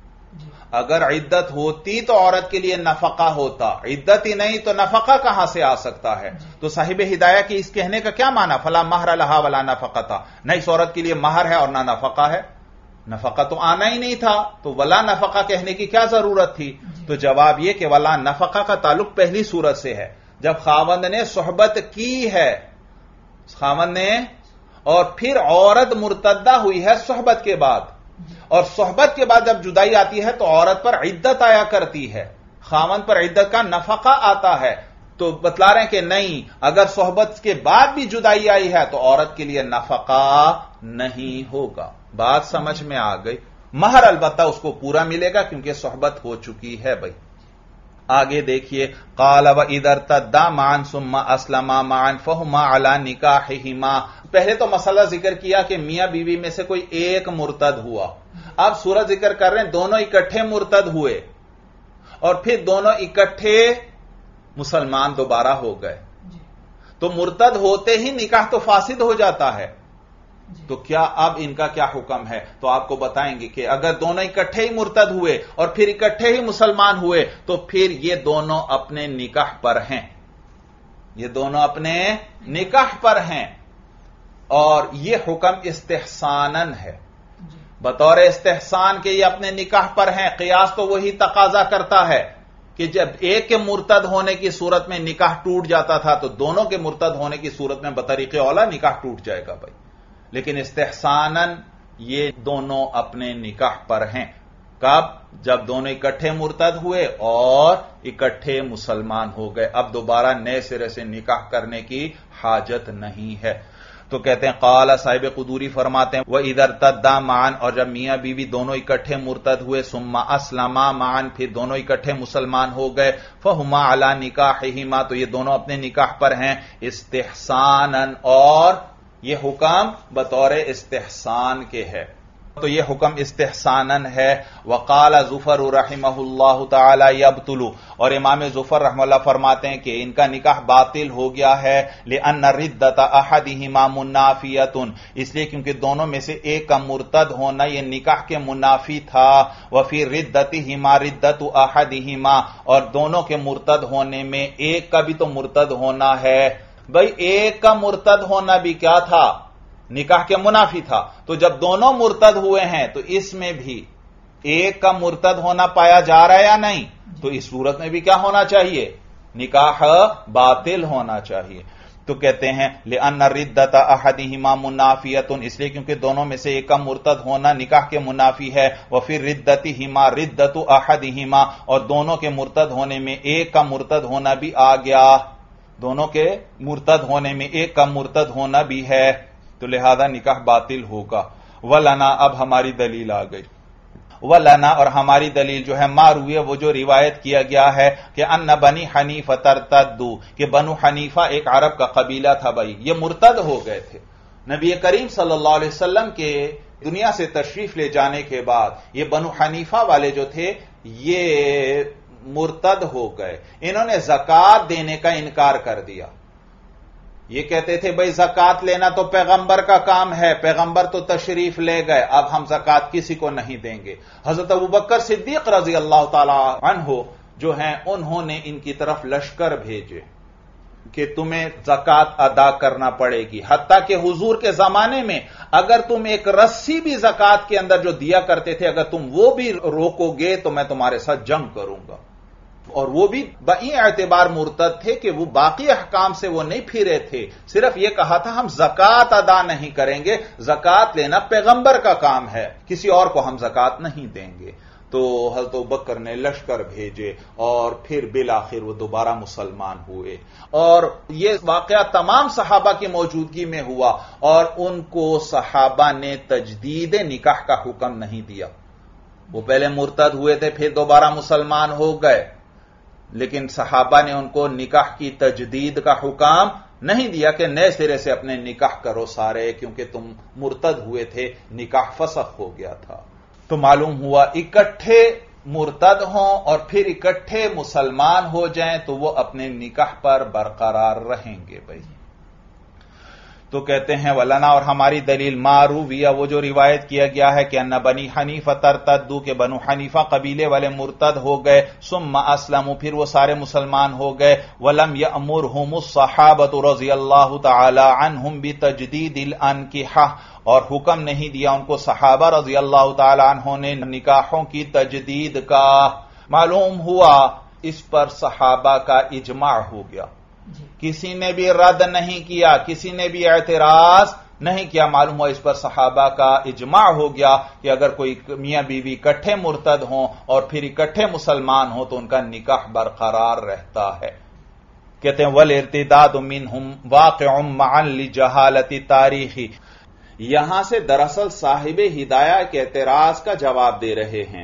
اگر عدت ہوتی تو عورت کے لیے نفقہ ہوتا، عدت ہی نہیں تو نفقہ کہاں سے آ سکتا ہے؟ تو صاحب ہدایہ کی اس کہنے کا کیا معنی فلا مہر لہا ولا نفقۃ، نہ اس عورت کے لیے مہر ہے اور نہ نفقہ ہے. نفقہ تو آنا ہی نہیں تھا تو ولا نفقہ کہنے کی کیا ضرورت تھی؟ تو جواب یہ کہ ولا نفقہ کا تعلق پہلی صورت سے ہے جب خاوند نے صحبت کی ہے، خاوند نے، اور پھر عورت مرتدہ ہوئی ہے صحبت کے بعد، اور صحبت کے بعد جب جدائی آتی ہے تو عورت پر عدت آیا کرتی ہے، خاوند پر عدت کا نفقہ آتا ہے. تو بتلا رہے ہیں کہ نہیں، اگر صحبت کے بعد بھی جدائی آئی ہے تو عورت کے لیے نفقہ نہیں ہوگا. بات سمجھ میں آ گئی؟ مہر البتہ اس کو پورا ملے گا کیونکہ صحبت ہو چکی ہے. بھائی آگے دیکھیے، قال وَإِذَا ارْتَدَّا مَعًا ثُمَّ أَسْلَمَا مَعًا فَهُمَا عَلَى نِكَاحِهِمَا. پہلے تو مسئلہ ذکر کیا کہ میاں بیوی میں سے کوئی ایک مرتد ہوا، اب سورت ذکر کر رہے ہیں دونوں اکٹھے مرتد ہوئے اور پھر دونوں اکٹھے مسلمان دوبارہ ہو گئے. تو مرتد ہوتے ہی نکاح تو فاسد ہو جاتا ہے. تو کیا اب ان کا کیا حکم ہے؟ تو آپ کو بتائیں گے کہ اگر دونوں اکٹھے ہی مرتد ہوئے اور پھر اکٹھے ہی مسلمان ہوئے تو پھر یہ دونوں اپنے نکاح پر ہیں، یہ دونوں اپنے نکاح پر ہیں. اور یہ حکم استحسانن ہے، بطور استحسان کے یہ اپنے نکاح پر ہیں. قیاس تو وہی تقاضا کرتا ہے کہ جب ایک کے مرتد ہونے کی صورت میں نکاح ٹوٹ جاتا تھا تو دونوں کے مرتد ہونے کی صورت میں بطریق اولا نکاح ٹوٹ جائے گا. بھائی لیکن استحسانن یہ دونوں اپنے نکاح پر ہیں. کب؟ جب دونوں اکٹھے مرتد ہوئے اور اکٹھے مسلمان ہو گئے، اب دوبارہ نئے سرے سے نکاح کرنے کی حاجت نہیں ہے. تو کہتے ہیں قال صاحب قدوری فرماتے ہیں وَإِذَا ارْتَدَّا مَعًا، اور جب میاں بیوی دونوں اکٹھے مرتد ہوئے، ثُمَّ أَسْلَمَا مَعًا، پھر دونوں اکٹھے مسلمان ہو گئے، فَهُمَا عَلَى نِكَاحِهِمَا، تو یہ دونوں اپنے نکاح پر ہیں استحسانن، اور یہ حکم بطور استحسان کے ہے. تو یہ حکم استحسانن ہے. وقال ظفر رحمہ اللہ تعالی یبطل، اور امام ظفر رحمہ اللہ فرماتے ہیں کہ ان کا نکاح باطل ہو گیا ہے. لأن ردۃ احدہما منافیۃ، اس لیے کیونکہ دونوں میں سے ایک کا مرتد ہونا یہ نکاح کے منافی تھا. وفی ردتہما ردۃ احدہما، اور دونوں کے مرتد ہونے میں ایک کا بھی تو مرتد ہونا ہے. بھائی ایک کا مرتد ہونا بھی کیا تھا؟ نکاح کے منافی تھا. تو جب دونوں مرتد ہوئے ہیں تو اس میں بھی ایک کا مرتد ہونا پایا جا رہا ہے یا نہیں؟ تو اس صورت میں بھی کیا ہونا چاہیے؟ نکاح باطل ہونا چاہیے. تو کہتے ہیں لأن ردۃ احدہما منافیۃ، اس لیے کیونکہ دونوں میں سے ایک کا مرتد ہونا نکاح کے منافی ہے. وفی ردتہما ردۃ احدہما، اور دونوں کے مرتد ہونے میں ایک کا مرتد ہونا بھی آ گیا، دونوں کے مرتد ہونے میں ایک کا مرتد ہونا بھی ہے، تو لہذا نکاح باطل ہوگا. وَلَنَا، اب ہماری دلیل آ گئی. وَلَنَا، اور ہماری دلیل جو ہے ما رویہ، وہ جو روایت کیا گیا ہے کہ ان بنی حنیفہ ترتدوا، کہ بنو حنیفہ ایک عرب کا قبیلہ تھا. بھائی یہ مرتد ہو گئے تھے، نبی کریم صلی اللہ علیہ وسلم کے دنیا سے تشریف لے جانے کے بعد یہ بنو حنیفہ والے جو تھے یہ مرتد ہو گئے. انہوں نے زکات دینے کا انکار کر دیا. یہ کہتے تھے بھائی زکات لینا تو پیغمبر کا کام ہے، پیغمبر تو تشریف لے گئے، اب ہم زکات کسی کو نہیں دیں گے. حضرت ابوبکر صدیق رضی اللہ تعالی عنہ جو ہیں انہوں نے ان کی طرف لشکر بھیجے کہ تمہیں زکات ادا کرنا پڑے گی. حتیٰ کہ حضور کے زمانے میں اگر تم ایک رسی بھی زکات کے اندر جو دیا کرتے تھے اگر تم وہ بھی روکو گے تو میں تمہارے ساتھ جنگ کروں گا. اور وہ بھی بئی اعتبار مرتد تھے کہ وہ باقی احکام سے وہ نہیں پھرے تھے، صرف یہ کہا تھا ہم زکات ادا نہیں کریں گے، زکات لینا پیغمبر کا کام ہے، کسی اور کو ہم زکات نہیں دیں گے. تو حضرت ابوبکر نے لشکر بھیجے اور پھر بالآخر وہ دوبارہ مسلمان ہوئے. اور یہ واقعہ تمام صحابہ کی موجودگی میں ہوا اور ان کو صحابہ نے تجدید نکاح کا حکم نہیں دیا. وہ پہلے مرتد ہوئے تھے پھر دوبارہ مسلمان ہو گئے، لیکن صحابہ نے ان کو نکاح کی تجدید کا حکم نہیں دیا کہ نئے سرے سے اپنے نکاح کرو سارے، کیونکہ تم مرتد ہوئے تھے، نکاح فسخ ہو گیا تھا. تو معلوم ہوا اکٹھے مرتد ہوں اور پھر اکٹھے مسلمان ہو جائیں تو وہ اپنے نکاح پر برقرار رہیں گے. بھائی تو کہتے ہیں ولنا، اور ہماری دلیل معروویہ وہ جو روایت کیا گیا ہے کہ ان بنی حنیفہ ترتدو کہ بنو حنیفہ قبیلے والے مرتد ہو گئے، ثم اسلموا پھر وہ سارے مسلمان ہو گئے. ولم یأمرہم الصحابۃ رضی اللہ تعالی عنہم بتجدید الانکحہ، اور حکم نہیں دیا ان کو صحابہ رضی اللہ تعالی عنہ نے نکاحوں کی تجدید کا. معلوم ہوا اس پر صحابہ کا اجماع ہو گیا، کسی نے بھی رد نہیں کیا، کسی نے بھی اعتراض نہیں کیا. معلوم ہوا اس پر صحابہ کا اجماع ہو گیا کہ اگر کوئی میاں بیوی اکٹھے مرتد ہوں اور پھر اکٹھے مسلمان ہوں تو ان کا نکاح برقرار رہتا ہے. کہتے ہیں والارتداد منہم واقع معا لجہالت تاریخی. یہاں سے دراصل صاحب ہدایہ کے اعتراض کا جواب دے رہے ہیں.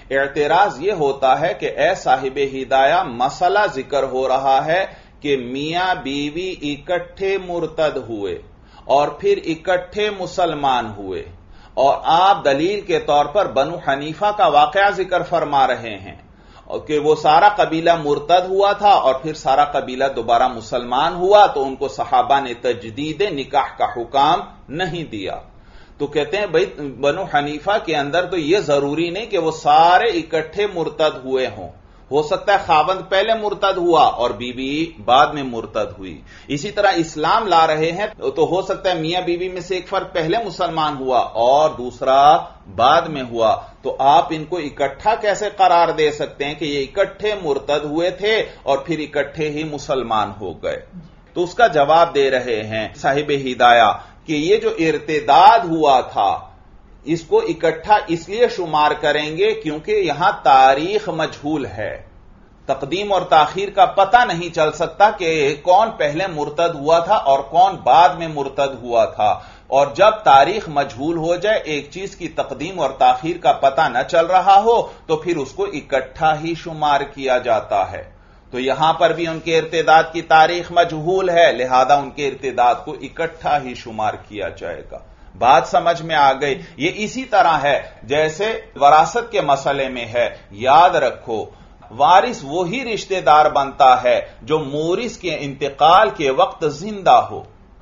اعتراض یہ ہوتا ہے کہ اے صاحب ہدایہ مسئلہ ذکر ہو رہا ہے کہ میاں بیوی اکٹھے مرتد ہوئے اور پھر اکٹھے مسلمان ہوئے، اور آپ دلیل کے طور پر بنو حنیفہ کا واقعہ ذکر فرما رہے ہیں کہ وہ سارا قبیلہ مرتد ہوا تھا اور پھر سارا قبیلہ دوبارہ مسلمان ہوا، تو ان کو صحابہ نے تجدید نکاح کا حکم نہیں دیا. تو کہتے ہیں بھائی بنو حنیفہ کے اندر تو یہ ضروری نہیں کہ وہ سارے اکٹھے مرتد ہوئے ہوں، ہو سکتا ہے خاوند پہلے مرتد ہوا اور بیوی بعد میں مرتد ہوئی. اسی طرح اسلام لا رہے ہیں تو ہو سکتا ہے میاں بیوی میں سے ایک فرد پہلے مسلمان ہوا اور دوسرا بعد میں ہوا. تو آپ ان کو اکٹھا کیسے قرار دے سکتے ہیں کہ یہ اکٹھے مرتد ہوئے تھے اور پھر اکٹھے ہی مسلمان ہو گئے؟ تو اس کا جواب دے رہے ہیں صاحب ہدایہ کہ یہ جو ارتداد ہوا تھا اس کو اکٹھا اس لیے شمار کریں گے کیونکہ یہاں تاریخ مجہول ہے، تقدیم اور تاخیر کا پتہ نہیں چل سکتا کہ کون پہلے مرتد ہوا تھا اور کون بعد میں مرتد ہوا تھا. اور جب تاریخ مجہول ہو جائے، ایک چیز کی تقدیم اور تاخیر کا پتہ نہ چل رہا ہو تو پھر اس کو اکٹھا ہی شمار کیا جاتا ہے. تو یہاں پر بھی ان کے ارتداد کی تاریخ مجہول ہے، لہذا ان کے ارتداد کو اکٹھا ہی شمار کیا جائے گا. بات سمجھ میں آ گئی؟ یہ اسی طرح ہے جیسے وراثت کے مسئلے میں ہے. یاد رکھو وارث وہی رشتہ دار بنتا ہے جو مورث کے انتقال کے وقت زندہ ہو.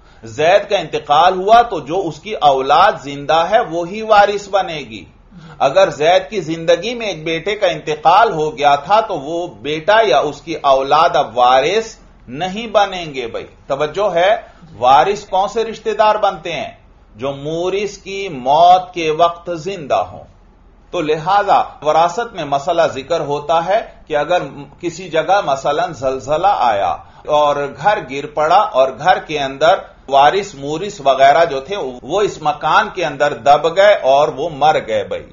زید کا انتقال ہوا تو جو اس کی اولاد زندہ ہے وہی وارث بنے گی. اگر زید کی زندگی میں ایک بیٹے کا انتقال ہو گیا تھا تو وہ بیٹا یا اس کی اولاد اب وارث نہیں بنیں گے. بھائی توجہ ہے، وارث کون سے رشتہ دار بنتے ہیں؟ جو مورث کی موت کے وقت زندہ ہوں. تو لہذا وراثت میں مسئلہ ذکر ہوتا ہے کہ اگر کسی جگہ مثلا زلزلہ آیا اور گھر گر پڑا اور گھر کے اندر وارث مورث وغیرہ جو تھے وہ اس مکان کے اندر دب گئے اور وہ مر گئے. بھائی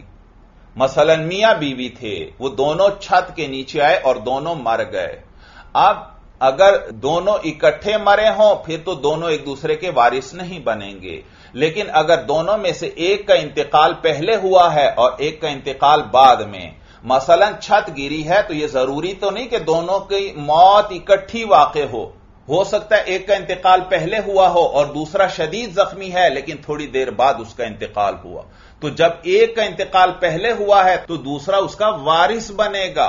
مثلا میاں بیوی تھے، وہ دونوں چھت کے نیچے آئے اور دونوں مر گئے. اب اگر دونوں اکٹھے مرے ہوں پھر تو دونوں ایک دوسرے کے وارث نہیں بنیں گے، لیکن اگر دونوں میں سے ایک کا انتقال پہلے ہوا ہے اور ایک کا انتقال بعد میں، مثلا چھت گری ہے، تو یہ ضروری تو نہیں کہ دونوں کی موت اکٹھی واقع ہو. ہو سکتا ہے ایک کا انتقال پہلے ہوا ہو اور دوسرا شدید زخمی ہے لیکن تھوڑی دیر بعد اس کا انتقال ہوا، تو جب ایک کا انتقال پہلے ہوا ہے تو دوسرا اس کا وارث بنے گا،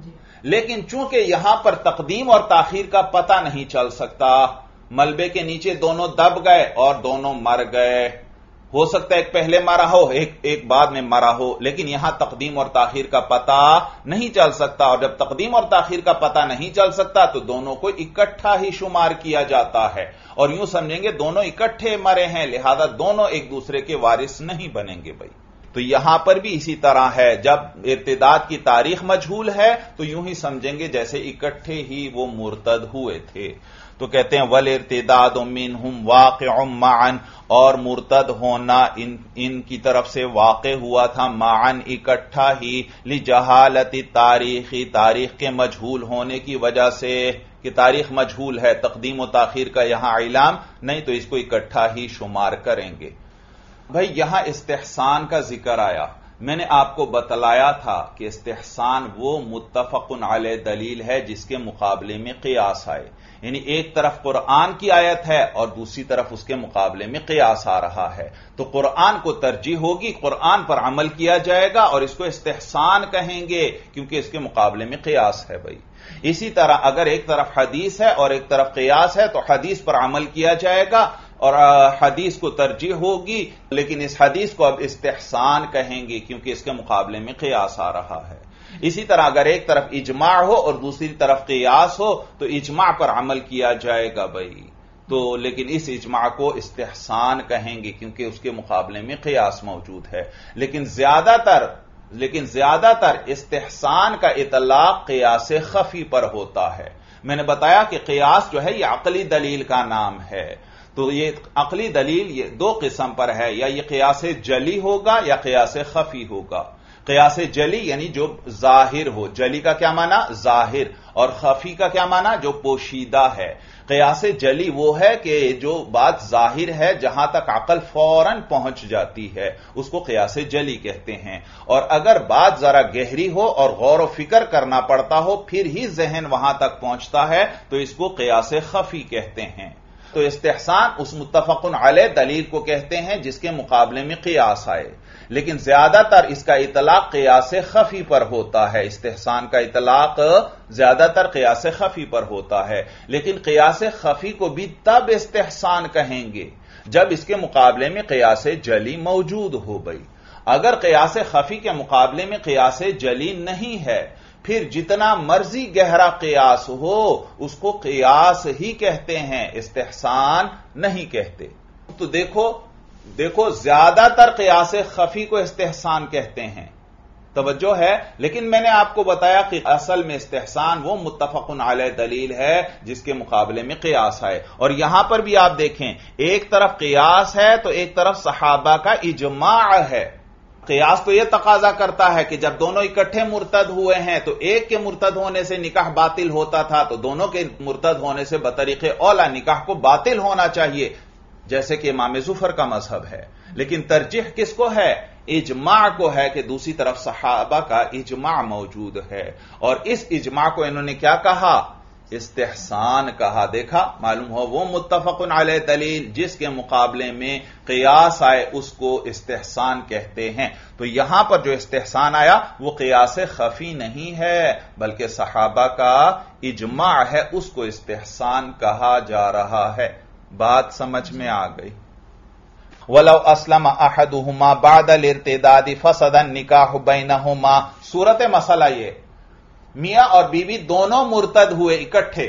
لیکن چونکہ یہاں پر تقدیم اور تاخیر کا پتہ نہیں چل سکتا، ملبے کے نیچے دونوں دب گئے اور دونوں مر گئے، ہو سکتا ہے ایک پہلے مرا ہو ایک ایک بعد میں مرا ہو، لیکن یہاں تقدیم اور تاخیر کا پتہ نہیں چل سکتا، اور جب تقدیم اور تاخیر کا پتہ نہیں چل سکتا تو دونوں کو اکٹھا ہی شمار کیا جاتا ہے، اور یوں سمجھیں گے دونوں اکٹھے مرے ہیں، لہذا دونوں ایک دوسرے کے وارث نہیں بنیں گے بھائی۔ تو یہاں پر بھی اسی طرح ہے، جب ارتداد کی تاریخ مجہول ہے تو یوں ہی سمجھیں گے جیسے اکٹھے ہی وہ مرتد ہوئے تھے۔ تو کہتے ہیں وَالْإِرْتِدَادُ مِنْهُمْ وَاقِعٌ مَعًا، اور مرتد ہونا ان, ان کی طرف سے واقع ہوا تھا معًا اکٹھا ہی، لِجَہَالَةِ تاریخی تاریخ کے مجہول ہونے کی وجہ سے، کہ تاریخ مجہول ہے، تقدیم و تاخیر کا یہاں اعلام نہیں، تو اس کو اکٹھا ہی شمار کریں گے۔ بھائی یہاں استحسان کا ذکر آیا، میں نے آپ کو بتلایا تھا کہ استحسان وہ متفق علیہ دلیل ہے جس کے مقابلے میں قیاس آئے، یعنی ایک طرف قرآن کی آیت ہے اور دوسری طرف اس کے مقابلے میں قیاس آ رہا ہے، تو قرآن کو ترجیح ہوگی، قرآن پر عمل کیا جائے گا اور اس کو استحسان کہیں گے کیونکہ اس کے مقابلے میں قیاس ہے بھائی۔ اسی طرح اگر ایک طرف حدیث ہے اور ایک طرف قیاس ہے تو حدیث پر عمل کیا جائے گا اور حدیث کو ترجیح ہوگی، لیکن اس حدیث کو اب استحسان کہیں گے کیونکہ اس کے مقابلے میں قیاس آ رہا ہے۔ اسی طرح اگر ایک طرف اجماع ہو اور دوسری طرف قیاس ہو تو اجماع پر عمل کیا جائے گا بھائی، تو لیکن اس اجماع کو استحسان کہیں گے کیونکہ اس کے مقابلے میں قیاس موجود ہے، لیکن زیادہ تر لیکن زیادہ تر استحسان کا اطلاق قیاس خفی پر ہوتا ہے۔ میں نے بتایا کہ قیاس جو ہے یہ عقلی دلیل کا نام ہے، تو یہ عقلی دلیل یہ دو قسم پر ہے، یا یہ قیاس جلی ہوگا یا قیاس خفی ہوگا۔ قیاس جلی یعنی جو ظاہر ہو، جلی کا کیا معنی؟ ظاہر، اور خفی کا کیا معنی؟ جو پوشیدہ ہے۔ قیاس جلی وہ ہے کہ جو بات ظاہر ہے جہاں تک عقل فوراً پہنچ جاتی ہے اس کو قیاس جلی کہتے ہیں، اور اگر بات ذرا گہری ہو اور غور و فکر کرنا پڑتا ہو پھر ہی ذہن وہاں تک پہنچتا ہے تو اس کو قیاس خفی کہتے ہیں۔ تو استحسان اس متفق علیہ دلیل کو کہتے ہیں جس کے مقابلے میں قیاس آئے، لیکن زیادہ تر اس کا اطلاق قیاس خفی پر ہوتا ہے، استحسان کا اطلاق زیادہ تر قیاس خفی پر ہوتا ہے، لیکن قیاس خفی کو بھی تب استحسان کہیں گے جب اس کے مقابلے میں قیاس جلی موجود ہو بھئی۔ اگر قیاس خفی کے مقابلے میں قیاس جلی نہیں ہے پھر جتنا مرضی گہرا قیاس ہو اس کو قیاس ہی کہتے ہیں، استحسان نہیں کہتے۔ تو دیکھو دیکھو زیادہ تر قیاس خفی کو استحسان کہتے ہیں، توجہ ہے، لیکن میں نے آپ کو بتایا کہ اصل میں استحسان وہ متفق علیہ دلیل ہے جس کے مقابلے میں قیاس ہے، اور یہاں پر بھی آپ دیکھیں ایک طرف قیاس ہے تو ایک طرف صحابہ کا اجماع ہے۔ قیاس تو یہ تقاضا کرتا ہے کہ جب دونوں اکٹھے مرتد ہوئے ہیں تو ایک کے مرتد ہونے سے نکاح باطل ہوتا تھا تو دونوں کے مرتد ہونے سے بطریق اولا نکاح کو باطل ہونا چاہیے، جیسے کہ امام ظفر کا مذہب ہے، لیکن ترجیح کس کو ہے؟ اجماع کو ہے کہ دوسری طرف صحابہ کا اجماع موجود ہے، اور اس اجماع کو انہوں نے کیا کہا؟ استحسان کہا۔ دیکھا، معلوم ہو وہ متفق علیہ دلیل جس کے مقابلے میں قیاس آئے اس کو استحسان کہتے ہیں۔ تو یہاں پر جو استحسان آیا وہ قیاس خفی نہیں ہے بلکہ صحابہ کا اجماع ہے، اس کو استحسان کہا جا رہا ہے۔ بات سمجھ میں آ گئی؟ وَلَوْ أَسْلَمَ أَحَدُهُمَا بَعْدَ الْإِرْتِدَادِ فَسَدَ النِّكَاحُ بَيْنَهُمَا۔ صورت مسئلہ یہ، میاں اور بیوی دونوں مرتد ہوئے اکٹھے،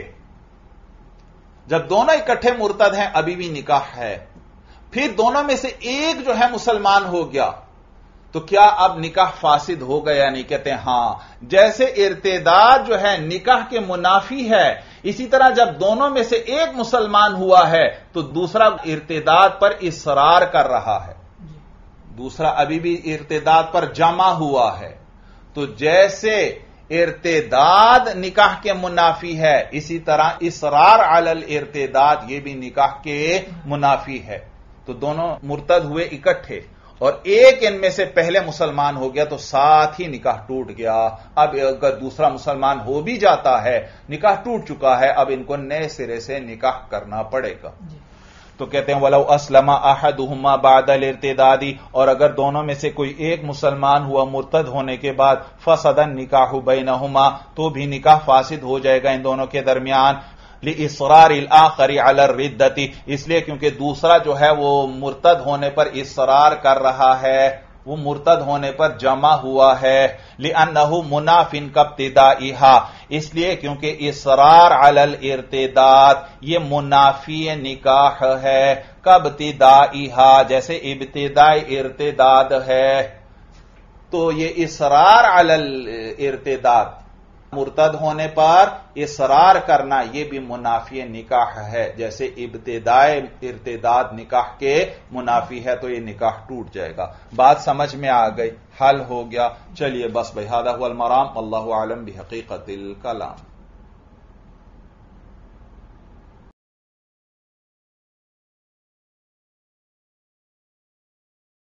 جب دونوں اکٹھے مرتد ہیں ابھی بھی نکاح ہے، پھر دونوں میں سے ایک جو ہے مسلمان ہو گیا تو کیا اب نکاح فاسد ہو گیا؟ نہیں، کہتے ہیں ہاں، جیسے ارتداد جو ہے نکاح کے منافی ہے اسی طرح جب دونوں میں سے ایک مسلمان ہوا ہے تو دوسرا ارتداد پر اصرار کر رہا ہے، دوسرا ابھی بھی ارتداد پر جمع ہوا ہے، تو جیسے ارتداد نکاح کے منافی ہے اسی طرح اصرار علی الارتداد یہ بھی نکاح کے منافی ہے۔ تو دونوں مرتد ہوئے اکٹھے اور ایک ان میں سے پہلے مسلمان ہو گیا تو ساتھ ہی نکاح ٹوٹ گیا. اب اگر دوسرا مسلمان ہو بھی جاتا ہے نکاح ٹوٹ چکا ہے, اب ان کو نئے سرے سے نکاح کرنا پڑے گا. تو کہتے ہیں وَلَوْ أَسْلَمَ أَحَدُهُمَا بَعْدَ الْإِرْتِدَادِ, اور اگر دونوں میں سے کوئی ایک مسلمان ہوا مرتد ہونے کے بعد, فَسَدَ النِّكَاحُ بَيْنَهُمَا, تو بھی نکاح فاسد ہو جائے گا ان دونوں کے درمیان. لِإِصْرَارِ الْآخَرِ عَلَى الرِّدَّةِ, اس لیے کیونکہ دوسرا جو ہے وہ مرتد ہونے پر اصرار کر رہا ہے, وہ مرتد ہونے پر جمع ہوا ہے. لِأَنَّهُ مُنَافٍ كَابْتِدَائِهَا, اس لیے کیونکہ اصرار علی الارتداد یہ منافی نکاح ہے, كابتدائها, جیسے ابتدائی ارتداد ہے. تو یہ اصرار علی الارتداد, مرتد ہونے پر اصرار کرنا, یہ بھی منافی نکاح ہے, جیسے ابتدائی ارتداد نکاح کے منافی ہے, تو یہ نکاح ٹوٹ جائے گا. بات سمجھ میں آ گئی, حل ہو گیا. چلیے بس بھائی, ھذا ھو المرام, واللہ اعلم بحقیقت الکلام.